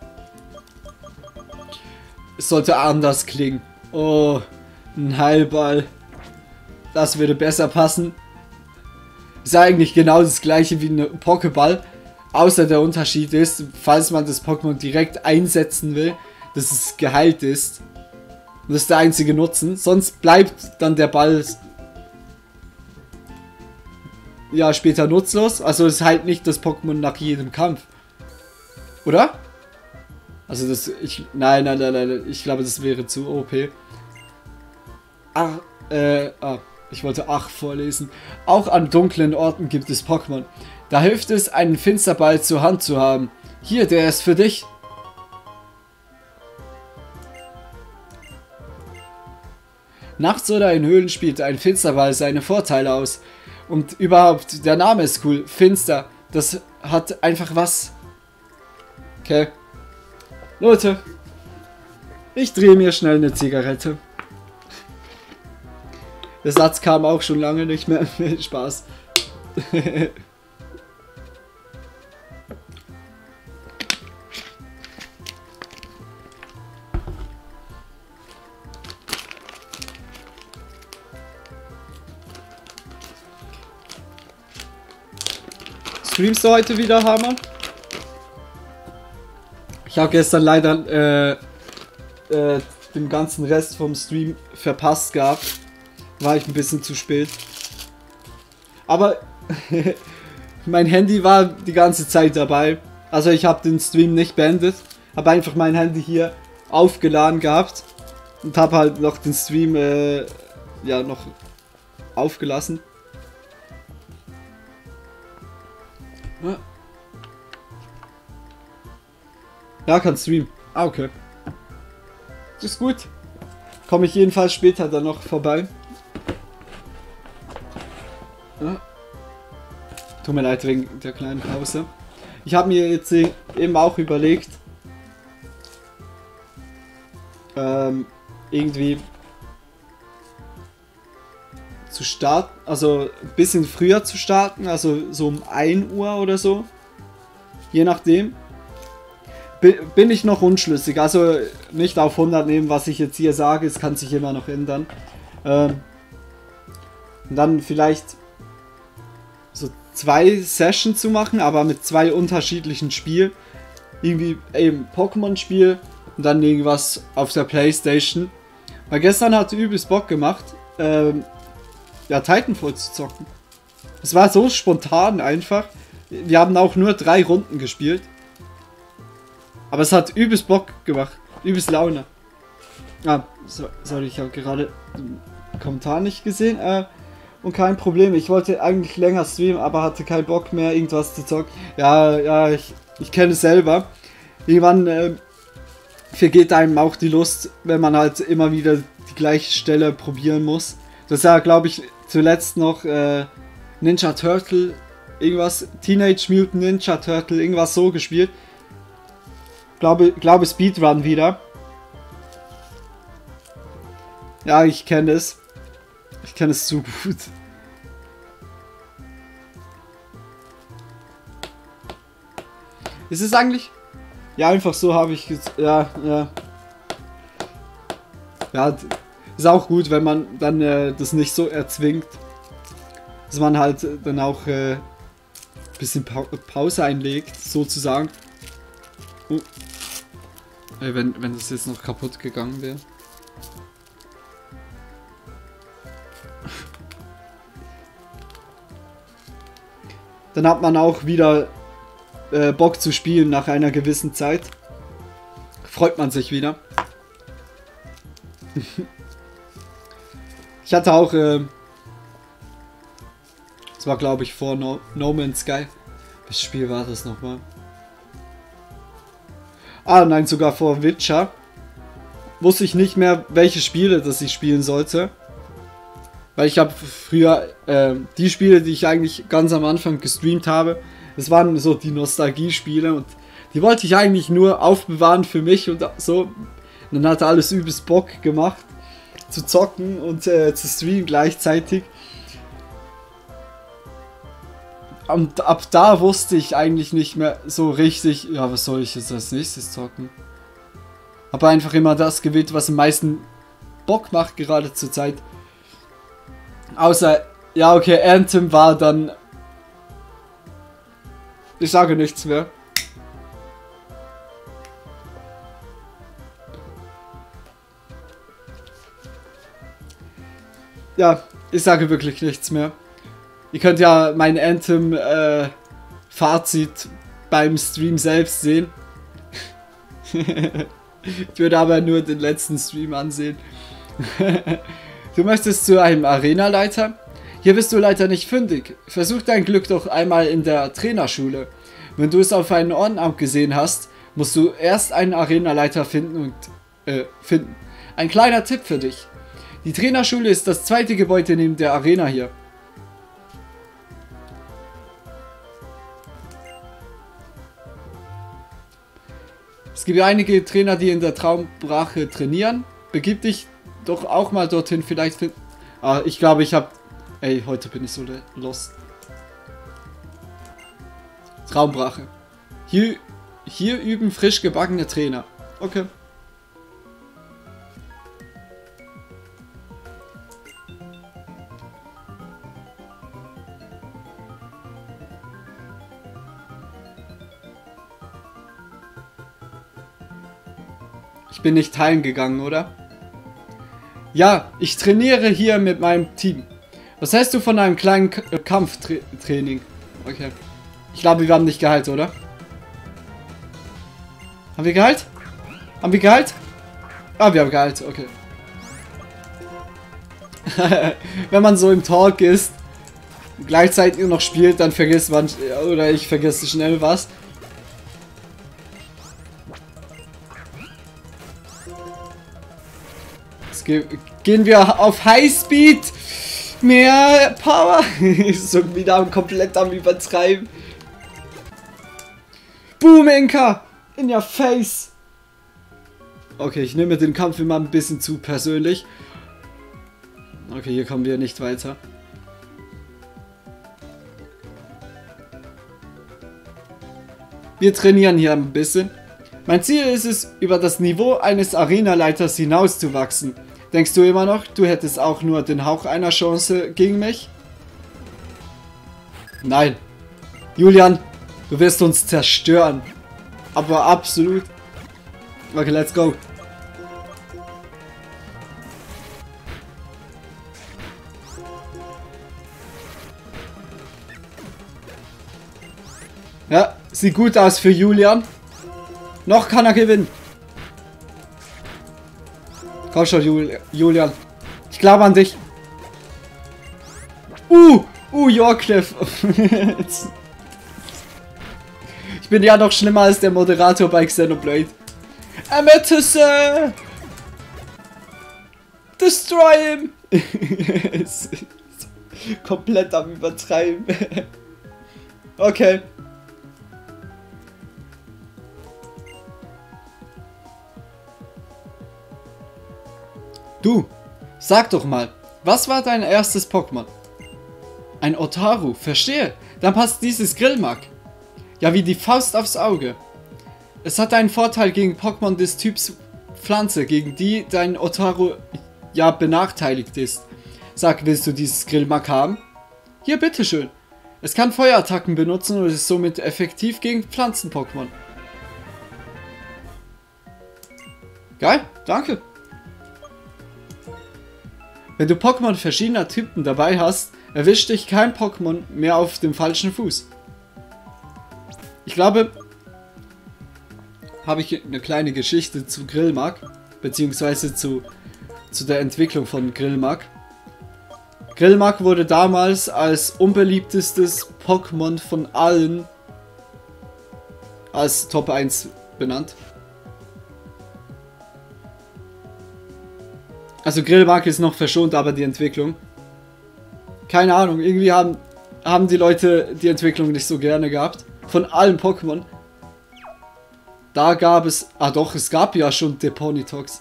Es sollte anders klingen. Oh, ein Heilball. Das würde besser passen. Ist eigentlich genau das gleiche wie ein Pokéball. Außer der Unterschied ist, falls man das Pokémon direkt einsetzen will, dass es geheilt ist. Und das ist der einzige Nutzen. Sonst bleibt dann der Ball ja später nutzlos. Also es heilt nicht das Pokémon nach jedem Kampf. Oder? Also das, ich, nein, nein, nein, nein, ich glaube, das wäre zu O P. Ach, äh, ah, ich wollte ach vorlesen. Auch an dunklen Orten gibt es Pokémon. Da hilft es, einen Finsterball zur Hand zu haben. Hier, der ist für dich. Nachts oder in Höhlen spielt ein Finsterball seine Vorteile aus. Und überhaupt, der Name ist cool. Finster. Das hat einfach was. Okay. Leute. Ich drehe mir schnell eine Zigarette. Der Satz kam auch schon lange nicht mehr. Spaß. Streamst du heute wieder, Hammer? Ich habe gestern leider äh, äh, den ganzen Rest vom Stream verpasst gehabt. War ich ein bisschen zu spät. Aber mein Handy war die ganze Zeit dabei. Also ich habe den Stream nicht beendet. Habe einfach mein Handy hier aufgeladen gehabt. Und habe halt noch den Stream äh, ja noch aufgelassen. Ja, kann streamen. Ah, okay. Das ist gut. Komme ich jedenfalls später dann noch vorbei. Ja. Tut mir leid wegen der kleinen Pause. Ich habe mir jetzt eben auch überlegt, ähm, irgendwie zu starten, also ein bisschen früher zu starten, also so um ein Uhr oder so. Je nachdem. Bin ich noch unschlüssig, also nicht auf hundert nehmen, was ich jetzt hier sage, es kann sich immer noch ändern. Ähm, und dann vielleicht so zwei Sessions zu machen, aber mit zwei unterschiedlichen Spielen. Irgendwie eben Pokémon-Spiel und dann irgendwas auf der Playstation. Weil gestern hat übelst Bock gemacht, ähm, ja, Titanfall zu zocken. Es war so spontan einfach. Wir haben auch nur drei Runden gespielt. Aber es hat übelst Bock gemacht. Übelst Laune. Ah, so, sorry, ich habe gerade den Kommentar nicht gesehen. Äh, und kein Problem. Ich wollte eigentlich länger streamen, aber hatte keinen Bock mehr, irgendwas zu zocken. Ja, ja, ich, ich kenne es selber. Irgendwann äh, vergeht einem auch die Lust, wenn man halt immer wieder die gleiche Stelle probieren muss. Das ist ja, glaube ich, zuletzt noch äh, Ninja Turtle, irgendwas, Teenage Mutant Ninja Turtle, irgendwas so gespielt. Glaube, glaube Speedrun wieder. Ja, ich kenne es. Ich kenne es zu gut. Ist es eigentlich? Ja, einfach so habe ich... Ja, ja. Ja, ist auch gut, wenn man dann äh, das nicht so erzwingt. Dass man halt dann auch äh, ein bisschen pa Pause einlegt, sozusagen. Oh. Ey, wenn, wenn das jetzt noch kaputt gegangen wäre. Dann hat man auch wieder äh, Bock zu spielen nach einer gewissen Zeit. Freut man sich wieder. Ich hatte auch, äh, das war glaube ich vor No, No Man's Sky. Welches Spiel war das nochmal? Ah nein, sogar vor Witcher. Wusste ich nicht mehr, welche Spiele das ich spielen sollte. Weil ich habe früher äh, die Spiele, die ich eigentlich ganz am Anfang gestreamt habe, das waren so die Nostalgie-Spiele und die wollte ich eigentlich nur aufbewahren für mich und so. Und dann hat alles übelst Bock gemacht zu zocken und äh, zu streamen gleichzeitig. Und ab da wusste ich eigentlich nicht mehr so richtig, ja, was soll ich jetzt als nächstes zocken? Habe einfach immer das gewählt, was am meisten Bock macht, gerade zur Zeit. Außer, ja, okay, Anthem war dann... Ich sage nichts mehr. Ja, ich sage wirklich nichts mehr. Ihr könnt ja mein Anthem äh, Fazit beim Stream selbst sehen. Ich würde aber nur den letzten Stream ansehen. Du möchtest zu einem Arenaleiter? Hier bist du leider nicht fündig. Versuch dein Glück doch einmal in der Trainerschule. Wenn du es auf einen Orden abgesehen hast, musst du erst einen Arenaleiter finden und äh, finden. Ein kleiner Tipp für dich. Die Trainerschule ist das zweite Gebäude neben der Arena hier. Es gibt einige Trainer, die in der Traumbrache trainieren. Begib dich doch auch mal dorthin, vielleicht finden... Ah, ich glaube, ich habe... Ey, heute bin ich so lost. Traumbrache. Hier, hier üben frisch gebackene Trainer. Okay. Ich bin nicht teilen gegangen, oder? Ja, ich trainiere hier mit meinem Team. Was hältst du von einem kleinen K Kampftraining? Okay. Ich glaube, wir haben nicht Gehalt, oder? Haben wir Gehalt? Haben wir Gehalt? Ah, wir haben Gehalt, okay. Wenn man so im Talk ist, gleichzeitig noch spielt, dann vergisst man, oder ich vergesse schnell was. Gehen wir auf Highspeed. Mehr Power. So wieder komplett am Übertreiben. Boom, Inka. In your face. Okay, ich nehme den Kampf immer ein bisschen zu persönlich. Okay, hier kommen wir nicht weiter. Wir trainieren hier ein bisschen. Mein Ziel ist es, über das Niveau eines Arenaleiters hinauszuwachsen. Denkst du immer noch, du hättest auch nur den Hauch einer Chance gegen mich? Nein, Julian, du wirst uns zerstören. Aber absolut. Okay, let's go. Ja, sieht gut aus für Julian. Noch kann er gewinnen. Komm schon, Jul Julian. Ich glaube an dich. Uh, uh, Yorkcliff. Ich bin ja noch schlimmer als der Moderator bei Xenoblade. Amethyst! Destroy him! Komplett am Übertreiben. Okay. Du, sag doch mal, was war dein erstes Pokémon? Ein Otaru, verstehe. Dann passt dieses Grillmark. Ja, wie die Faust aufs Auge. Es hat einen Vorteil gegen Pokémon des Typs Pflanze, gegen die dein Otaru ja benachteiligt ist. Sag, willst du dieses Grillmark haben? Hier, bitteschön. Es kann Feuerattacken benutzen und ist somit effektiv gegen Pflanzen-Pokémon. Geil, danke. Wenn du Pokémon verschiedener Typen dabei hast, erwischt dich kein Pokémon mehr auf dem falschen Fuß. Ich glaube, habe ich eine kleine Geschichte zu Grillmark, beziehungsweise zu, zu der Entwicklung von Grillmark. Grillmark wurde damals als unbeliebtestes Pokémon von allen als Top eins benannt. Also Grillmark ist noch verschont, aber die Entwicklung. Keine Ahnung, irgendwie haben, haben die Leute die Entwicklung nicht so gerne gehabt. Von allen Pokémon. Da gab es... Ah doch, es gab ja schon Deponitox.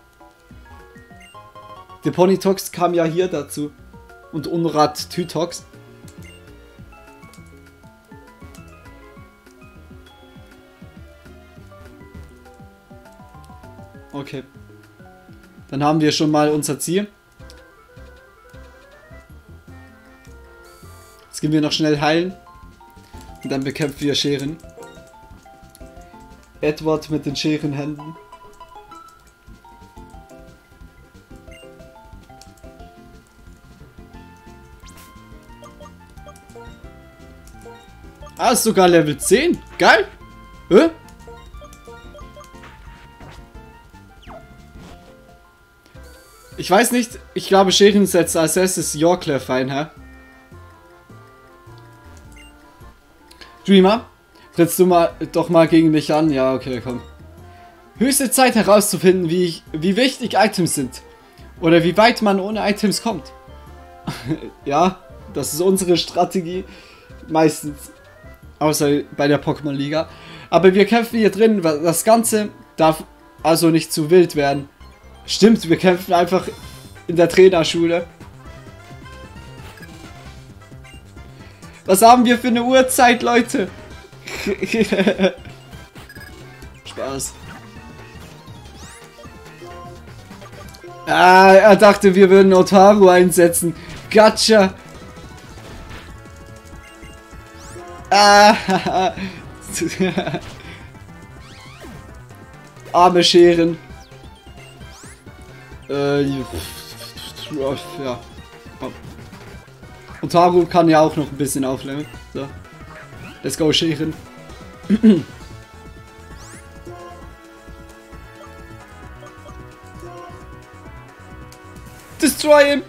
Deponitox kam ja hier dazu. Und Unrat Tytox. Okay. Dann haben wir schon mal unser Ziel. Jetzt gehen wir noch schnell heilen. Und dann bekämpfen wir Scheren. Edward mit den Scherenhänden. Ah, ist sogar Level zehn. Geil. Hä? Ich weiß nicht, ich glaube Scheren setzt als erstes Yorkcliff ein, hä? Dreamer, trittst du mal doch mal gegen mich an? Ja, okay, komm. Höchste Zeit herauszufinden, wie, ich, wie wichtig Items sind. Oder wie weit man ohne Items kommt. Ja, das ist unsere Strategie. Meistens. Außer bei der Pokémon-Liga. Aber wir kämpfen hier drin. Das Ganze darf also nicht zu wild werden. Stimmt, wir kämpfen einfach in der Trainerschule. Was haben wir für eine Uhrzeit, Leute? Spaß. Ah, er dachte, wir würden Otaru einsetzen. Gotcha. Ah, arme Scheren. Äh, ja. Otaru kann ja auch noch ein bisschen aufleveln. So. Let's go, Scheren. Destroy him!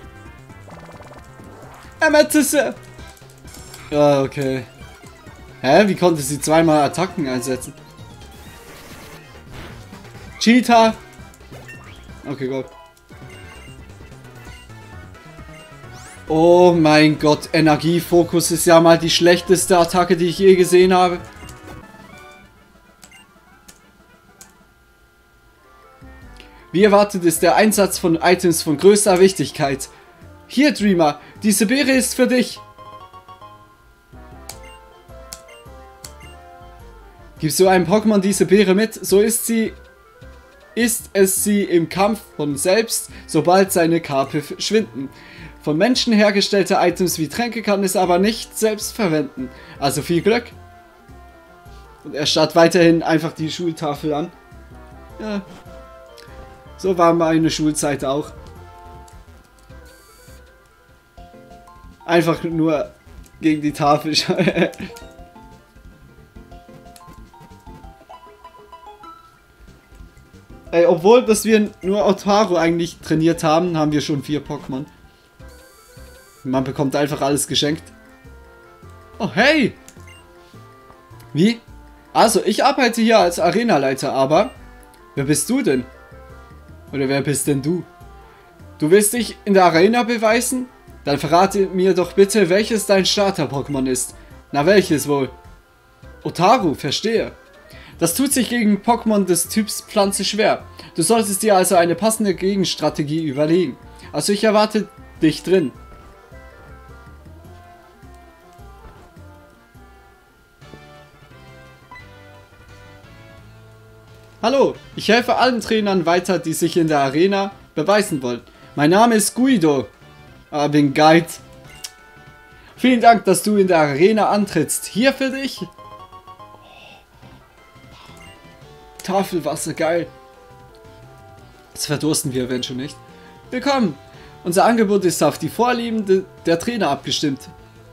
Amethyst! Ja, okay. Hä? Wie konnte sie zweimal Attacken einsetzen? Cheetah! Okay, gut. Oh mein Gott, Energiefokus ist ja mal die schlechteste Attacke, die ich je gesehen habe. Wie erwartet ist der Einsatz von Items von größter Wichtigkeit. Hier, Dreamer, diese Beere ist für dich. Gibst du einem Pokémon diese Beere mit, so ist sie, ist es sie im Kampf von selbst, sobald seine K P verschwinden. Von Menschen hergestellte Items wie Tränke kann es aber nicht selbst verwenden. Also viel Glück. Und er starrt weiterhin einfach die Schultafel an. Ja. So war meine Schulzeit auch. Einfach nur gegen die Tafel. Ey, obwohl, dass wir nur Otaru eigentlich trainiert haben, haben wir schon vier Pokémon. Man bekommt einfach alles geschenkt. Oh, hey! Wie? Also, ich arbeite hier als Arenaleiter, aber... Wer bist du denn? Oder wer bist denn du? Du willst dich in der Arena beweisen? Dann verrate mir doch bitte, welches dein Starter-Pokémon ist. Na, welches wohl? Otaru, verstehe. Das tut sich gegen Pokémon des Typs Pflanze schwer. Du solltest dir also eine passende Gegenstrategie überlegen. Also ich erwarte dich drin. Hallo, ich helfe allen Trainern weiter, die sich in der Arena beweisen wollen. Mein Name ist Guido. Ah, bin Guide. Vielen Dank, dass du in der Arena antrittst. Hier für dich. Tafelwasser, geil. Das verdursten wir, wenn schon nicht. Willkommen. Unser Angebot ist auf die Vorlieben de der Trainer abgestimmt.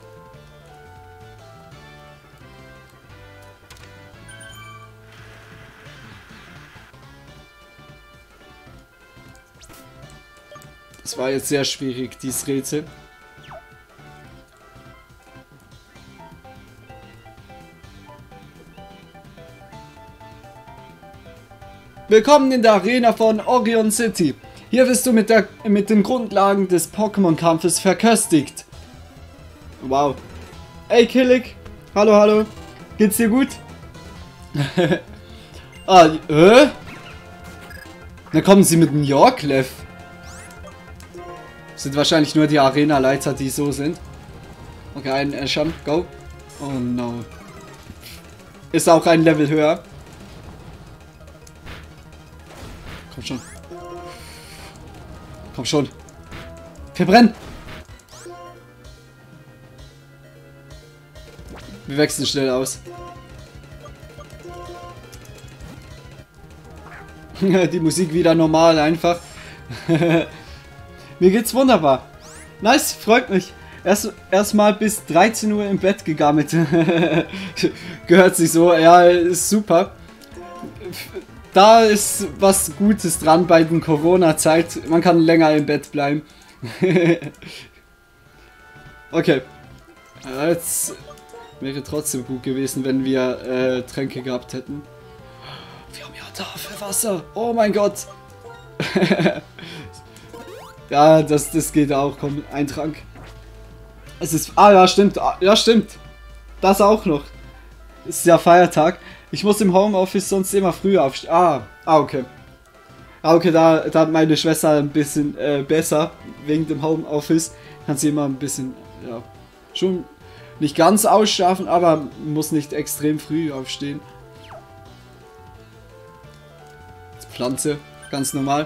Das war jetzt sehr schwierig, dieses Rätsel. Willkommen in der Arena von Orion City. Hier wirst du mit, der, mit den Grundlagen des Pokémon-Kampfes verköstigt. Wow. Ey, Killik. Hallo, hallo. Geht's dir gut? ah, äh? Dann kommen sie mit dem Yorklev. Sind wahrscheinlich nur die Arena-Leiter, die so sind. Okay, ein Eschern. Go. Oh no. Ist auch ein Level höher. Komm schon. Komm schon. Verbrennen! Wir wechseln schnell aus. Die Musik wieder normal einfach. Mir geht's wunderbar. Nice, freut mich. Erst erstmal bis dreizehn Uhr im Bett gegammelt. Gehört sich so. Ja, ist super. Da ist was Gutes dran bei den Corona-Zeit. Man kann länger im Bett bleiben. Okay. Jetzt wäre trotzdem gut gewesen, wenn wir äh, Tränke gehabt hätten. Wir haben ja Tafelwasser. Oh mein Gott. Ja, das, das geht auch. Komm, ein Trank. Es ist... Ah, ja, stimmt. Ja, stimmt. Das auch noch. Es ist ja Feiertag. Ich muss im Homeoffice sonst immer früher aufstehen. Ah, ah, okay. Ah, okay, da, da hat meine Schwester ein bisschen äh, besser. Wegen dem Homeoffice kann sie immer ein bisschen, ja, schon nicht ganz ausschlafen, aber muss nicht extrem früh aufstehen. Pflanze, ganz normal.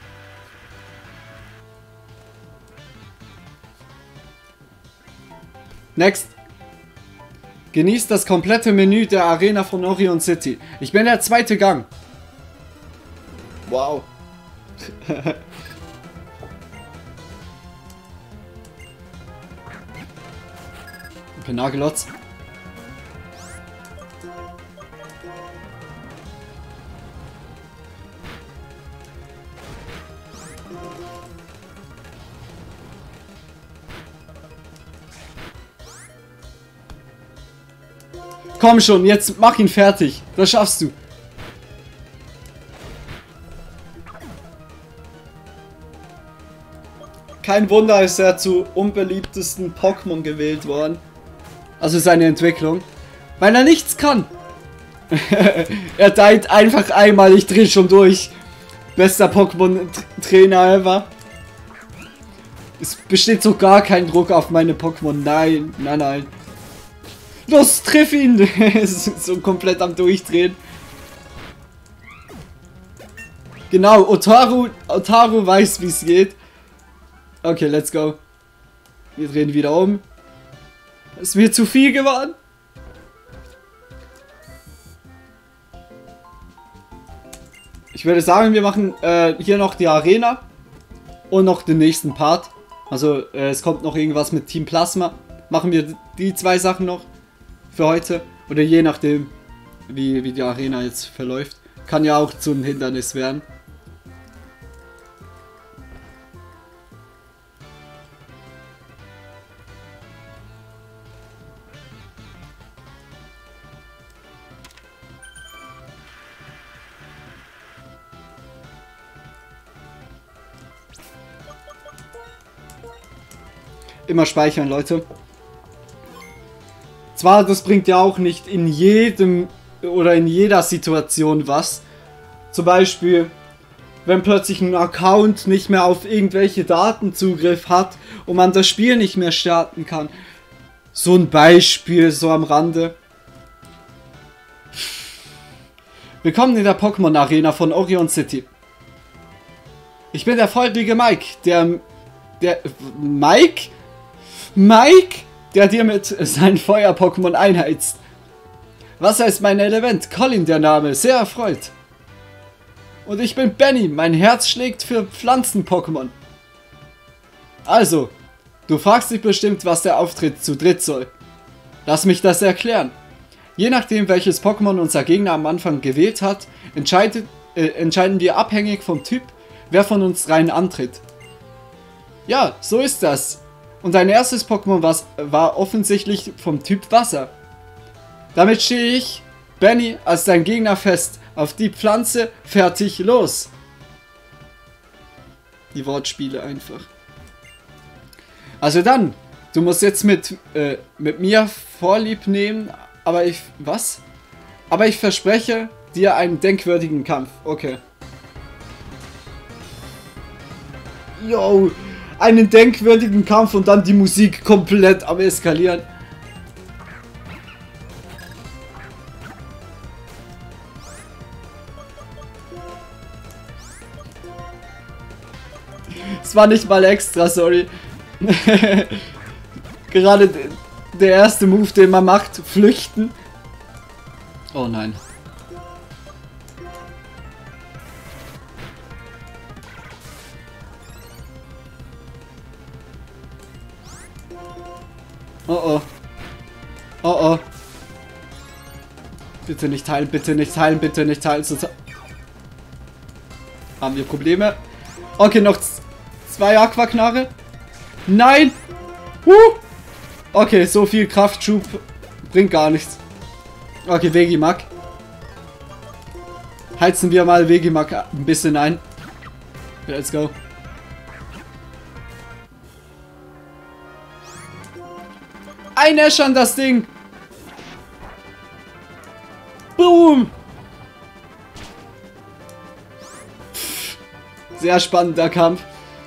Next. Genießt das komplette Menü der Arena von Orion City. Ich bin der zweite Gang. Wow. Penagelotz. Komm schon, jetzt mach ihn fertig. Das schaffst du. Kein Wunder, ist er zu unbeliebtesten Pokémon gewählt worden. Also seine Entwicklung. Weil er nichts kann. Er deiht einfach einmal, ich dreh schon durch. Bester Pokémon-Trainer ever. Es besteht so gar kein Druck auf meine Pokémon. Nein, nein, nein. Los, triff ihn! So komplett am Durchdrehen. Genau, Otaru, Otaru weiß, wie es geht. Okay, let's go. Wir drehen wieder um. Es ist mir zu viel geworden. Ich würde sagen, wir machen äh, hier noch die Arena und noch den nächsten Part. Also äh, es kommt noch irgendwas mit Team Plasma. Machen wir die zwei Sachen noch für heute. Oder je nachdem, wie, wie die Arena jetzt verläuft. Kann ja auch zu einem Hindernis werden. Immer speichern, Leute. Zwar, das bringt ja auch nicht in jedem oder in jeder Situation was. Zum Beispiel, wenn plötzlich ein Account nicht mehr auf irgendwelche Daten Zugriff hat und man das Spiel nicht mehr starten kann. So ein Beispiel, so am Rande. Willkommen in der Pokémon Arena von Orion City. Ich bin der feurige Mike, der... Der... Mike? Mike, der dir mit seinen Feuer-Pokémon einheizt. Wasser ist mein Element, Colin der Name, sehr erfreut. Und ich bin Benny, mein Herz schlägt für Pflanzen-Pokémon. Also, du fragst dich bestimmt, was der Auftritt zu dritt soll. Lass mich das erklären. Je nachdem, welches Pokémon unser Gegner am Anfang gewählt hat, entscheidet, äh, entscheiden wir abhängig vom Typ, wer von uns dreien antritt. Ja, so ist das. Und dein erstes Pokémon war, war offensichtlich vom Typ Wasser. Damit stehe ich, Benny, als dein Gegner fest. Auf die Pflanze, fertig, los. Die Wortspiele einfach. Also dann, du musst jetzt mit, äh, mit mir Vorlieb nehmen, aber ich... Was? Aber ich verspreche dir einen denkwürdigen Kampf. Okay. Yo, einen denkwürdigen Kampf und dann die Musik komplett am Eskalieren. Es war nicht mal extra, sorry. Gerade der erste Move, den man macht, flüchten. Oh nein. Oh oh. Oh oh. Bitte nicht teilen, bitte nicht teilen, bitte nicht teilen. Sonst haben wir Probleme. Okay, noch zwei Aquaknarre. Nein! Huh. Okay, so viel Kraftschub bringt gar nichts. Okay, Vegimak. Heizen wir mal Vegimak ein bisschen ein. Let's go. Einäschern das Ding! Boom! Sehr spannender Kampf.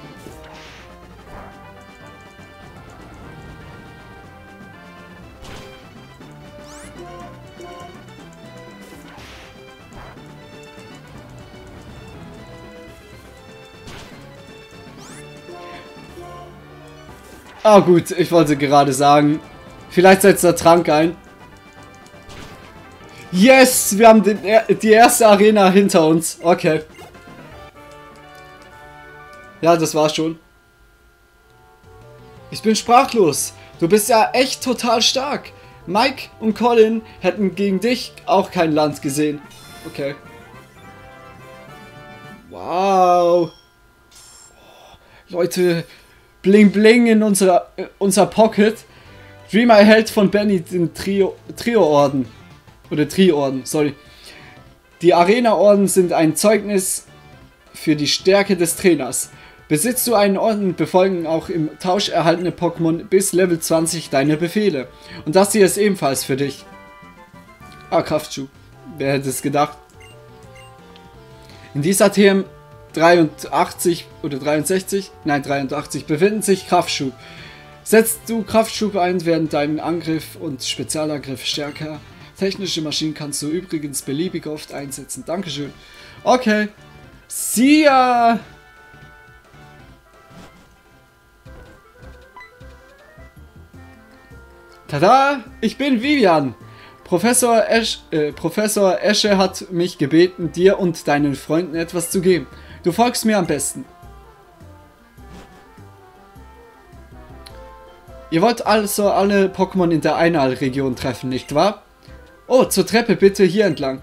Ah gut, ich wollte gerade sagen, vielleicht setzt der Trank ein. Yes, wir haben den, die erste Arena hinter uns. Okay. Ja, das war's schon. Ich bin sprachlos. Du bist ja echt total stark. Mike und Colin hätten gegen dich auch kein Land gesehen. Okay. Wow. Leute, bling bling in unserer, äh, unser Pocket. Dreamer erhält von Benny den Trio, Trio-Orden. Oder Tri-Orden, sorry. Die Arena-Orden sind ein Zeugnis für die Stärke des Trainers. Besitzt du einen Orden, befolgen auch im Tausch erhaltene Pokémon bis Level zwanzig deine Befehle. Und das hier ist ebenfalls für dich. Ah, Kraftschub. Wer hätte es gedacht? In dieser T M dreiundachtzig oder dreiundsechzig, nein dreiundachtzig, befinden sich Kraftschub. Setzt du Kraftschub ein, werden dein Angriff und Spezialangriff stärker. Technische Maschinen kannst du übrigens beliebig oft einsetzen. Dankeschön. Okay. See ya! Tada! Ich bin Vivian! Professor, Esch, äh, Professor Esche hat mich gebeten, dir und deinen Freunden etwas zu geben. Du folgst mir am besten. Ihr wollt also alle Pokémon in der Einal-Region treffen, nicht wahr? Oh, zur Treppe bitte hier entlang.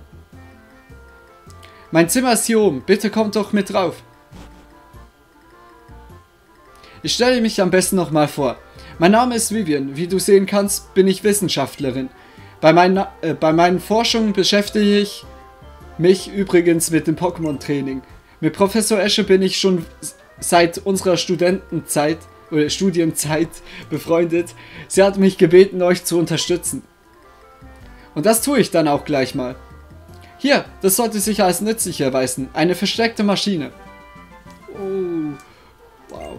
Mein Zimmer ist hier oben. Bitte kommt doch mit drauf. Ich stelle mich am besten nochmal vor. Mein Name ist Vivian. Wie du sehen kannst, bin ich Wissenschaftlerin. Bei, meinen, äh, bei meinen Forschungen beschäftige ich mich übrigens mit dem Pokémon-Training. Mit Professor Esche bin ich schon seit unserer Studentenzeit oder Studienzeit befreundet. Sie hat mich gebeten, euch zu unterstützen. Und das tue ich dann auch gleich mal. Hier, das sollte sich als nützlich erweisen. Eine versteckte Maschine. Oh, wow.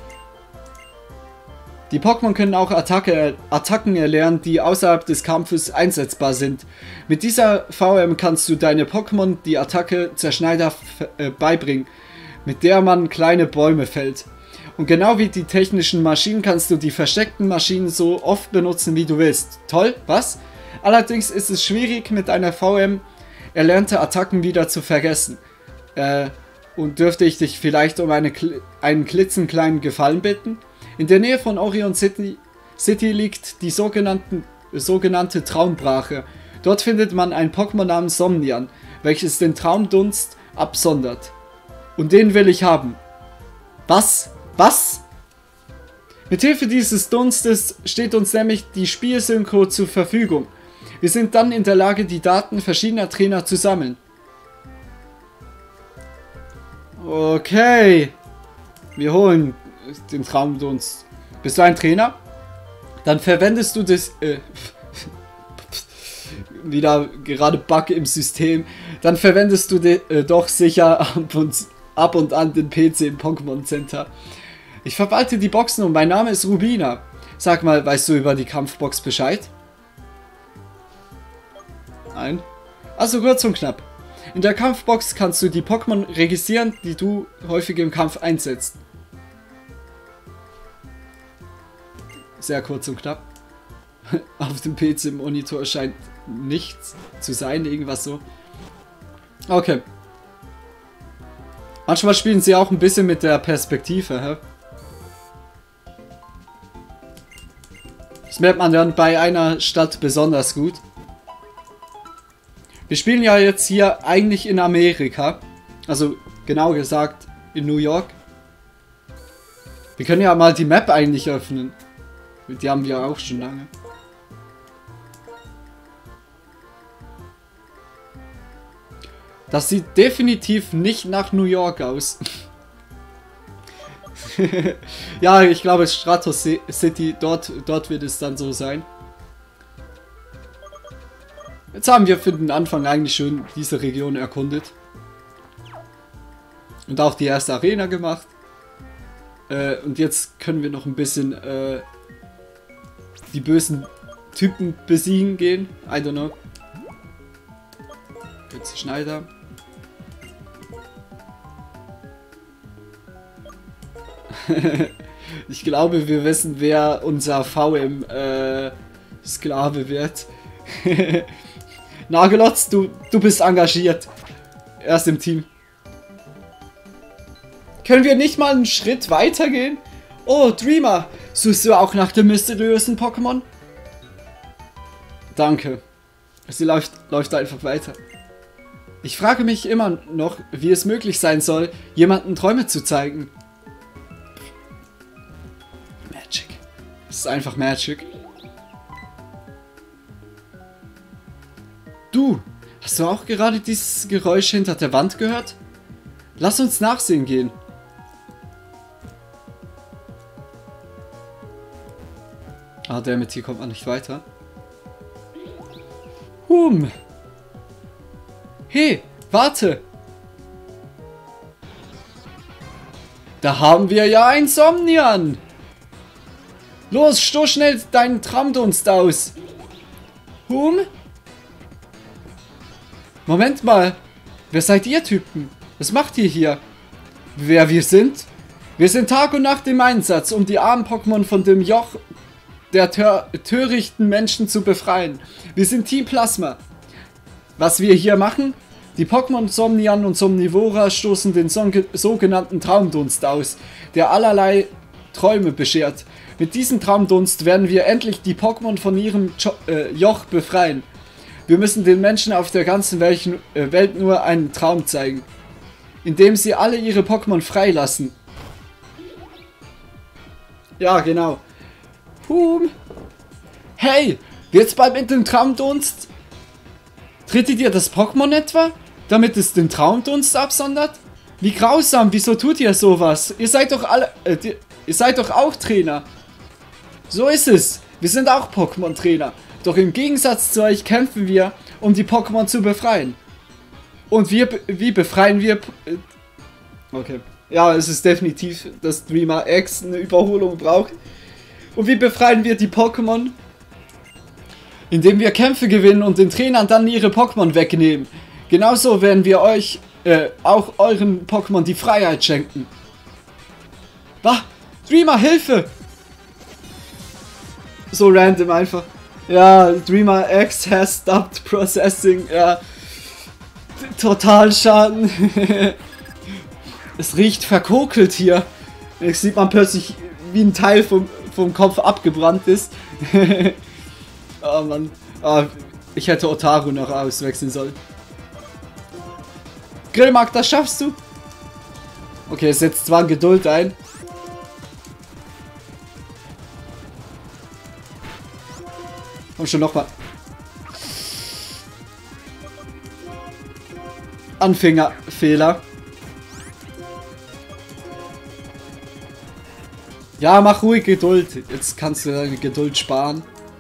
Die Pokémon können auch Attacke, Attacken erlernen, die außerhalb des Kampfes einsetzbar sind. Mit dieser V M kannst du deine Pokémon die Attacke Zerschneider äh, beibringen, mit der man kleine Bäume fällt. Und genau wie die technischen Maschinen kannst du die versteckten Maschinen so oft benutzen, wie du willst. Toll, was? Allerdings ist es schwierig, mit einer V M erlernte Attacken wieder zu vergessen. Äh, und dürfte ich dich vielleicht um eine, einen klitzenkleinen Gefallen bitten? In der Nähe von Orion City, City liegt die sogenannten, sogenannte Traumbrache. Dort findet man ein Pokémon namens Somnian, welches den Traumdunst absondert. Und den will ich haben. Was? Was? Mithilfe dieses Dunstes steht uns nämlich die Spielsynchro zur Verfügung. Wir sind dann in der Lage, die Daten verschiedener Trainer zu sammeln. Okay. Wir holen den Traumdunst. Bist du ein Trainer? Dann verwendest du das... Äh, wieder gerade Bug im System. Dann verwendest du de, äh, doch sicher ab und, ab und an den P C im Pokémon Center. Ich verwalte die Boxen und mein Name ist Rubina. Sag mal, weißt du über die Kampfbox Bescheid? Nein. Also kurz und knapp. In der Kampfbox kannst du die Pokémon registrieren, die du häufig im Kampf einsetzt. Sehr kurz und knapp. Auf dem P C-Monitor scheint nichts zu sein, irgendwas so. Okay. Manchmal spielen sie auch ein bisschen mit der Perspektive, hä? Das merkt man dann bei einer Stadt besonders gut. Wir spielen ja jetzt hier eigentlich in Amerika. Also genau gesagt in New York. Wir können ja mal die Map eigentlich öffnen. Die haben wir auch schon lange. Das sieht definitiv nicht nach New York aus. Ja, ich glaube Stratos City, dort, dort wird es dann so sein. Jetzt haben wir für den Anfang eigentlich schon diese Region erkundet. Und auch die erste Arena gemacht. Äh, und jetzt können wir noch ein bisschen äh, die bösen Typen besiegen gehen. I don't know. Jetzt Schneider. Ich glaube, wir wissen, wer unser V M äh, Sklave wird. Nagelotz, du, du bist engagiert. Erst im Team. Können wir nicht mal einen Schritt weitergehen? Oh, Dreamer, suchst du auch nach dem mysteriösen Pokémon? Danke. Sie läuft, läuft einfach weiter. Ich frage mich immer noch, wie es möglich sein soll, jemandem Träume zu zeigen. Magic. Es ist einfach Magic. Du, hast du auch gerade dieses Geräusch hinter der Wand gehört? Lass uns nachsehen gehen. Ah, damit hier kommt man nicht weiter. Hum. Hey, warte. Da haben wir ja ein Somnian. Los, stoß schnell deinen Traumdunst aus. Hum? Moment mal. Wer seid ihr Typen? Was macht ihr hier? Wer wir sind? Wir sind Tag und Nacht im Einsatz, um die armen Pokémon von dem Joch der tör törichten Menschen zu befreien. Wir sind Team Plasma. Was wir hier machen? Die Pokémon Somnian und Somnivora stoßen den sogenannten Traumdunst aus, der allerlei Träume beschert. Mit diesem Traumdunst werden wir endlich die Pokémon von ihrem jo äh, Joch befreien. Wir müssen den Menschen auf der ganzen Welt, äh, Welt nur einen Traum zeigen, indem sie alle ihre Pokémon freilassen. Ja, genau. Hum. Hey, wird's bald mit dem Traumdunst? Trittet ihr das Pokémon etwa, damit es den Traumdunst absondert? Wie grausam, wieso tut ihr sowas? Ihr seid doch alle, äh, die, ihr seid doch auch Trainer. So ist es, wir sind auch Pokémon-Trainer. Doch im Gegensatz zu euch kämpfen wir, um die Pokémon zu befreien. Und wir, wie befreien wir... Äh, okay. Ja, es ist definitiv, dass Dreamer X eine Überholung braucht. Und wie befreien wir die Pokémon? Indem wir Kämpfe gewinnen und den Trainern dann ihre Pokémon wegnehmen. Genauso werden wir euch, äh, auch euren Pokémon die Freiheit schenken. Wah! Dreamer, Hilfe! So random einfach. Ja, Dreamer X has stopped processing. Ja. Total Schaden. Es riecht verkokelt hier. Jetzt sieht man plötzlich, wie ein Teil vom, vom Kopf abgebrannt ist. Oh Mann. Oh, ich hätte Otaru noch auswechseln sollen. Grillmark, das schaffst du? Okay, es setzt zwar Geduld ein. Komm schon nochmal. Anfängerfehler. Ja, mach ruhig Geduld. Jetzt kannst du deine Geduld sparen.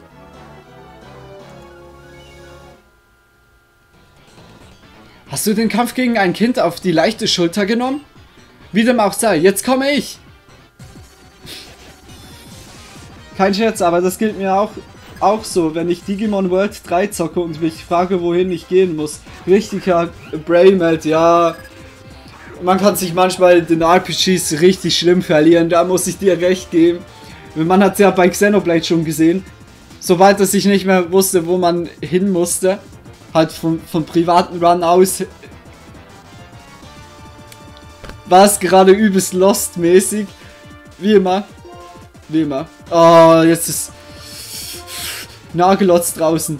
Hast du den Kampf gegen ein Kind auf die leichte Schulter genommen? Wie dem auch sei, jetzt komme ich! Kein Scherz, aber das gilt mir auch, auch so, wenn ich Digimon World drei zocke und mich frage, wohin ich gehen muss. Richtiger Brainmelt, ja. Man kann sich manchmal in den R P Gs richtig schlimm verlieren, da muss ich dir recht geben. Man hat es ja bei Xenoblade schon gesehen. Sobald er sich nicht mehr wusste, wo man hin musste, halt vom, vom privaten Run aus, war es gerade übelst Lost-mäßig. Wie immer. Wie immer. Oh, jetzt ist Nagelotz draußen.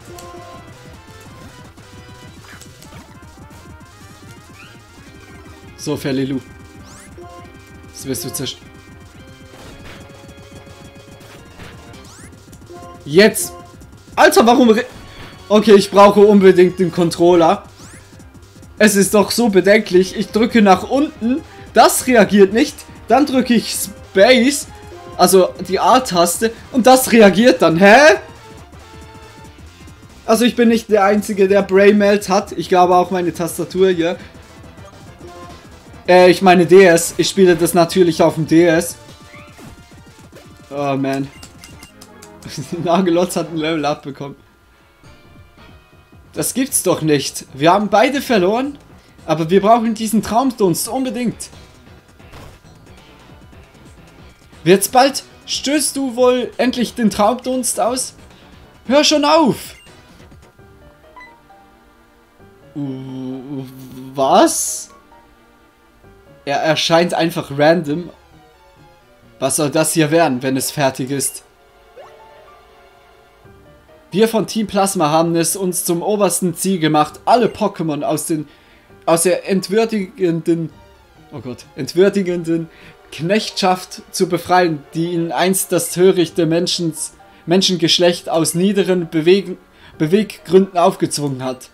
So, Ferlilu. Das wirst du zerstört. Jetzt! Alter, warum... Re okay, ich brauche unbedingt den Controller. Es ist doch so bedenklich. Ich drücke nach unten. Das reagiert nicht. Dann drücke ich Space. Also die A-Taste. Und das reagiert dann. Hä? Also ich bin nicht der Einzige, der Brainmelt hat. Ich glaube auch meine Tastatur hier. Äh, ich meine D S. Ich spiele das natürlich auf dem D S. Oh, man. Nagelotz hat ein Level Up bekommen. Das gibt's doch nicht. Wir haben beide verloren, aber wir brauchen diesen Traumdunst unbedingt. Wird's bald? Stößt du wohl endlich den Traumdunst aus? Hör schon auf! Uh, was? Er erscheint einfach random. Was soll das hier werden, wenn es fertig ist? Wir von Team Plasma haben es uns zum obersten Ziel gemacht, alle Pokémon aus den aus der entwürdigenden oh Gott, entwürdigenden Knechtschaft zu befreien, die ihnen einst das törichte Menschens, Menschengeschlecht aus niederen Beweg Beweggründen aufgezwungen hat.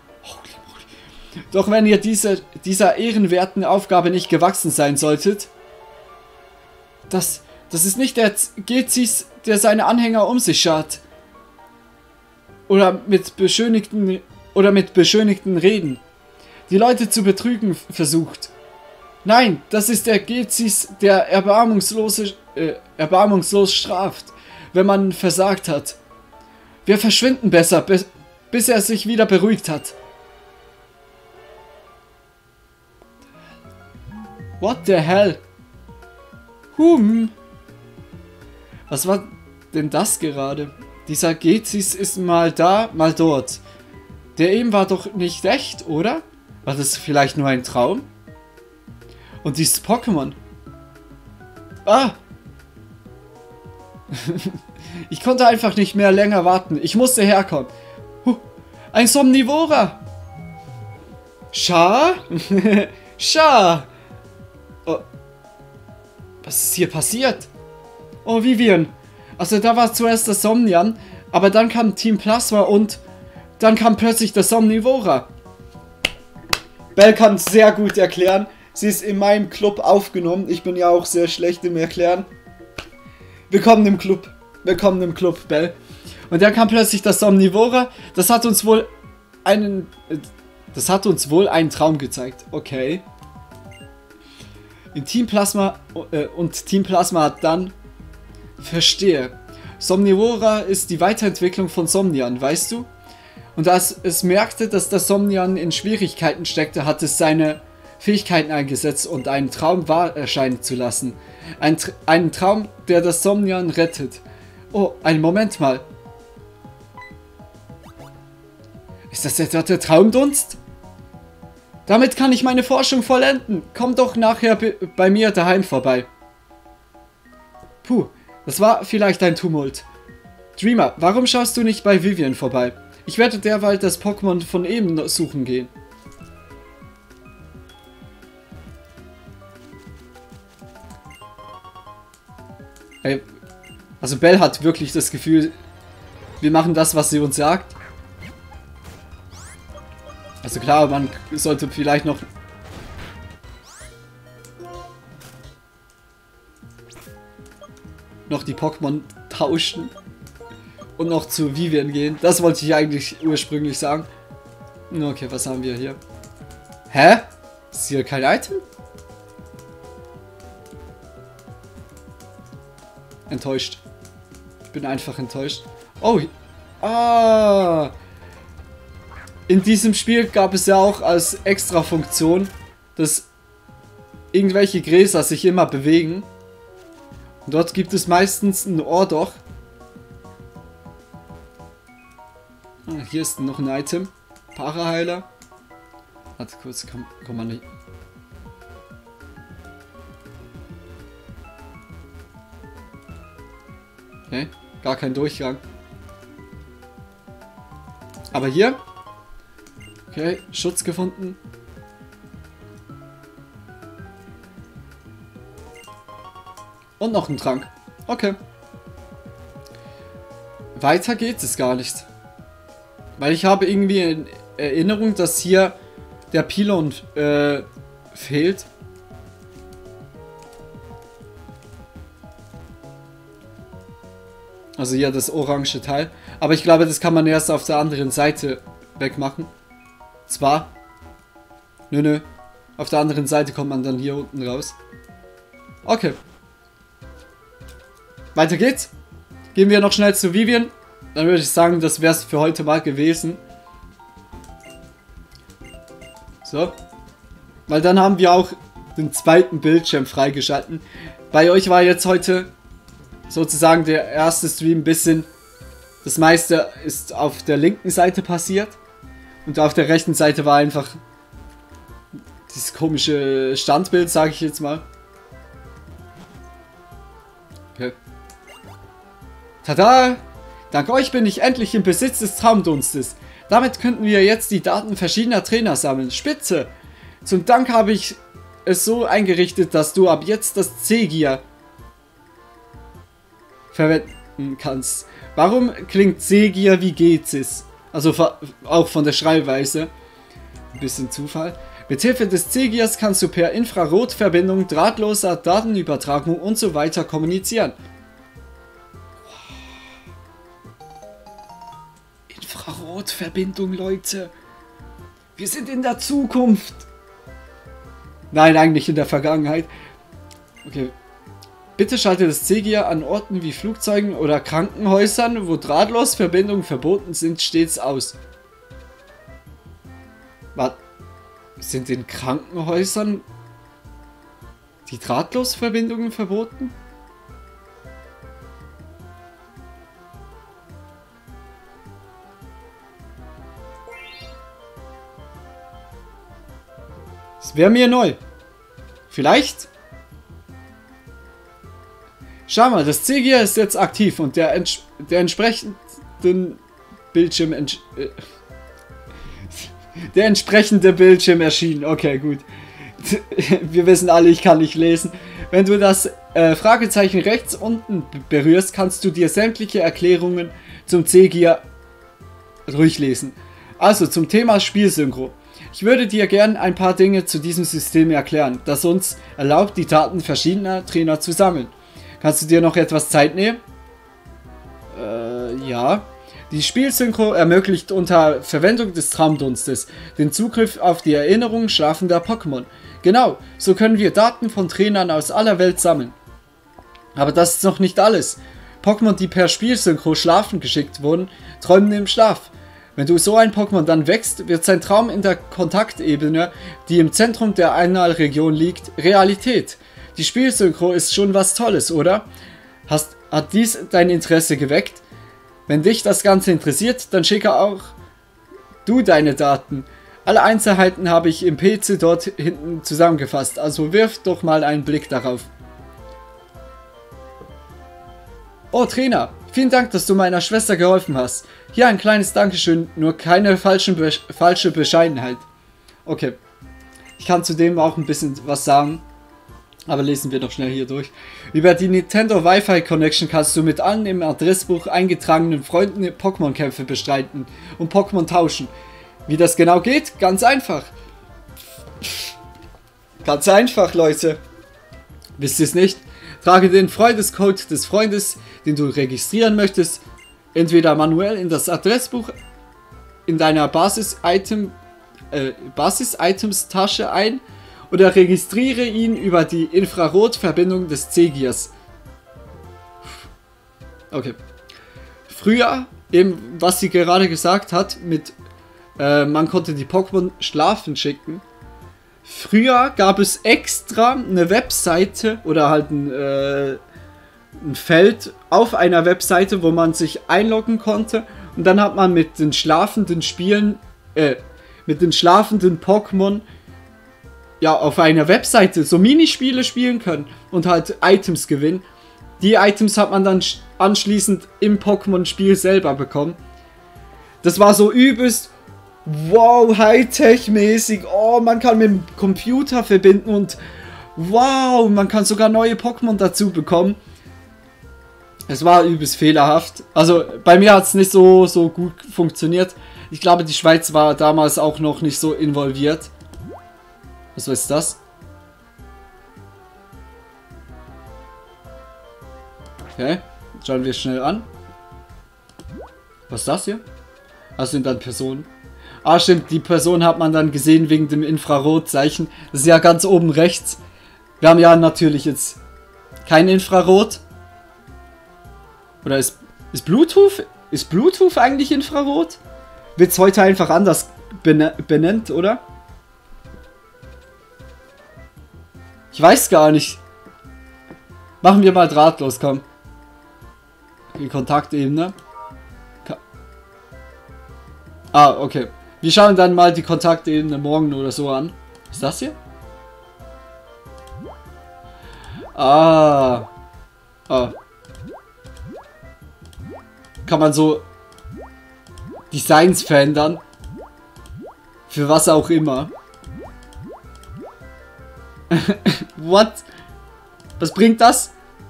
Doch wenn ihr diese, dieser ehrenwerten Aufgabe nicht gewachsen sein solltet, das, das ist nicht der Gezis, der seine Anhänger um sich schart. Oder mit beschönigten oder mit beschönigten Reden die Leute zu betrügen versucht. Nein, das ist der Gezis, der erbarmungslose, äh, erbarmungslos straft, wenn man versagt hat. Wir verschwinden besser, bis, bis er sich wieder beruhigt hat. What the hell? Hum. Was war denn das gerade? Dieser Gezis ist mal da, mal dort. Der eben war doch nicht echt, oder? War das vielleicht nur ein Traum? Und dieses Pokémon. Ah! Ich konnte einfach nicht mehr länger warten. Ich musste herkommen. Huh. Ein Somnivora! Scha? Scha! Oh. Was ist hier passiert? Oh, Vivian. Also da war zuerst das Somnian, aber dann kam Team Plasma und dann kam plötzlich das Somnivora. Belle kann es sehr gut erklären. Sie ist in meinem Club aufgenommen. Ich bin ja auch sehr schlecht im Erklären. Willkommen im Club. Willkommen im Club, Belle. Und dann kam plötzlich das Somnivora. Das hat uns wohl einen... Das hat uns wohl einen Traum gezeigt. Okay. In Team Plasma... Äh, und Team Plasma hat dann... Verstehe. Somnivora ist die Weiterentwicklung von Somnian, weißt du? Und als es merkte, dass das Somnian in Schwierigkeiten steckte, hat es seine Fähigkeiten eingesetzt und einen Traum wahr erscheinen zu lassen. Ein, einen Traum, der das Somnian rettet. Oh, einen Moment mal. Ist das etwa der Traumdunst? Damit kann ich meine Forschung vollenden. Komm doch nachher bei mir daheim vorbei. Puh, das war vielleicht ein Tumult. Dreamer, warum schaust du nicht bei Vivian vorbei? Ich werde derweil das Pokémon von eben suchen gehen. Hey, also Belle hat wirklich das Gefühl, wir machen das, was sie uns sagt. Also klar, man sollte vielleicht noch... noch die Pokémon tauschen. Und noch zu Vivian gehen. Das wollte ich eigentlich ursprünglich sagen. Okay, was haben wir hier? Hä? Ist hier kein Item? Enttäuscht. Ich bin einfach enttäuscht. Oh. Ah. In diesem Spiel gab es ja auch als extra Funktion, dass irgendwelche Gräser sich immer bewegen. Und dort gibt es meistens ein Ohrdoch. Ah, hier ist noch ein Item. Paraheiler. Warte kurz, komm, komm mal nicht. Okay, gar kein Durchgang. Aber hier. Okay, Schutz gefunden. Und noch ein Trank. Okay. Weiter geht es gar nicht. Weil ich habe irgendwie in Erinnerung, dass hier der Pylon äh, fehlt. Also hier das orange Teil. Aber ich glaube, das kann man erst auf der anderen Seite wegmachen. Zwar. Nö, nö. Auf der anderen Seite kommt man dann hier unten raus. Okay. Weiter geht's. Gehen wir noch schnell zu Vivian. Dann würde ich sagen, das wäre es für heute mal gewesen. So. Weil dann haben wir auch den zweiten Bildschirm freigeschalten. Bei euch war jetzt heute sozusagen der erste Stream ein bisschen... Das meiste ist auf der linken Seite passiert. Und auf der rechten Seite war einfach dieses komische Standbild, sage ich jetzt mal. Okay. Tada! Dank euch bin ich endlich im Besitz des Traumdunstes. Damit könnten wir jetzt die Daten verschiedener Trainer sammeln. Spitze! Zum Dank habe ich es so eingerichtet, dass du ab jetzt das C-Gear verwenden kannst. Warum klingt C-Gear wie Gezis? Also auch von der Schreibweise. Ein bisschen Zufall. Mithilfe des C-Gears kannst du per Infrarotverbindung, drahtloser Datenübertragung und so weiter kommunizieren. Infrarotverbindung, Leute. Wir sind in der Zukunft. Nein, eigentlich in der Vergangenheit. Okay. Bitte schalte das C-Gear an Orten wie Flugzeugen oder Krankenhäusern, wo Drahtlosverbindungen verboten sind, stets aus. Was? Sind in Krankenhäusern die Drahtlosverbindungen verboten? Das wäre mir neu. Vielleicht? Schau mal, das C-Gear ist jetzt aktiv und der, ents der entsprechenden Bildschirm... Ents äh, der entsprechende Bildschirm erschien. Okay, gut. Wir wissen alle, ich kann nicht lesen. Wenn du das äh, Fragezeichen rechts unten berührst, kannst du dir sämtliche Erklärungen zum C-Gear durchlesen. Also zum Thema Spielsynchro. Ich würde dir gern ein paar Dinge zu diesem System erklären, das uns erlaubt, die Daten verschiedener Trainer zu sammeln. Kannst du dir noch etwas Zeit nehmen? Äh, ja. Die Spielsynchro ermöglicht unter Verwendung des Traumdunstes den Zugriff auf die Erinnerungen schlafender Pokémon. Genau, so können wir Daten von Trainern aus aller Welt sammeln. Aber das ist noch nicht alles. Pokémon, die per Spielsynchro schlafen geschickt wurden, träumen im Schlaf. Wenn du so ein Pokémon dann wächst, wird sein Traum in der Kontaktebene, die im Zentrum der Analregion liegt, Realität. Die Spielsynchro ist schon was Tolles, oder? Hast, hat dies dein Interesse geweckt? Wenn dich das Ganze interessiert, dann schicke auch du deine Daten. Alle Einzelheiten habe ich im P C dort hinten zusammengefasst, also wirf doch mal einen Blick darauf. Oh Trainer, vielen Dank, dass du meiner Schwester geholfen hast. Hier ein kleines Dankeschön, nur keine falschen Be falsche Bescheidenheit. Okay, ich kann zudem auch ein bisschen was sagen. Aber lesen wir doch schnell hier durch. Über die Nintendo Wi-Fi Connection kannst du mit allen im Adressbuch eingetragenen Freunden Pokémon-Kämpfe bestreiten und Pokémon tauschen. Wie das genau geht? Ganz einfach. Ganz einfach, Leute. Wisst ihr es nicht? Trage den Freundescode des Freundes, den du registrieren möchtest, entweder manuell in das Adressbuch in deiner Basis-Item, äh, Basis-Items-Tasche ein, oder registriere ihn über die Infrarot-Verbindung des C-Gears. Okay. Früher, eben was sie gerade gesagt hat, mit äh, man konnte die Pokémon schlafen schicken. Früher gab es extra eine Webseite oder halt ein, äh, ein Feld auf einer Webseite, wo man sich einloggen konnte. Und dann hat man mit den schlafenden Spielen, äh, mit den schlafenden Pokémon ja, auf einer Webseite so Minispiele spielen können und halt Items gewinnen. Die Items hat man dann anschließend im Pokémon-Spiel selber bekommen. Das war so übelst, wow, Hightech-mäßig. Oh, man kann mit dem Computer verbinden und wow, man kann sogar neue Pokémon dazu bekommen. Es war übelst fehlerhaft. Also bei mir hat es nicht so, so gut funktioniert. Ich glaube, die Schweiz war damals auch noch nicht so involviert. Was ist das? Okay, schauen wir schnell an. Was ist das hier? Das sind dann Personen. Ah, stimmt, die Person hat man dann gesehen wegen dem Infrarotzeichen. Das ist ja ganz oben rechts. Wir haben ja natürlich jetzt kein Infrarot. Oder ist, ist Bluetooth? Ist Bluetooth eigentlich Infrarot? Wird es heute einfach anders benannt, oder? Ich weiß gar nicht. Machen wir mal drahtlos, komm. Die Kontaktebene. Ka ah, okay. Wir schauen dann mal die Kontaktebene morgen oder so an. Was ist das hier? Ah. Ah. Kann man so Designs verändern. Für was auch immer. What? Was bringt das?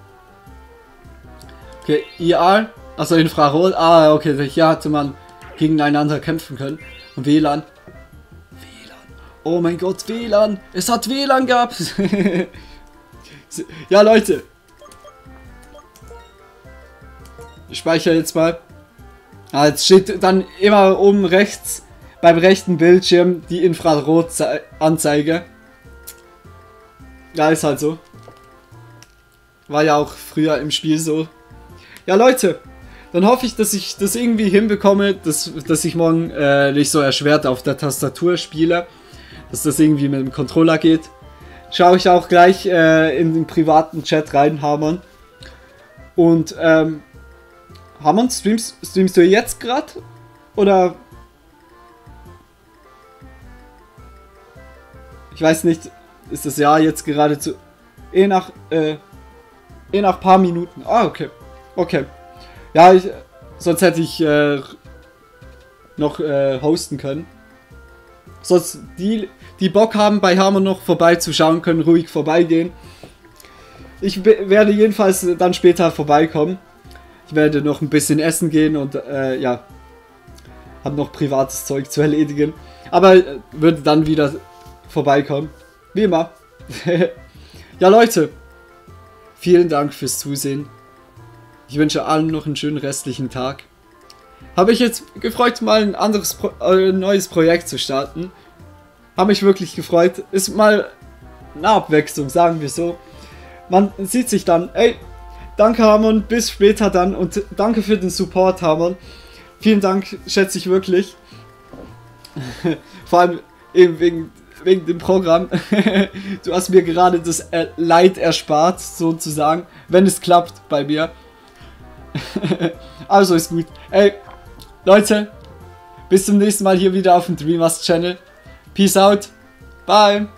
Okay, I R. Also Infrarot. Ah, okay, hier hatte man gegeneinander kämpfen können. Und W L A N. W L A N. Oh mein Gott, W L A N. Es hat W L A N gehabt. Ja, Leute. Ich speichere jetzt mal. Ah, jetzt steht dann immer oben rechts beim rechten Bildschirm die Infrarot-Anzeige. Ja, ist halt so. War ja auch früher im Spiel so. Ja, Leute. Dann hoffe ich, dass ich das irgendwie hinbekomme, dass, dass ich morgen äh, nicht so erschwert auf der Tastatur spiele. Dass das irgendwie mit dem Controller geht. Schaue ich auch gleich äh, in den privaten Chat rein, Hamon. Und, ähm... Hamon, streamst, streamst du jetzt gerade? Oder... Ich weiß nicht, ist das Jahr jetzt gerade zu... Eh nach... Äh, eh nach paar Minuten. Ah, okay. Okay. Ja, ich, sonst hätte ich äh, noch äh, hosten können. Sonst die, die Bock haben, bei Hammer noch vorbeizuschauen, können ruhig vorbeigehen. Ich werde jedenfalls dann später vorbeikommen. Ich werde noch ein bisschen essen gehen und äh, ja, habe noch privates Zeug zu erledigen. Aber äh, würde dann wieder vorbeikommen. Wie immer. Ja, Leute. Vielen Dank fürs Zusehen. Ich wünsche allen noch einen schönen restlichen Tag. Habe ich jetzt gefreut, mal ein anderes Pro äh, neues Projekt zu starten. Habe mich wirklich gefreut. Ist mal eine Abwechslung, sagen wir so. Man sieht sich dann. Ey, danke Hamon, bis später dann und danke für den Support, Hamon. Vielen Dank, schätze ich wirklich. Vor allem eben wegen, wegen dem Programm. Du hast mir gerade das äh, Leid erspart, sozusagen, wenn es klappt bei mir. Also ist gut. Ey, Leute, bis zum nächsten Mal hier wieder auf dem Dreamers Channel. Peace out. Bye.